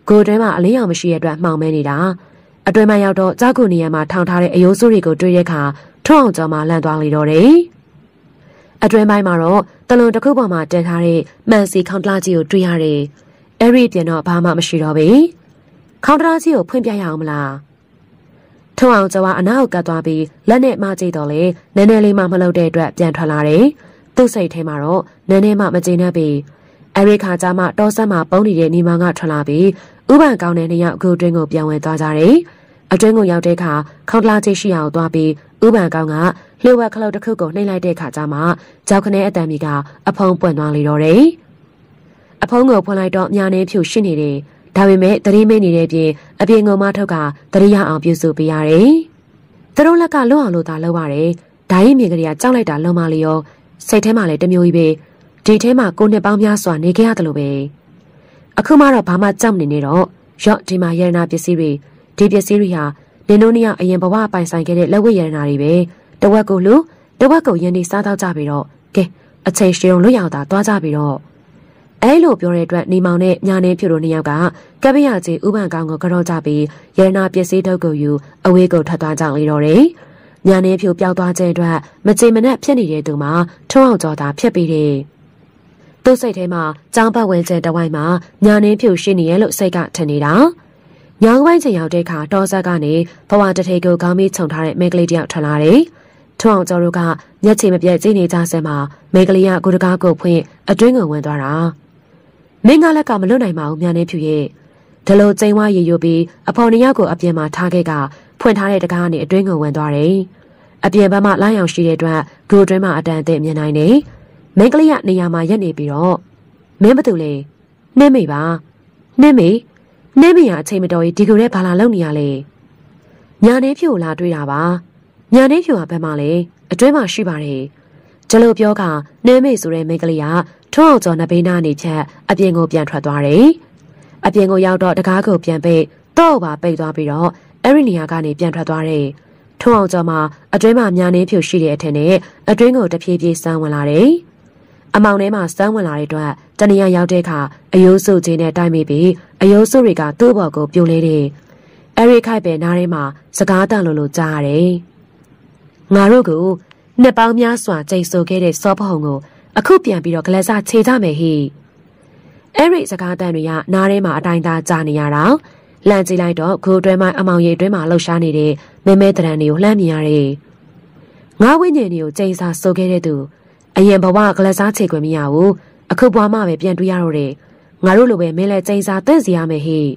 ကိုတွဲမှာအလင်းရောင်မရှိတဲ့အတွက်မှောင်မဲနေတာအတွင်းမှာရောက်တော့ကြောက်ကူနေရမှာထောင်ထားတဲ့အယိုးစုတွေကိုတွေ့တဲ့အခါထွန်းအောင်ကျော်မှလန့်သွားလေတော့တယ်အတွင်းပိုင်းမှာတော့တလွန်တစ်ခုပေါ်မှာတင်ထားတဲ့မှန်စီခေါင်းတလားကြီးကိုတွေ့ရတယ်အဲ့ဒီပြင်တော့ဘာမှမရှိတော့ဘူးခေါင်းတလားကြီးကိုဖွင့်ပြရအောင်မလားထွန်းအောင်ကျော်ကအနားကိုကပ်သွားပြီးလက်နဲ့မကြည့်တော့လေနည်းနည်းလေးမှမလုပ်တဲ့အတွက်ပြန်ထွက်လာတယ်သူ့စိတ်ထဲမှာတော့နည်းနည်းမှမကျေနပ်ပြီးအဲ့ဒီခါကျမှတောဆက်မှာပုံနေတဲ့ညီမကထွက်လာပြီးဥပန်ကောင်းတဲ့နှစ်ယောက်အခုအတွင်းကိုပြန်ဝင်သွားကြတယ်အတွင်းကိုရောက်တဲ့အခါခေါင်းတလားကြီးရှိအောင်သွားပြီးဥပန်ကောင်းကလျှို့ဝှက်ခလုတ်တစ်ခုကိုနှိမ့်လိုက်တဲ့ခါကျမှကြောက်ခနဲအတန်မီကအဖုံးပွင့်သွားလေတော့တယ်အဖုံးကိုဖွင့်လိုက်တော့ညာနေဖြူရှင်းနေတယ်ဒါပေမဲ့သတိမေ့နေတဲ့ပြင်အပြင်ငုံမထုတ်ကသတိရအောင်ပြုစုပေးရတယ်သူတို့လက်ကလွတ်အောင်လို့သာလုပ်ရတယ်ဒိုင်းရင်မြင်ကလေးကကြောက်လိုက်တာလုံမလျောစိတ်ထဲမှာလည်းတမျိုးကြီးပဲဒီထဲမှာကိုနှစ်ပေါင်းများစွာနေခဲ့ရတယ်လို့ပဲအခုမှတော့ဘာမှကြောက်နေနေတော့ရော့ဒီမှာရတနာပစ္စည်းတွေဒီပစ္စည်းတွေဟာနင်တို့နှစ်ယောက်အရင်ဘဝပိုင်ဆိုင်ခဲ့တဲ့လက်ဝတ်ရတနာတွေပဲတဝက်ကိုလူတဝက်ကိုရင်းနေစားတော့ကြပြီးတော့ကဲအချိန်ရှည်အောင်လွတ်ရအောင်သာသွားကြပြီးတော့အဲလိုပြောတဲ့အတွက်နေမောင်နဲ့ညာနေဖြူတို့နှစ်ယောက်ကကပ္ပရကြီးဥပန်ကောင်းကိုကြော့ကြပြီးရတနာပစ္စည်းထုတ်ကိုယူအဝေးကိုထွက်သွားကြလေတော့တယ်ညာနေဖြူပျောက်သွားခြင်းအတွက်မကြေမနက်ဖြစ်နေတဲ့သူမှာထုံးအောင်ကြောတာဖြစ်ပြီးတယ်သူ့စိတ်ထဲမှာကြောင်းပတ်ဝန်းကျင်တဝိုင်းမှာညာနေဖြူရှိနေရလို့စိတ်ကထင်နေတာညောင်ပိုင်းချိန်ရောက်တဲ့အခါတောဆက်ကနေဘဝတထေကိုကောင်းပြီးခြုံထားတဲ့မိန်းကလေးတယောက်ထွက်လာတယ်။ထွန်းအောင်ကျော်တို့ကမျက်ခြေမပြတ်ကြည့်နေကြဆဲမှာမိန်းကလေးကကိုတကားကိုဖွင့်အတွင်းကိုဝင်သွားတာ။မင်းကလက်ကမလွတ်နိုင်ပါဘူးမြန်နေဖြူရဲ့။ဒလိုကျိန်ဝါရေယိုပြီးအဖော်နှစ်ယောက်ကိုအပြင်မှာထားခဲ့ကဖွင့်ထားတဲ့တကားကနေအတွင်းကိုဝင်သွားတယ်။အပြင်ဘက်မှလိုင်းအောင်ရှိတဲ့အတွက်ဂိုအတွင်းမှာအတန်အသင့်မြင်နိုင်တယ်။မိန်းကလေးကနေရာမှာရက်နေပြီးတော့မင်းဘာတူလဲနှင်းမိပါနှင်းမိနေမရအချိန်မတော်ကြီးဒီကိုရဲဘာလာလုံနေရလဲညာနေဖြူလာတွေ့တာပါညာနေဖြူကဘယ်မှာလဲအတွင်းမှာရှိပါတယ်ကျလို့ပြောကနေမေဆိုတဲ့မိန်းကလေးကထွန်းအောင်ကျော်နှစ်ဘေးနားနေဖြတ်အပြင်ကိုပြန်ထွက်သွားတယ်အပြင်ကိုရောက်တော့တကားကိုပြန်ပိတ်တော့ပါပိတ်သွားပြီးတော့အဲ့ဒီနေရာကနေပြန်ထွက်သွားတယ်ထွန်းအောင်ကျော်မှာအတွင်းမှာညာနေဖြူရှိတဲ့အထက်နဲ့အတွင်းကိုတဖြည်းဖြည်းစမ်းဝင်လာတယ်အမောင်ထဲမှာစမ်းဝင်လာတဲ့အတွက်တနေရာရောက်တဲ့အခါအယိုးစုချင်းနဲ့တိုက်မိပြီးအယိုးစုတွေကသူ့ဘော်ကိုပြိုလဲတယ်။အဲ့ဒီခိုက်ပဲနားထဲမှာစကားတန်လို့လို့ကြားရတယ်။ငါတို့ကနှစ်ပေါင်းများစွာကြိတ်ဆိုခဲ့တဲ့စောဖုံကိုအခုပြန်ပြီးတော့ဂလက်စခြေကြမယ်ဟိ။အဲ့ဒီစကားတန်တွေကနားထဲမှာအတိုင်းသားကြားနေရတာ။လန့်ကြည့်လိုက်တော့ဂိုအတွဲမိုင်းအမောင်ရိပ်အတွဲမှာလှုပ်ရှားနေတဲ့မဲမဲတရံတွေကိုလှမ်းမြင်ရတယ်။ငါဝိညာဉ်တွေကိုကြိတ်စာဆိုခဲ့တဲ့သူအရင်ဘဝကလစားချေခွင့်မရဘူးအခုဘွားမှပဲပြန်တွေ့ရတော့တယ်ငါတို့လိုပဲမင်းလည်းကျိန်စာတင့်စီရမယ်ဟိ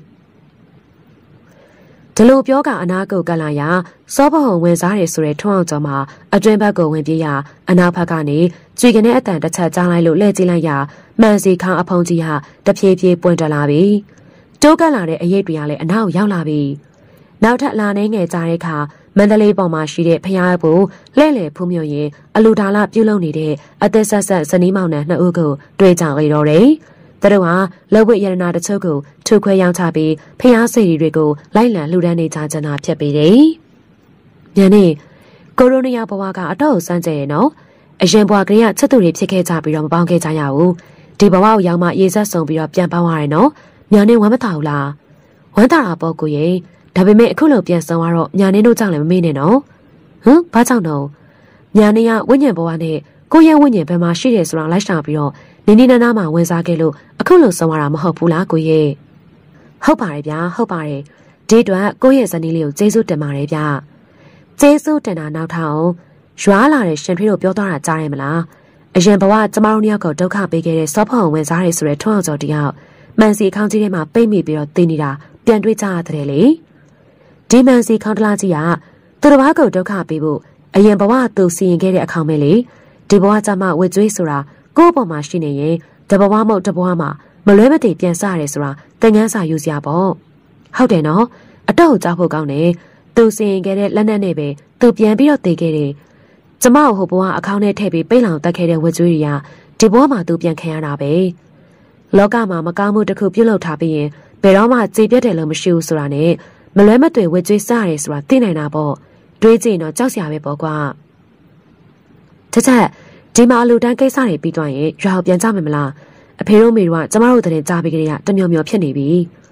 ဒီလိုပြောကအနာကိုကလာရစောဘဟုံဝင်စားတယ်ဆိုတဲ့ထွန်းအောင်ကျော်မှာအတွင်းဘက်ကိုဝင်ပြေးရအနာဖက်ကနေကြွေကနေအတန်တစ်ချက်ကြားလိုက်လို့လှည့်ကြည့်လိုက်ရမှန်စီခေါင်းအဖုံးကြီးဟာတဖြည်းဖြည်းပွင့်တက်လာပြီတိုးကပ်လာတဲ့အရေးတွေကလည်းအနောက်ရောက်လာပြီနောက်ထပ်လာနေငယ်ကြတဲ့အခါမန္တလေးပေါ်မှာရှိတဲ့ဖျားဘို့လှဲ့လေဖူးမြုံရင်အလူဒါလပြုတ်လုံနေတဲ့အသက်ဆက်ဆက်ဇနီးမောင်နှံနှစ်ဦးကိုတွေ့ကြလေတော့တယ်။သူတို့ဟာလက်ဝတ်ရတနာတချို့ကိုထုခွဲရောင်းချပြီးဖျားစိရီတွေကိုလိုက်လံလှူဒန်းနေကြကြတာဖြစ်ပေတယ်။ညနေကိုရိုနီယာဘဝကအတော့စမ်းကြရဲ့နော်။အရင်ဘဝကလေးကချစ်သူတွေဖြစ်ခဲ့ကြပြီးတော့မပေါင်းခဲ့ကြရဘူး။ဒီဘဝကိုရောက်မှရေဆက်ဆုံပြီးတော့ပြန်ပေါင်းရတယ်နော်။ညာနေဝမ်းမသာဘူးလား။ဝမ်းသာတာပေါ့ကိုရဲ့ဒါပေမဲ့အခုလိုပြန်ဆောင်ရတော့ညာနေတို့ကြောင့်လည်းမမေ့နဲ့နော်ဟမ်ဘာကြောင့်တော့ညာနေကဝိညာဉ်ဘဝနဲ့ကိုရဲ့ဝိညာဉ်ဘယ်မှာရှိတယ်ဆိုတာလိုက်ရှာပြီးတော့နေနေနာနာမှာဝင်စားခဲ့လို့အခုလိုဆောင်ရတာမဟုတ်ဘူးလားကိုရဲ့ဟုတ်ပါတယ်ဗျာဟုတ်ပါတယ်ဒီအတွက်ကိုရဲ့ဇနီးလေးကိုကျေးဇူးတင်ပါတယ်ဗျာကျေးဇူးတင်တာနောက်ထပ်အောင်ရွာလာတဲ့ရှင်ဖေးတို့ပြောသွားတာကြားရမလားအရင်ဘဝကျမတို့နှစ်ယောက်ကိုဒုက္ခပေးခဲ့တဲ့စောဖောင်ဝင်စားတယ်ဆိုတဲ့ထွန်းအောင်ကျော်တယောက်မန်စီခေါင်းကြီးထဲမှာပိတ်မိပြီးတော့တင်းနေတာပြန်တွေးကြရတယ်လေဒီမန်စီခေါင်းတလားကြီးကသူတစ်ပါးကိုဒုက္ခပေးဖို့အရင်ဘဝသူစီရင်ခဲ့တဲ့အခေါင်ပဲလေဒီဘဝကျမှဝေကျွေးဆိုတာကိုယ့်အပေါ်မှာရှိနေရင်တဘဝမဟုတ်တဘဝမှာမလွဲမသွေပြန်စားရတယ်ဆိုတာသင်ခန်းစာယူစရာပေါ့ဟုတ်တယ်နော်အတော့ကြောက်ဖို့ကောင်းတယ်သူစီရင်ခဲ့တဲ့လက်နက်နဲ့ပဲသူပြန်ပြီးတော့တည်ခဲ့တယ်ကျမကိုဟိုဘဝအခေါင်းနဲ့ထည့်ပြီးပိတ်လောင်တက်ခဲ့တဲ့ဝေကျွေးတွေကဒီဘဝမှာသူပြန်ခံရတာပဲလောကမှာမကောင်းမှုတစ်ခုပြုတ်လောက်ထားပြီးရင်ဘယ်တော့မှကြေပြတ်တယ်လို့မရှိဘူးဆိုတာနဲ့မလွဲမသွေဝေကျွေးစားရတယ်ဆိုတာသိနိုင်တာပေါ့တွေးကြည့်တော့ကြောက်စရာပဲပေါ့ကွာတချက်ဒီမှာလူတန်းကိစ္စတွေပြီးသွားရင်ရွာကိုပြန်ကြမယ်မလားအဖေတို့မေတို့ကကျမတို့တရင်ကြားပြီးကြရတမျောမျောဖြစ်နေပြီ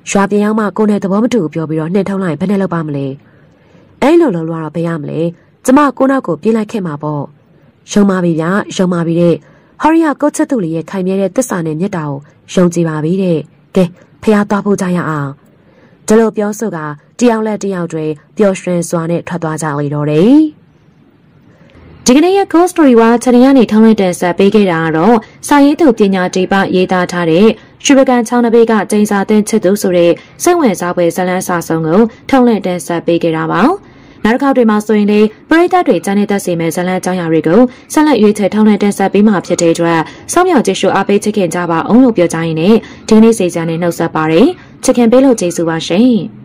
ရွာပြန်ရောက်မှကိုနဲ့သဘောမတူပြောပြီးတော့နှင်ထုတ်လိုက်ဘယ်နဲ့လောက်ပါမလဲအဲ့လိုလုံးလို့တော့ဘယ်ရမလဲကျမကိုနောက်ကိုပြေးလိုက်ခဲ့မှာပေါ့ယုံပါပြီဗျာယုံပါပြီတဲ့ဟောရီယာကိုချက်သူလေးရဲ့ခိုင်မြဲတဲ့သစ္စာနဲ့မေတ္တာကိုယုံကြည်ပါပြီတဲ့ကဲဖះသွားဖို့ကြရအောင်ဒီလိုပြောဆိုကတယောက်လက်တယောက်တွေပျော်ရွှင်စွာနဲ့ထွက်သွားကြလေတော့တယ်ဒီကနေ့ရဲ့ Ghost Story ဝါချန်ရနေထောင်းလိုက်တဲ့ဆက်ပေးခဲ့တာကတော့စာရေးသူပညာတိပရေးသားထားတဲ့ရွှေပကံချောင်းတစ်ပေကကျင်းစာတဲ့ချစ်သူဆိုတဲ့စိတ်ဝင်စားဖွယ်ဇာတ်လမ်းစာဆုံးကိုထောင်းလိုက်တဲ့ဆက်ပေးခဲ့တာပါနောက်တစ်ခေါက်တွေမှာဆိုရင်လေပရိသတ်တွေကြားနေတတ်စေမဲ့ဇာတ်လမ်းအကြောင်းအရာတွေကိုဆက်လက်ရွေးချယ်ထောင်းလိုက်တဲ့ဆက်ပေးမှာဖြစ်တဲ့အတွက်စောင့်မျှော်ကြည့်ရှုအားပေးချစ်ခင်ကြပါအောင်လို့ပြောကြရင်းနဲ့ဒီနေ့စီစဉ်နေနှုတ်ဆက်ပါတယ်ချစ်ခင်ပေးလို့ကျေးဇူးပါရှင်